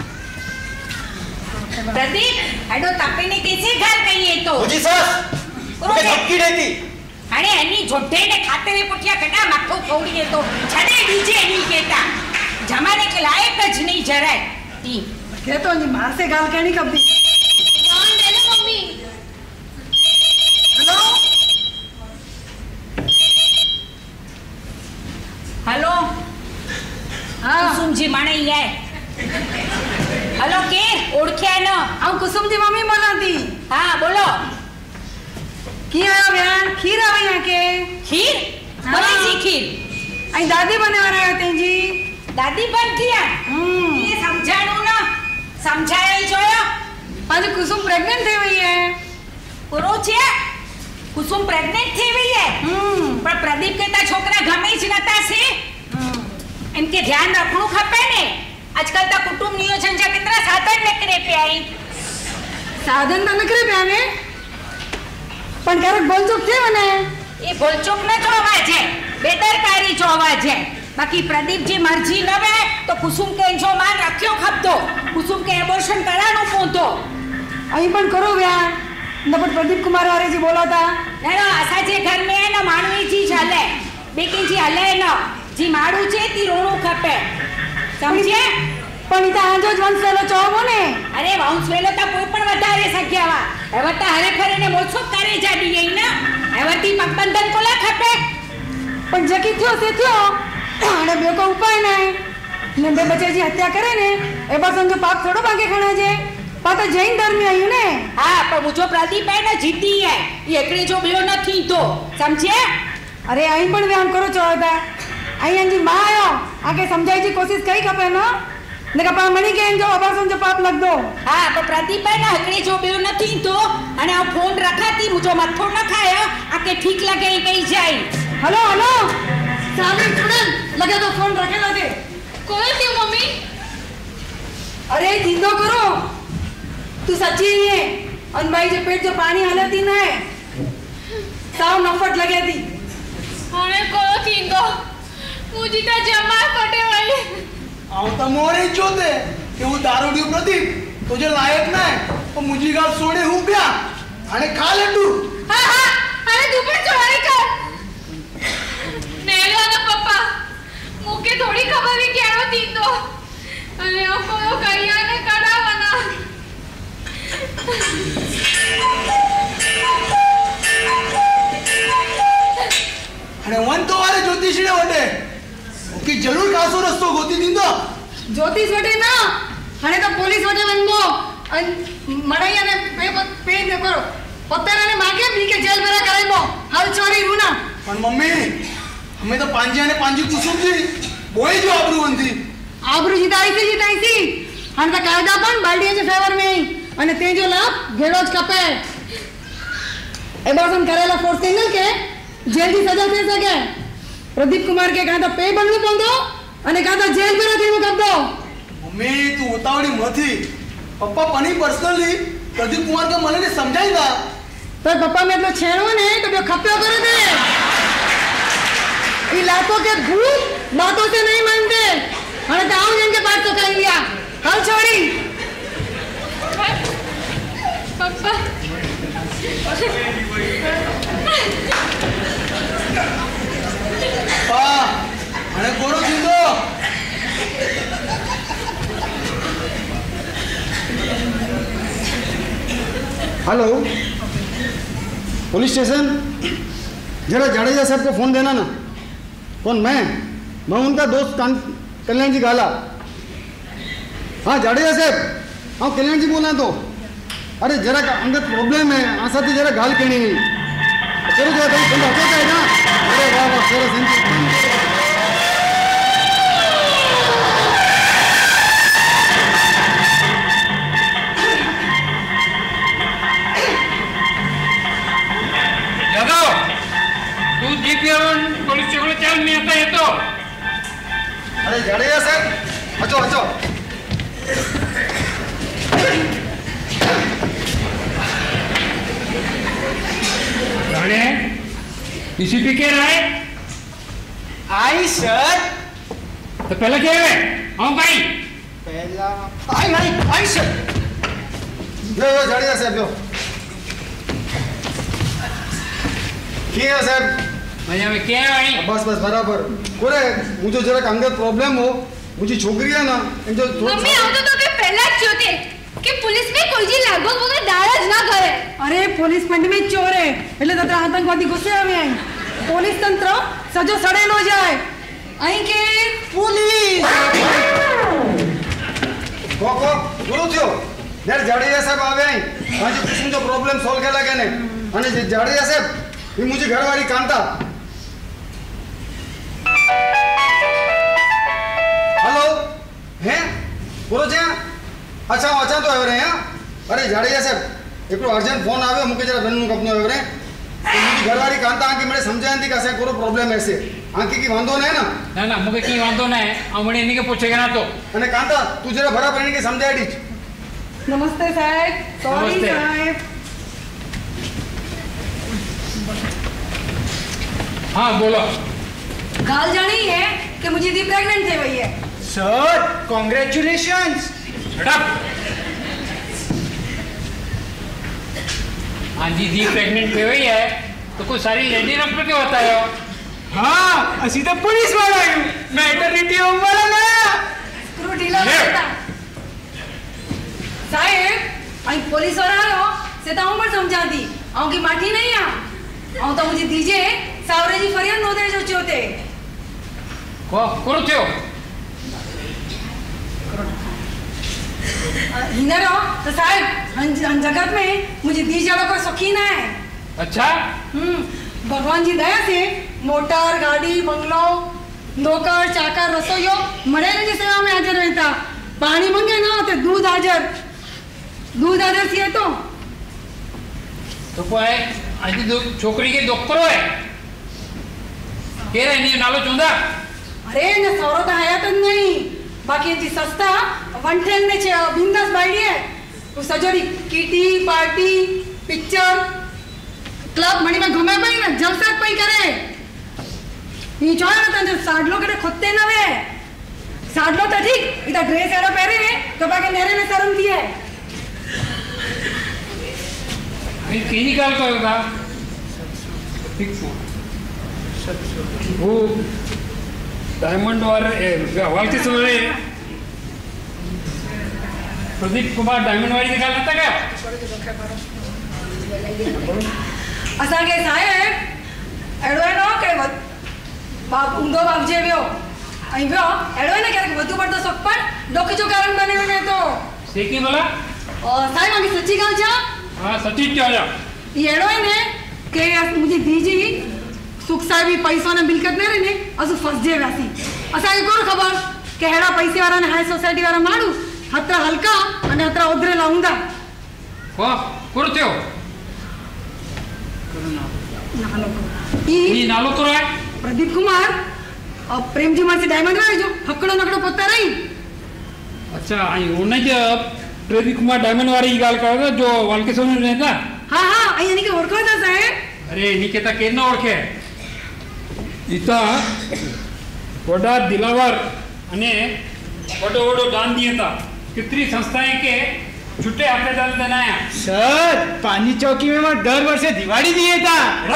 प्रदीप हेडो तापे ने कैसे घर कहिए तो मुझे सस मुझे धमकी देती अरे एनी झोटे ने खाते में पुटिया कटा मक्खो छोड़िए तो छड़े डीजे नहीं कहता जमाने के लायक ज नहीं जराय ती के तो जी मार से गाल कहनी कब दी जान दे ले मम्मी हेलो हेलो हां कुसुम जी माणे ही है हेलो के ओळख्या न हम कुसुम जी मम्मी बोलाती हां बोलो की आयो बयान खीर आवे यहाँ के खीर हाँ। बड़ी सी खीर आई दादी बने वाला है जी दादी बनती है हम्म ये समझाणू ना समझाया ही जोयो आज कुसुम प्रेग्नेंट थी हुई है पूरो छे कुसुम प्रेग्नेंट थी हुई है हम्म पर प्रदीप केता छोकरा गमे ज नता से इनके ध्यान रखणू खपे ने आजकल ता कुटुंब नियोजन जा कितना साधन निकरे पे आई साधन तो निकले पे आवे पण क्यारेक बोलचोक थे मने ये बोलचोक न जो अवाज है बेदरकारी जो अवाज है बाकी प्रदीप जी मर्जी न वे तो कुसुम के जो मान रखियो खपतो कुसुम के एबॉर्शन करानो पोतो अही पण करो व्या नबट प्रदीप कुमार वारे जी बोला था ना ना असा जे घर में है ना मानवी जी हले बेकी जी हले न जी माडू छे ती रोणू खपे समझे पण इता आजो ज वंशवेलो चोबो ने अरे वंशवेलो ता कोई पण વધારે સક્યાવા હવે તા હરે ફરે ને મોછો કરે જાડી ગઈ ના હવેથી પકબંધન કોલા ખપે पण जकी थियो से थियो अने बे को उपाय नहीं ने बे बच्चे जी हत्या करे ने ए बस समझो पाप थोड़ो भागे खणा जे पाता जैन धर्म आयु ने हां पर मुझो प्रदीप है ना जीती है ये एकड़ी जो बेयो नथी तो समझे अरे आई पण व्यायाम करो चोदा आई अंजी मां आयो आके समझाई जी कोशिश कई खपे ना नका पा मणी के जो अबर समझो पाप लग दो हां पर प्रदीप है ना एकड़ी जो बेयो नथी तो अने आ फोन रखाती मुझो मथो न खाया आके ठीक लगे कई जाई हेलो हेलो सामने स्टूडेंट लगे तो फोन रखे लगे कोई थी मम्मी अरे जिंदो करो तू सच्ची है अन भाई जो पेट जो पानी हले थी ना है साव नफट लगे थी हमें को थी तो मुझे तो जमा पटे वाली आऊ तो मोरे जोते कि वो दारू ड्यू प्रदीप तुझे लायक नाही तो मुझी गाल सोडे हूं प्या आणि खा लड्डू हां हां अरे तू पण चोरी कर नेलो ना पप्पा मुके थोड़ी खबर भी केड़ो थी तो अरे ओ को करिया ने कडावना आणि वन तो वाले ज्योतिषीने वटे ओके जरूर कासो रस्तो गोती दिंदो ज्योतिष वटे ना हणे तो पुलिस वटे वंदो अन मड़ैया ने पे पे ने करो पत्तरा ने मागे बी के जेल में कराइबो हल चोरी रूना पण मम्मी हमें तो पांजी ने पांजी कुसुम जी बोई जो आबरू वंती आबरू जिताई थी जिताई थी हण तो कायदा पण बाल्डिया के फेवर में अने ते जो लाभ घेड़ो ज कपे ए बासम करेला फोर्स सिंगल के जेल की सजा दे सके प्रदीप कुमार के कहा तो पे बनू पंदो अने कहा तो जेल में रखी कब दो मम्मी तू उतावड़ी मथी पप्पा पनी पर्सनली प्रदीप कुमार के मने ने समझाई दा तो पप्पा में तो छेड़ो ने तो बे खप्यो करे दे ई लातों के भूत बातों से नहीं मानते हने तो आऊं जिनके पास तो कह लिया हल छोड़ी पप्पा पा अरे कोरो दिंदो हेलो पुलिस स्टेशन जरा जाडेजा साहब को फ़ोन देना ना कौन मैं मैं उनका दोस्त कल्याण जी गाला हाँ जाडेजा साहब, हाँ कल्याण जी बोला तो अरे जरा का अंगत प्रॉब्लम है आशा थी जरा गाल कहनी नहीं चलो जरा तुम समझो तो है ना। अरे वाह वाह सरस यादव तू जीप पोलीस स्टेशन चल मी आता येतो। अरे जाडेजा साहब अचो अचो। राणे पीसीपी के रहा है आई सर। तो पहले क्या है हाँ भाई पहला आई आई आई सर। जो जो जाडेजा साहब जो क्या है साहब मजा में क्या है भाई। बस बस बराबर कोरे मुझे जरा अंगत प्रॉब्लम हो मुझे छोकरी है ना जो मम्मी આવતો તો કે પહેલા જ જોતે કે पुलिस में कोई जी लागो वगैरह दाराज ना करे। अरे पुलिस पंड में चोर है એટલે તત્ર આતંકવાદી ગુસ્સે આવે આઈ પોલીસ તંત્ર સજો સડેલો જાય આઈ કે पुलिस को को गुरु थियो यार जाडेजा साहब आवे आई आज कुछ जो प्रॉब्लम सॉल्व केला के ने અને જે જાડેજા સાહેબ એ મુજી ઘરવાળી કાંતા। हेलो हैं बोलो जी अच्छा अच्छा तो आवे रहे हैं। अरे जाडेजा साहब एक अर्जेंट फोन आवे मुके जरा बेन कपनो आवे रहे तो मुजी घरवाળી कांता आंकी मने समझाय थी कैसे कोरो प्रॉब्लम ऐसे आंकी की वांधो नहीं ना ना ना मुके की वांधो नहीं हमणे इनी के पूछेगा ना तो અને કાંતા તું જરા બરાબર એને કે સમજાય દી। नमस्ते साहब सॉरी नमस्ते। साहब। हाँ बोलो। गाल जानी है कि मुझे दी प्रेग्नेंट थे भई है। Sir congratulations. Shut up. हाँ जी जी प्रेग्नेंट पे हुई है तो कोई सारी लेडी डॉक्टर क्यों होता है। हाँ असी तो पुलिस वाला हूँ मैटरनिटी होम वाला ना। स्क्रू ढीला करता साहब आई पुलिस वाला हो से तो हूं पर समझा दी आऊं की माठी नहीं आ आऊं तो मुझे दीजिए सावरे जी फरियाद नो दे जो चोते को करो थियो हिनरो तो साहब हन हन जगत में मुझे दी जाड़ो कोई शौकीन है। अच्छा हम्म भगवान जी दया से मोटर गाड़ी बंगलो नौकर चाकर रसोइयो मरे जी सेवा में हाजिर रहता पानी मंगे ना तो दूध हाजिर दूध हाजिर थी तो तो कोई आज दो छोकरी के डॉक्टर है के रे नी नालो चुंदा। अरे ने सौरो तो आया तो नहीं बाकी जी सस्ता वन टेन ने छे बिंदास बाईडी है वो सजोरी किटी पार्टी पिक्चर क्लब मणी में घुमे पई ना जलसा पई करे ये जोया ना तो साडलो करे खुदते ना वे साडलो तो ठीक इधर ड्रेस एरो पहरे ने तो बाकी नेरे में शर्म थी है। ये किनी गाल को होगा ठीक वो डायमंड और हवाल के समय प्रदीप कुमार डायमंड वाली निकाल लेता क्या असा के साहेब एडो एनो के बाप उंदो बाप जे व्यो आई व्यो एडो ने के વધુ પડતો સપણ ડોકીજો કારણ બને ને તો सेकी बोला और साहेब आगे सच्ची गाल जा हाँ सच्ची क्या जा ये एडो ने के मुझे दीजी सुख साहेब पैसों ने मिलकत ने रे असु फस जे वासी असा के कोर खबर के हेड़ा पैसे वाला ने हाई सोसाइटी वाला माडू हत्रा हल्का અને હત્રા ઉધરે લાઉંદા को कुरत्यो नालो ई नालो करो है प्रदीप कुमार और प्रेम जी मासी डायमंड वाले जो हकड़ो नकड़ो पोता रही। अच्छा आई होने के प्रदीप कुमार डायमंड वाली गाल करो जो वालके सोने रहता। हाँ हाँ आई यानी के ओळखो था साहेब। अरे इनके ता के ना ओळखे इता वडा दिलावर अने वडो वडो दान दिए था कितनी संस्थाएं के छुट्टे हाथे दान देना है। सर पानी चौकी में मैं दर वर्षे दिवाली दिए था।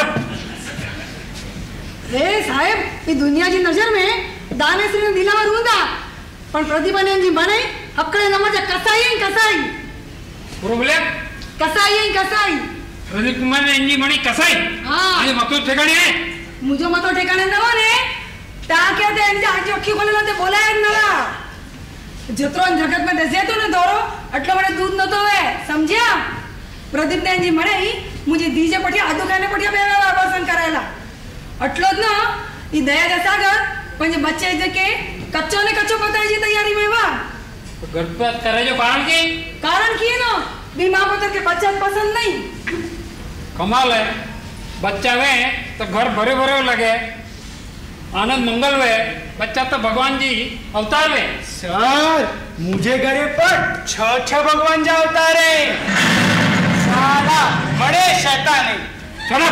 ए साहेब ये दुनिया की नजर में दाने से दिलावर हुंदा पण प्रतिभाने जी बने हकड़े नमज कसाई है कसाई प्रोब्लेम कसाई है कसाई प्रदीप कुमार ने इंजी बनी कसाई। हाँ ये मतो ठिकाने है मुझे मतो ठिकाने न होने ता क्या ते इंजी आज अखी खोले ते बोला है ना जितरो जगत में दसे तो ने दौरो अटलो बड़े दूध न तो है समझिया। प्रदीप ने जी मणे मुझे दीजे पटिया आदू खाने पटिया बेवा आवासन करायला अटलो ज ना ई दया जसागर पंजे बच्चे जे के कच्चो ने कच्चो पताई जी तैयारी में वा गणपत करे जो कारण की कारण की ना बी मां पुत्र के बच्चा पसंद नहीं। कमाल है बच्चा वे तो घर भरे भरे लगे आनंद मंगल वे बच्चा तो भगवान जी अवतार वे। सर मुझे घरे पर छह छह भगवान जा अवतारे साला बड़े शैतान है। चलो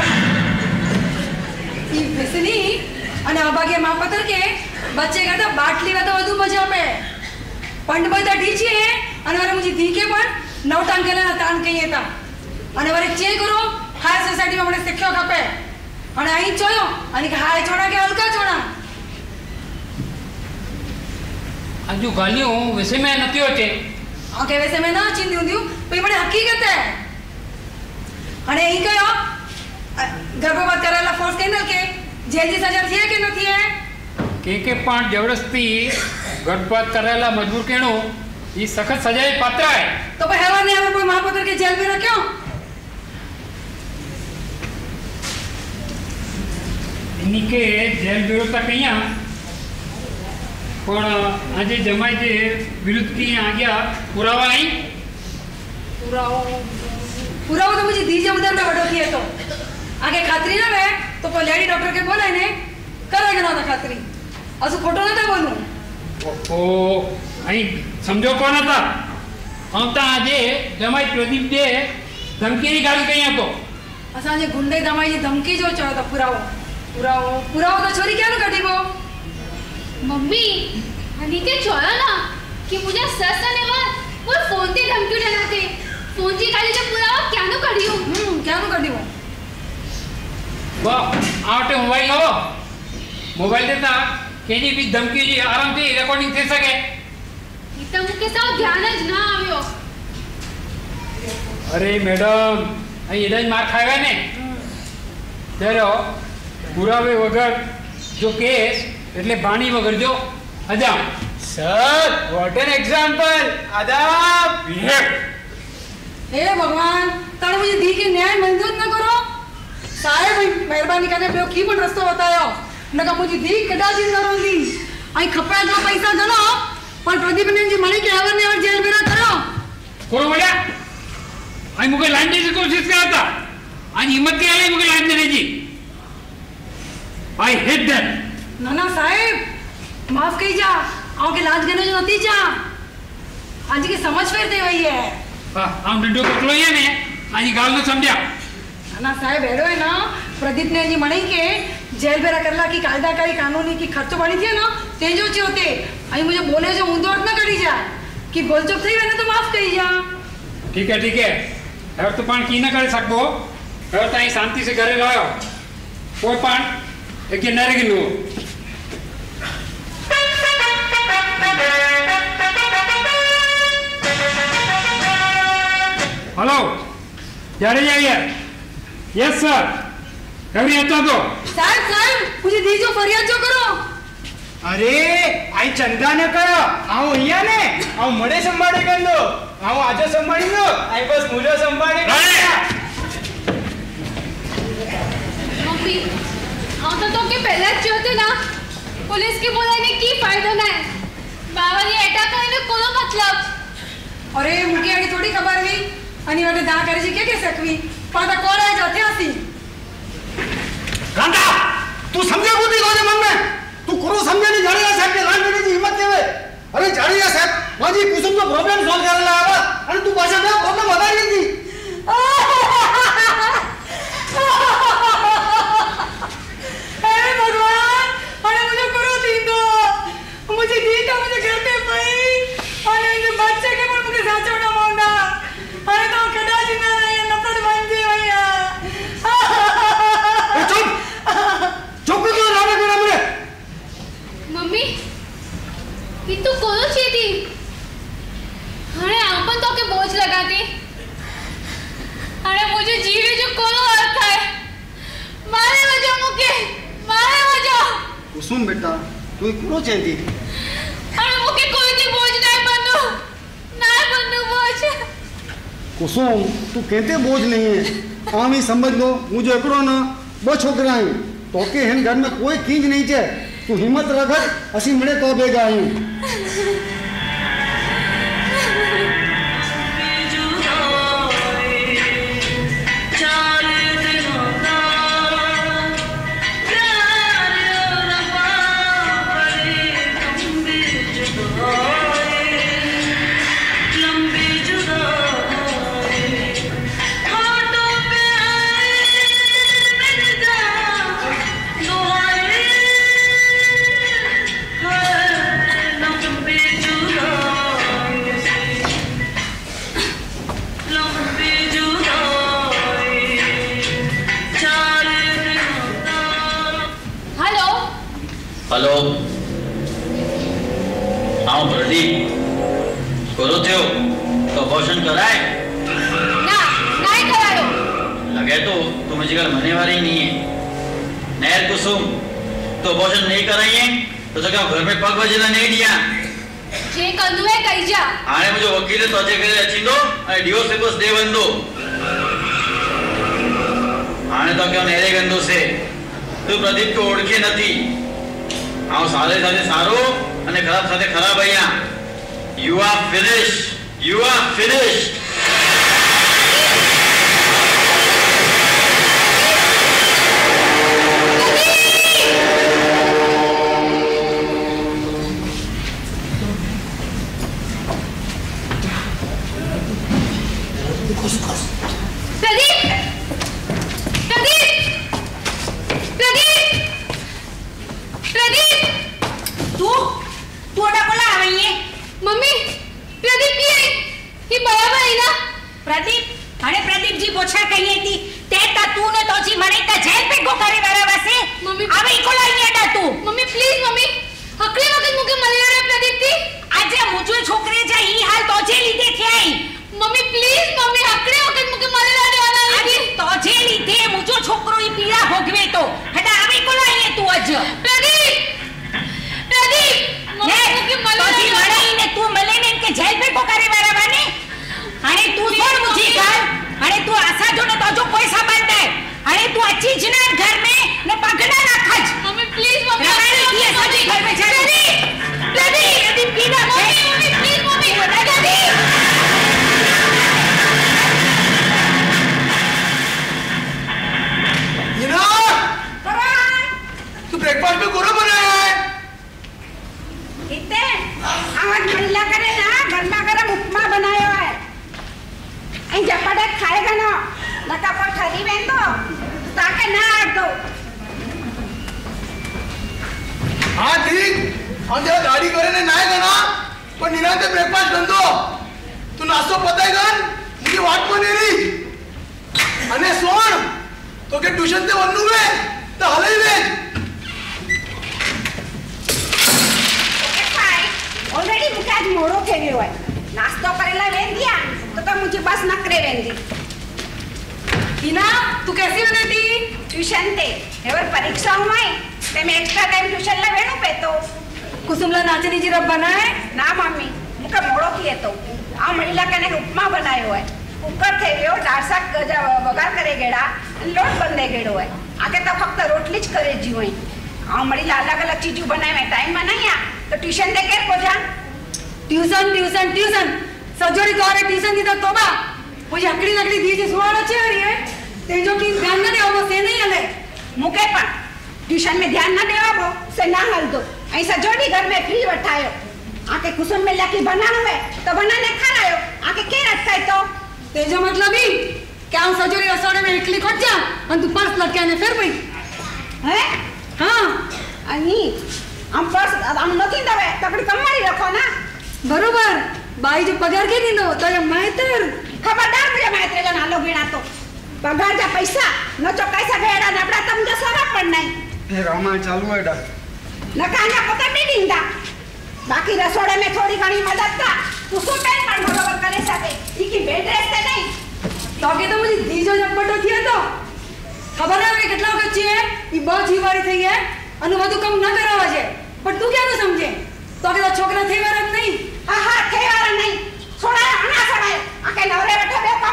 ई फिसनी અને અભાગે માપતર કે બચ્ચે કરતા બાટલી વા તો વધુ મજા આપે પણ બધા ઢીચી હે અને વરે મુજી ધીકે પણ નવટાંગ કેલા તાન કહીએ તા અને વરે ચે કરો હાય સોસાયટી માં મને શીખ્યો ખપે અને અહીં જોયો અને કે હાય છોડા કે હલકા છોડા આજુ ગાલિयों वैसे में नती होते ओके वैसे में ना चिंदी हुंदी पे बड़े हकीकत है અને અહીં કયો ગર્ભપાત કરેલા ફોર્સ કેનલ કે जेल की सजा थी है कि न थी है के के पांच जबरदस्ती गर्भपात करेला मजबूर केनो ये सख्त सजा पात्र है तो भाई हैवान ने हमें कोई महापुत्र के जेल में रखो इन्हीं के जेल बिरो तक कहिया पण आज जमाई जे विरुद्ध की आ गया पुरावा आई पुरावा पुरावा तो मुझे दीजिए उधर में बड़ो किए तो आगे खातरी ना वे तो कोई लेडी डॉक्टर के बोला ने करेगा ना था खातरी असु खोटो ना था बोलूं ओ आई समझो कौन था हम ता आजे जमाई प्रदीप दे धमकी गाल कहिया तो असा जे गुंडे दमाई धमकी जो चाहो था पुरावा पुरावा पुरावा तो छोरी क्या नु कटीबो मम्मी हनी के छोरा ना कि मुझे सस ने वा वो फोन ते धमकी डराते फोन जी गाली जो पुरावा क्या नु करियो हम्म क्या नु कटीबो वाह आटे मोबाइल लो मोबाइल देता केनी भी धमकी जी आराम से रिकॉर्डिंग थे सके इतना मुके साथ ध्यान ज ना आव्यो। अरे मैडम अई इधर मार खाएगा ने तेरो पुरावे वगर जो केस એટલે બાણી વગર જો અજા સર વોટ એન એક્ઝામ્પલ આદાબ हे भगवान ताणे मुझे दी के न्याय मंजूर न करो साहेब मेहरबानी करने पे की पण रस्तो बतायो नका मुझे दी कदा जी न रोंदी आई खपे जो पैसा गनो पण प्रदीप ने जी मणी के आवर ने और जेल में करो करो बड़ा आई मुके लाइन देने की कोशिश करता आज हिम्मत के आले मुके लाइन देने जी आई हेट दैट ना ना साहेब माफ कई जा आओ के लाज गनो जो नती जा आज की समझ फेर दे वही है हां हम डंडो पकड़ो ये ने आज गाल न समझा ना साहेब हेडो है ना प्रदीप ने जी मणी के जेल में करला की कायदाकारी कानूनी की खर्चो बनी थी ना तेजो चे होते आई मुझे बोले जो ऊंधोट ना करी जा कि बोलचोक थई वेने तो माफ कई जा ठीक है ठीक है और तो पान की ना कर सकबो और ताई शांति से घरे रहो कोई पान एक न रही लो हेलो यारे जाइए यस सर कभी आता तो साहब साहब मुझे दीजो फरियाद जो करो अरे आई चंदा न करो आओ અહીંયા ને આવ મડે સંભાળે ગંદો આવ આજે સંભાળી લો આઈ બસ મુજો સંભાળે मम्मी हम तो तो के पहले चाहते ना पुलिस के बोलाने की फायदा ना है बाबा ये अटैक करने कोनो मतलब अरे मुके आड़ी थोड़ी खबर हुई अनि वाले दा करे जी के के सकवी पादा कोड़ा जाते आसी गांडा तू समझे बुद्धि कोने मन में तू करो समझे नहीं जाड़िया साहब के लान देने की हिम्मत देवे अरे जाड़िया साहब माजी कुसुम तो प्रॉब्लम सॉल्व करला आवा अरे तू भाषा में प्रॉब्लम बता रही थी हे भगवान अरे मुझे करो दी दो मुझे दी तो मुझे घर पे पई अरे ये बच्चे के पर मुझे साचो ना मोंडा अरे तो कदा जी ना ये नपड़ बन जी भैया चुप चुप क्यों राणे को हमरे मम्मी ये तो कोनो चीती अरे आपन तो के बोझ लगाते अरे मुझे जीवे जो कोनो अर्थ है मारे वजह मुके मारे वजह कुसुम बेटा तू करो चाहती अरे मुके कोई दी बोझ नहीं कुसुम तू कहते बोझ नहीं है आम ही समझ लो मुझे एकड़ो ना बो छोकरा आहियूं तोखे हिन घर में कोई कींज नहीं चे तू हिम्मत रख असी मिले तो बेगा आहियूं हेलो हाँ प्रदीप करो थियो तो अबॉर्शन कराए ना नहीं करायो लगे तो तुम मुझे घर मरने वाली नहीं है नहर कुसुम तो अबॉर्शन नहीं कराइए तो क्या घर में पग बजेला नहीं दिया जे कंदू है कही जा आने मुझे वकील तो अचे करे अचींदो और डिवोर्स पेपर्स दे वंदो आने तो क्या नहरे गंदो से तू प्रदीप को ओळखे नथी आओ सारे सारे सारो अने खराब साथे खराब भैया you are finish you are finish बाकी रसोड़े में थोड़ी घनी मदद का कुसुम बेन पण बरोबर करे सके ई की बेड रेस्ट नहीं तो के तो मुझे दीजो झपटो थिए तो खबर है કેટલા વખત છે ઈ બહુ જીવારી થઈ હે અને વધુ કામ ન કરાવા છે પણ તું ક્યાંનું સમજે તો કે છોકરા થઈ વાળા નહીં હા હા થઈ વાળા નહીં છોડા આના છોડાય આ કે નવરે બેઠો બે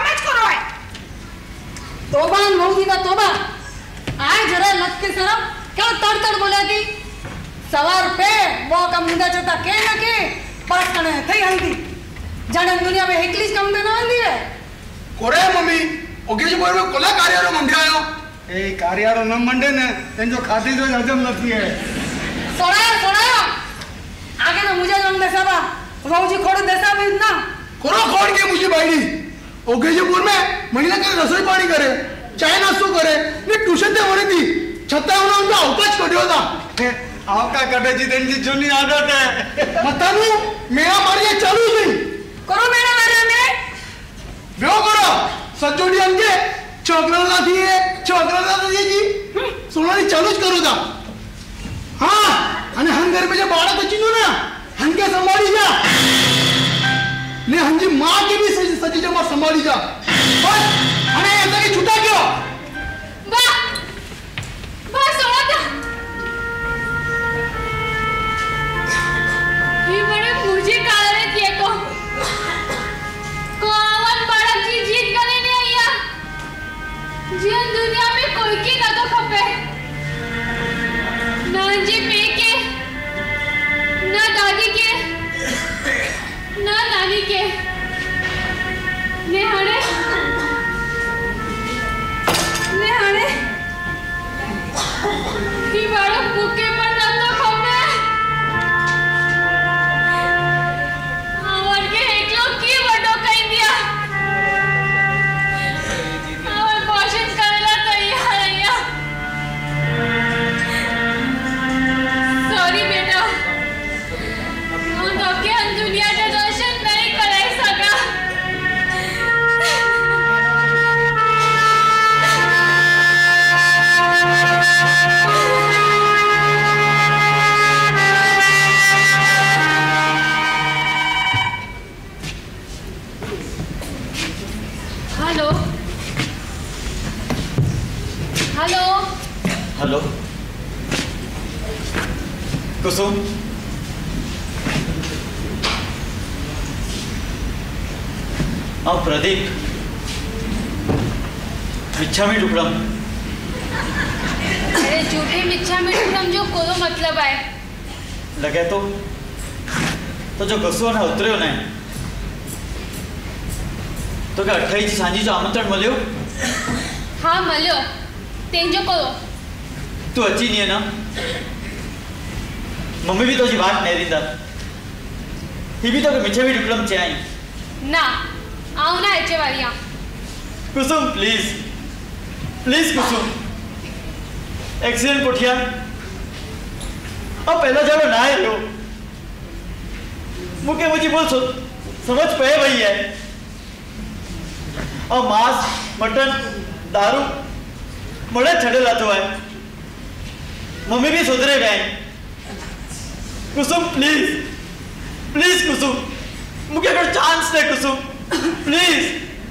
लाज के शरम क्या तड़ तड़ बोला थी सवार पे वो कम मुंडा चता के न के पास कने थई हंदी जाने दुनिया में एकलीस कम तो ना हंदी है कोरे मम्मी ओके जो बोल में कोला कार्यारो मंड्यायो ए कार्यारो न मंडे ने तेन जो खाती जो हजम नथी है सोड़ा सोड़ा आगे तो मुझे जंग दसाबा बाबूजी खोड़ दसा भी ना कोरो खोड़ के मुझे बाईडी ओके जो बोल में महिला के रसोई पानी करे चाय नाश्तो करे ने ट्यूशन ते वरी थी छत्ता उन्हें उनका अवकाश कढ़ियो था आवका कटे जी तेन जी जूनी आदत है बतानु मेरा मारिया चालू थी करो मेरा मारिया में ब्यो करो सचोड़ी अंगे चोकरा ना थी है चोकरा ना थी जी सुनानी चालू करो था हाँ अने हम घर में जब बाड़ा तो चिन्हो ना हम क्या संभाली जा ने हम जी माँ की भी सजी सजी जमा संभाली जा बस अने ऐसा की छुटा क्यों वाह वाह सोना था ये बड़े मुझे काले किए को कौन बड़ा जी जीत कर लेने आया जीवन दुनिया में कोई की ना तो खपे ना जी पे के ना दादी के ना नानी के ने हरे ने हरे की बड़ा भूखे पर ना तो खपे आवर के एक लोग की बड़ो कहीं दिया आवर क्वेश्चन करला तैयार है सॉरी बेटा हम तो के दुनिया के दर्शन नहीं कर सका हेलो हेलो हेलो कुसुम और प्रदीप मिच्छा में टुकड़म अरे झूठे मिच्छा में टुकड़म जो कोनो मतलब है लगे तो तो जो गसुआ ने उतरे ने तो क्या अट्ठाईस सांझी जो आमंत्रण मिलो हाँ मिलो तेन जो करो तू अच्छी नहीं है ना मम्मी भी तो जी बात नहीं रही था ये भी तो मिच्छा में टुकड़म चाहिए ना आओ ना अच्छे वालियाँ Kusum please please Kusum accident पुठिया अब पहला जब ना है लो मुझे मुझे बोल सो समझ पे भई है और मांस मटन दारू बड़े छड़े लाते है मम्मी भी सुधरे गए कुसुम प्लीज प्लीज कुसुम मुझे अगर चांस दे कुसुम प्लीज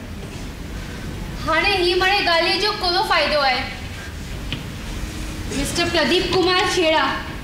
हाने ही मरे गाली जो कोनो फायदो है मिस्टर प्रदीप कुमार छेड़ा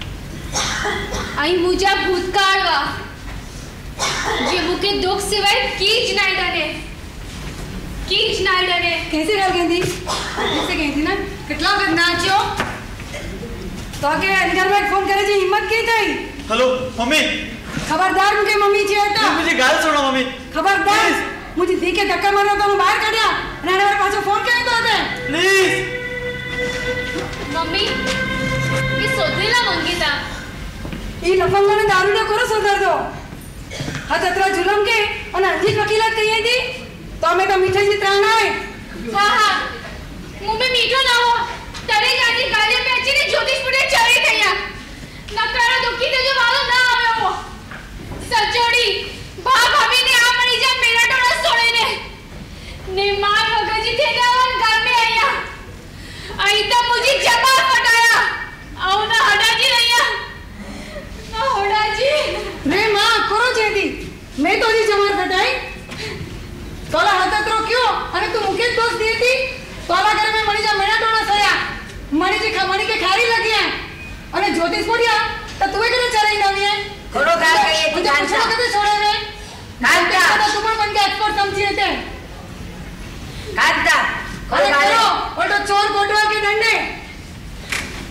आई मुझा भूतकाळ वा जे मुके दुख सिवाय कीच नाही डने कीच नाही डने कैसे गल गई थी कैसे गई थी ना कितना वक्त नाचो तो के घर में फोन करे जी हिम्मत की थई हेलो मम्मी खबरदार मुके मम्मी जी था मुझे गाल सुनो मम्मी खबरदार मुझे दी के धक्का मारना तो बाहर काढ्या आणि आणि पाछो फोन केली तो होते प्लीज मम्मी मी सोधलेला मंगीता ई लफंगाने दारू ने करो सुधार दो हा तत्रा जुलम के અને અંજી વકીલાત કહીએ હતી તો અમે તો મીઠાઈ ત્રણ આય હા હા મું મે મીઠો ના હો તરે જાજી ગાલે पे अच्छी ने ज्योतिष पुरे चढ़ी थया नकारा दुखी ते जो वालो ना आवे हो सचोड़ी भा भाभी ने आ मरी जा मेरा टोड़ा सोड़े ने ने मार वगजी थे जावन घर में आया आई तो मुझे जमा फटाया आओ ना हटा जी रहिया ना हटा जी रे मां करो जेदी मैं तो जी जमा फटाई तोला हाथ रो क्यों अरे तू मुके दोस्त दी थी तोला घर में मरी जा मेरा टोड़ा सया मरी जी खमणी के खारी लगी है अरे ज्योतिष पड़िया तो तू करे चराई नवी है थोड़ो गाल कहिए तू जान सा कते छोड़े रे कांता तो तू पण बन के एक्सपर्ट समझी थे कांता अरे करो और तो चोर कोटवा के डंडे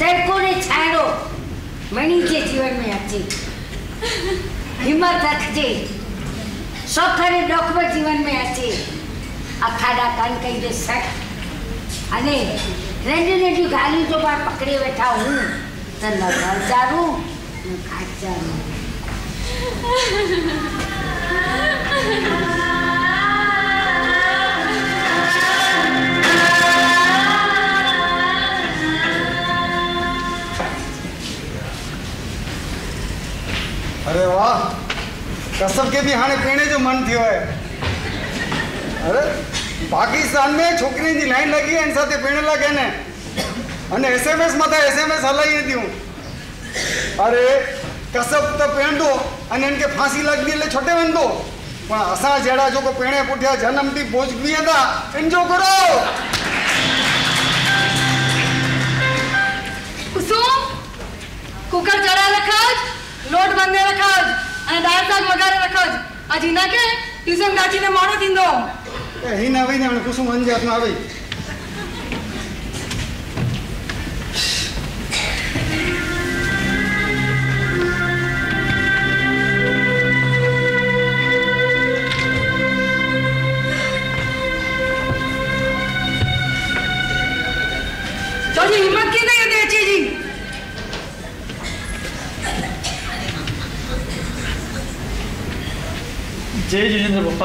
तड़को ने छाड़ो मणि के जीवन में अचे हिम्मत रखजे सौखरे डॉक्टर जीवन में अचे अखाड़ा कान कई दे सट अने रेडी रेडी गाली जो बार पकड़े बैठा हूँ तो न घर जारू न खाट जारू अरे वाह कसम के भी हाणे पीने जो मन थियो है। अरे पाकिस्तान में छोकरी की लाइन लगी है इन साथे पीने लगे ने अने एसएमएस मत एसएमएस हलाई दियूं। अरे कसम तो पेण दो अने इनके फांसी लगनी ले छोटे वन दो पण असा जेड़ा जो को पेणे पुठिया जन्म थी बोझ भी था इंजो करो। कुसुम कुकर चढ़ा रखज लोट बंदे रखज अने दाल साग वगारे रखज आज इना के ट्यूशन गाची ने मोड़ो थींदो ए ही ना वई ने कुसुम अंजे अपना आवे तो जी हिम्मत की नहीं दे अच्छी जी जय जिनेंद्र पप्पा।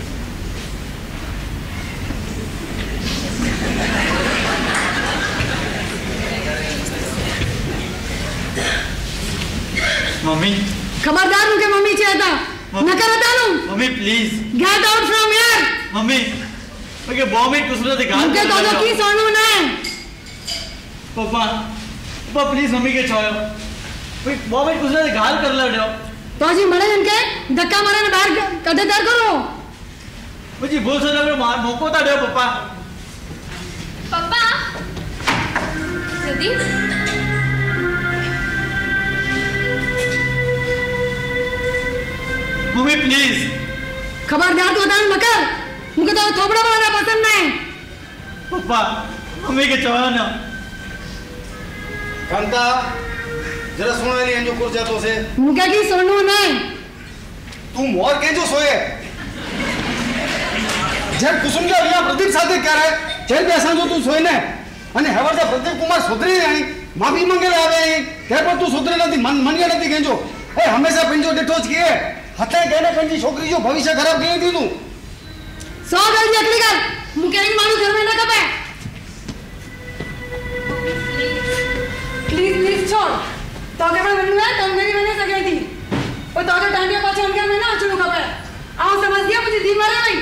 मम्मी खबरदार हूँ के मम्मी चाहता न करता हूँ। Mummy please get out from here. Mummy okay vomit कुछ ना दिखा मुझे तो जो की सोनू ना पप्पा पप्पा प्लीज मम्मी के छोड़ो कोई वॉमिट कुछ ना गाल कर ले दो तो जी मरे इनके धक्का मारे ने बाहर कदे दर करो मुझे बोल सो ना मार मोको ता दो papa. Papa Sudeep mummy please खबरदार तो दान मकर मुझे तो थोबड़ा बनाना पसंद नहीं। पप्पा मम्मी के छोड़ो ना कांता जरा सुनो नहीं अंजो कुर जातो से मुझे की सोनू नहीं तू मोर के जो सोए जब कुसुम जो अलिया प्रदीप साथे क्या रहे जेल पे असा जो तू सोए ने अने हेवर जा प्रदीप कुमार सुधरी आई माफी मांगे ले आवे के पर तू सुधरे नथी मन मन के नथी केजो ए हमेशा पिंजो डिठो ज किए हथे केने पंजी छोकरी जो भविष्य खराब के दी तू सौ गल अगली गल मुके इन मानु घर में ना कपे प्लीज प्लीज छोड़ तो के पर बनू है तुम मेरी बने सके थी और तो के टांडिया पाछे उनके में ना चुनु कपे आओ समझ दिया मुझे दी मारे नहीं।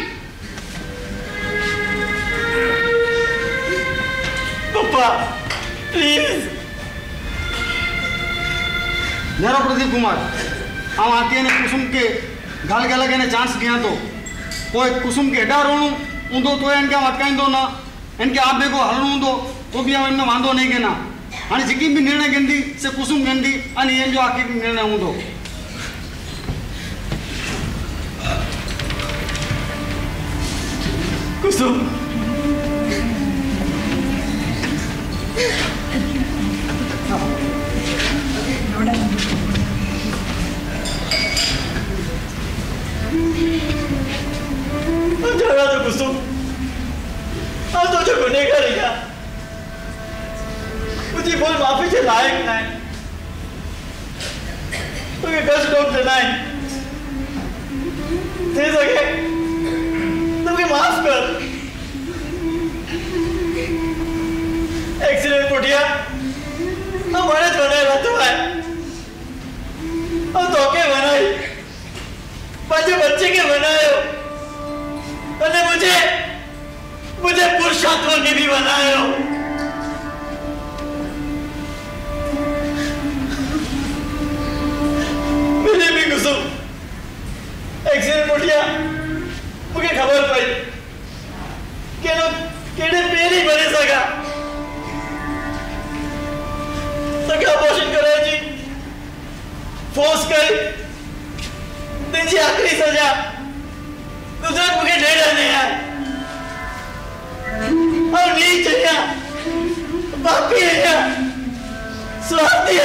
पप्पा प्लीज जरा प्रदीप कुमार आ आके ने कुसुम के गाल के लगे ने चांस दिया तो कोई कुसुम के एडा रोणू ऊंदो तो इनके अटकाइंदो ना इनके आप देखो हलणू ऊंदो तो भी इनमें वांदो नहीं के ना हाणे जेकी भी निर्णय गंदी से कुसुम गंदी अने इन जो आके भी निर्णय ऊंदो कुसुम जरा तो कुसुम अब तो जो गुनेगार है मुझे बोल माफी से लायक नहीं तो ये कष्ट डॉक्टर नहीं दे सके तो मुझे माफ कर एक्सीडेंट पुटिया हमारे बने रहते हैं और धोखे बनाई बच्चे बच्चे के बनाए हो अरे मुझे मुझे पुरुषत्व के भी बनाए हो मुझे भी कुसुम एक्सीडेंट पुटिया मुझे खबर पाई के लोग केड़े पेरी बने सका सका अबॉर्शन करे जी फोर्स कर तेजी आखिरी सजा गुजरात मुझे नहीं रहने यार और नीच है यार बापी है यार स्वाति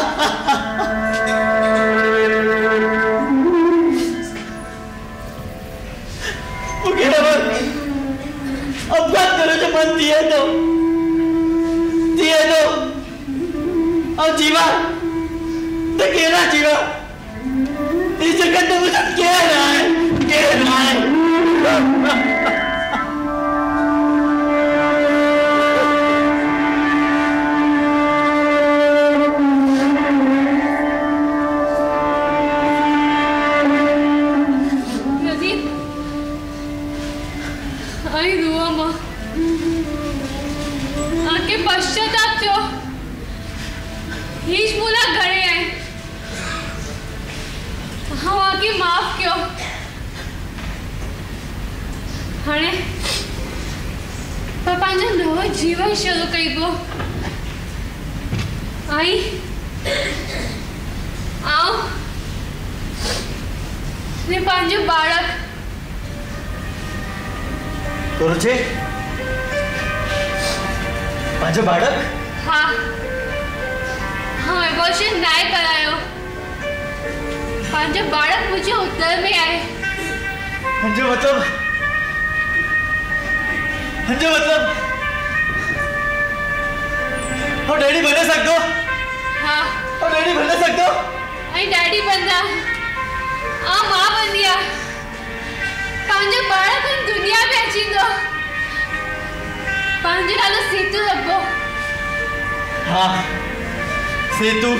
अपघात करायचं पण ती येतो ती येतो और जीवा तो केला जीवा इस जगत में मुझे क्या रहा है क्या रहा है पश्चाताप थो हीच मुला घरे आहे हाँ आके माफ क्यों हणे पापा जो नव जीवन शुरू कईबो आई आओ ने पांजो बाळक तुझे पांजो बाळक हाँ हाँ एबॉर्शन नहीं करायो पांजो बाळक मुझे उत्तर में आए पांजो मतलब पांजो मतलब और डैडी बने सकते हो हाँ और डैडी बने सकते हो आई डैडी बनना आ माँ बन दिया पांजो बाळक उन दुनिया में अची दो पांजो नालो सेतु रखो हाँ सेतु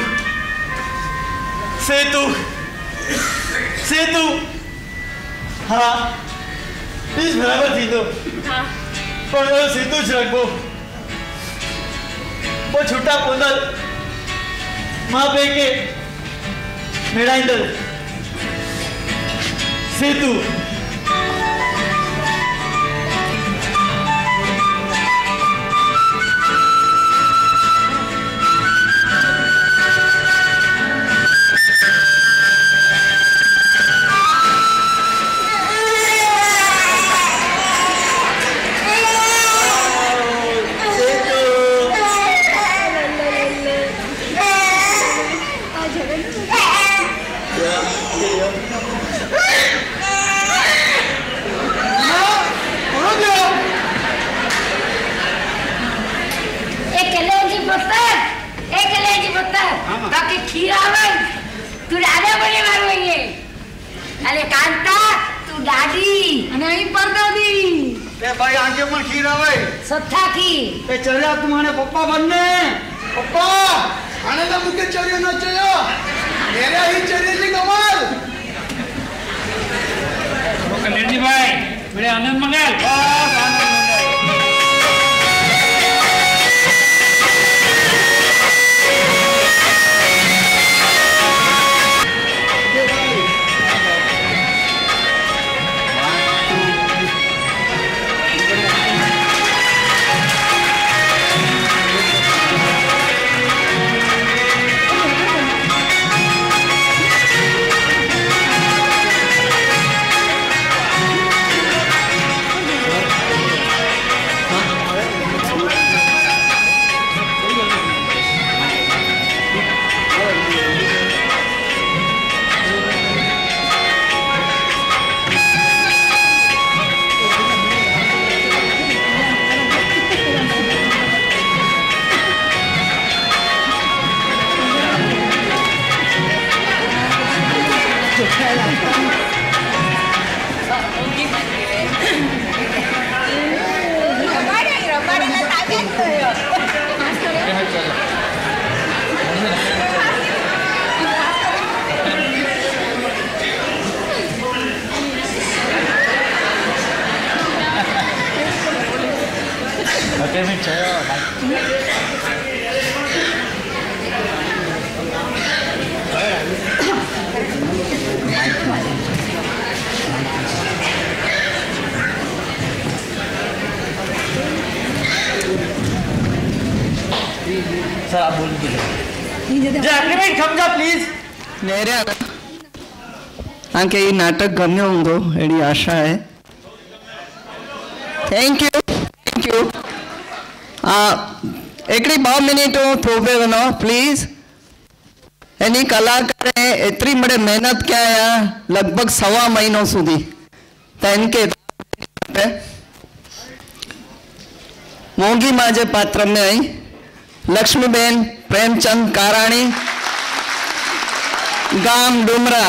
सेतु सेतु हाँ इस बराबर थी तो हाँ पर वो सेतु च रखो वो छुट्टा पोंदल माँ पे के मेरा इंदल सेतु अरे कांता तू दादी અને અહીં પરદાદી ते भाई आगे पण खीर आवे सत्ता की ते चलिया तुम्हारे पप्पा बनने पप्पा आने तो मुझे चरियो न चाहिए मेरे ही चरियो जी कमाल कल्याणी भाई मेरे आनंद मंगल बस आनंद सर आप बोल दीजिए जैकलिन समझा प्लीज नेरे आंके ये नाटक गम्यो होंगो एडी आशा है थैंक यू थैंक यू आ एकड़ी बौ मिनिटों थोपे वनो प्लीज। एनी कलाकारे एतरी बड़े मेहनत क्या लगभग सवा महीनों सुधी तो इनके मोंगी माजे पात्र में आई लक्ष्मीबेन प्रेमचंद काराणी गाम डुमरा,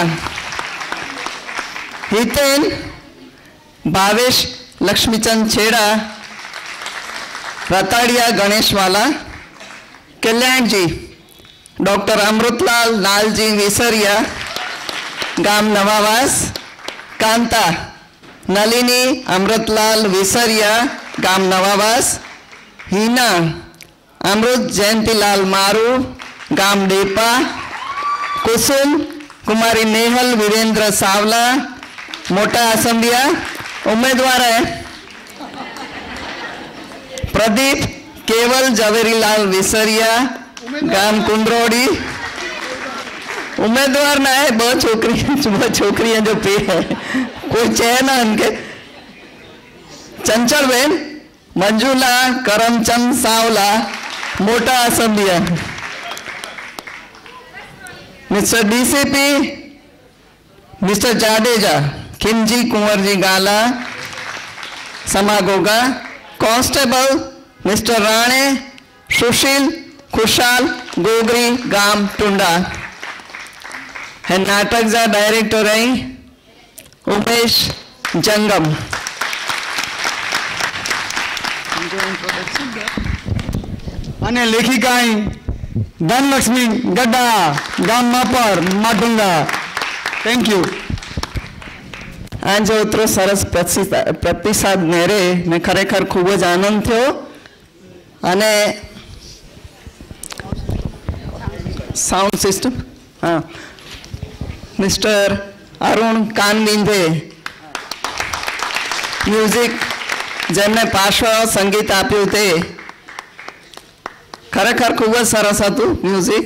हितेन भावेश लक्ष्मीचंद छेड़ा रताड़िया गणेशवाला, कल्याण जी डॉक्टर अमृतलाल लालजी विसरिया गाम नवावास, कांता नलिनी अमृतलाल विसरिया गाम नवावास, हीना अमृत जयंतीलाल मारू गाम डेपा, कुसुम कुमारी नेहल वीरेंद्र सावला मोटा असंबिया उम्मीदवार है, प्रदीप केवल जवेरीलाल विसरिया गाम कुंद्रोड़ी उम्मीदवार ना है, बहुत छोकरी बहुत छोकरी जो पे है कोई चाहे ना उनके। चंचल Ben Manjula Karamchand Savla Mota Asambiya, mister DCP mister Jadeja Khimji Kunwar ji Gala Samagoga, constable mister Rane Sushil Khushal Gogri गाम टुंडा है। नाटक जा डायरेक्टर है उमेश जंगम। अने लेखिका धनलक्ष्मी गड्डा गाम मापर माटुंगा। Thank you. आज उतरो सरस प्रतिसाद मेरे ने खरेखर खूब ज आनंद थयो अने साउंड सिस्टम हाँ मिस्टर अरुण कानविंदे म्यूजिक जेमने पार्श्व संगीत आप्યું તે खरेखर खूब ज सरस हतुं म्यूजिक।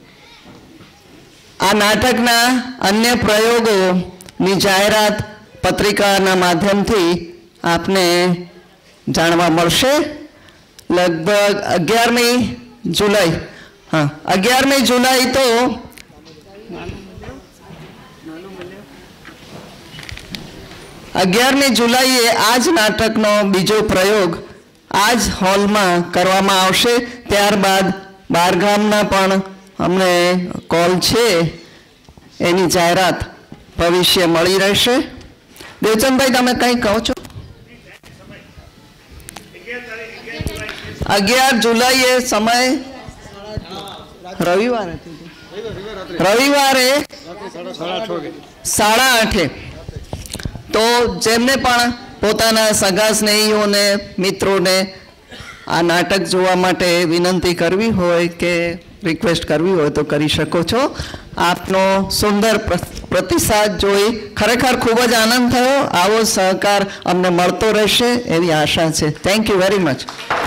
आ नाटकना अन्य प्रयोगोनी जाहेरात पत्रिकाना माध्यमथी आपने जाणवा मळशे। लगभग अगियारमी जुलाई हाँ अगियारमी जुलाई तो अगियारमी जुलाईए आज नाटकनो बीजो प्रयोग आज हॉल में करवामां आवशे। त्यारबाद बारगामना पण अमने कॉल छे एनी जाहेरात भविष्य मळी रहेशे। देवचंद भाई तमे कई कहो छो? अगियार जुलाई समय रविवार रविवारे साढ़ा आठे तो जेमने पण पोताना सगा स्नेहीओ ने मित्रों ने आ नाटक जोवा माटे विनंती करवी होय के रिक्वेस्ट करवी होय तो करी शको छो। आपनो सुंदर प्रतिसाद जोई खरेखर खूब ज आनंद थयो। आवो सहकार अमने मळतो रहेशे एवी आशा छे। Thank you very much.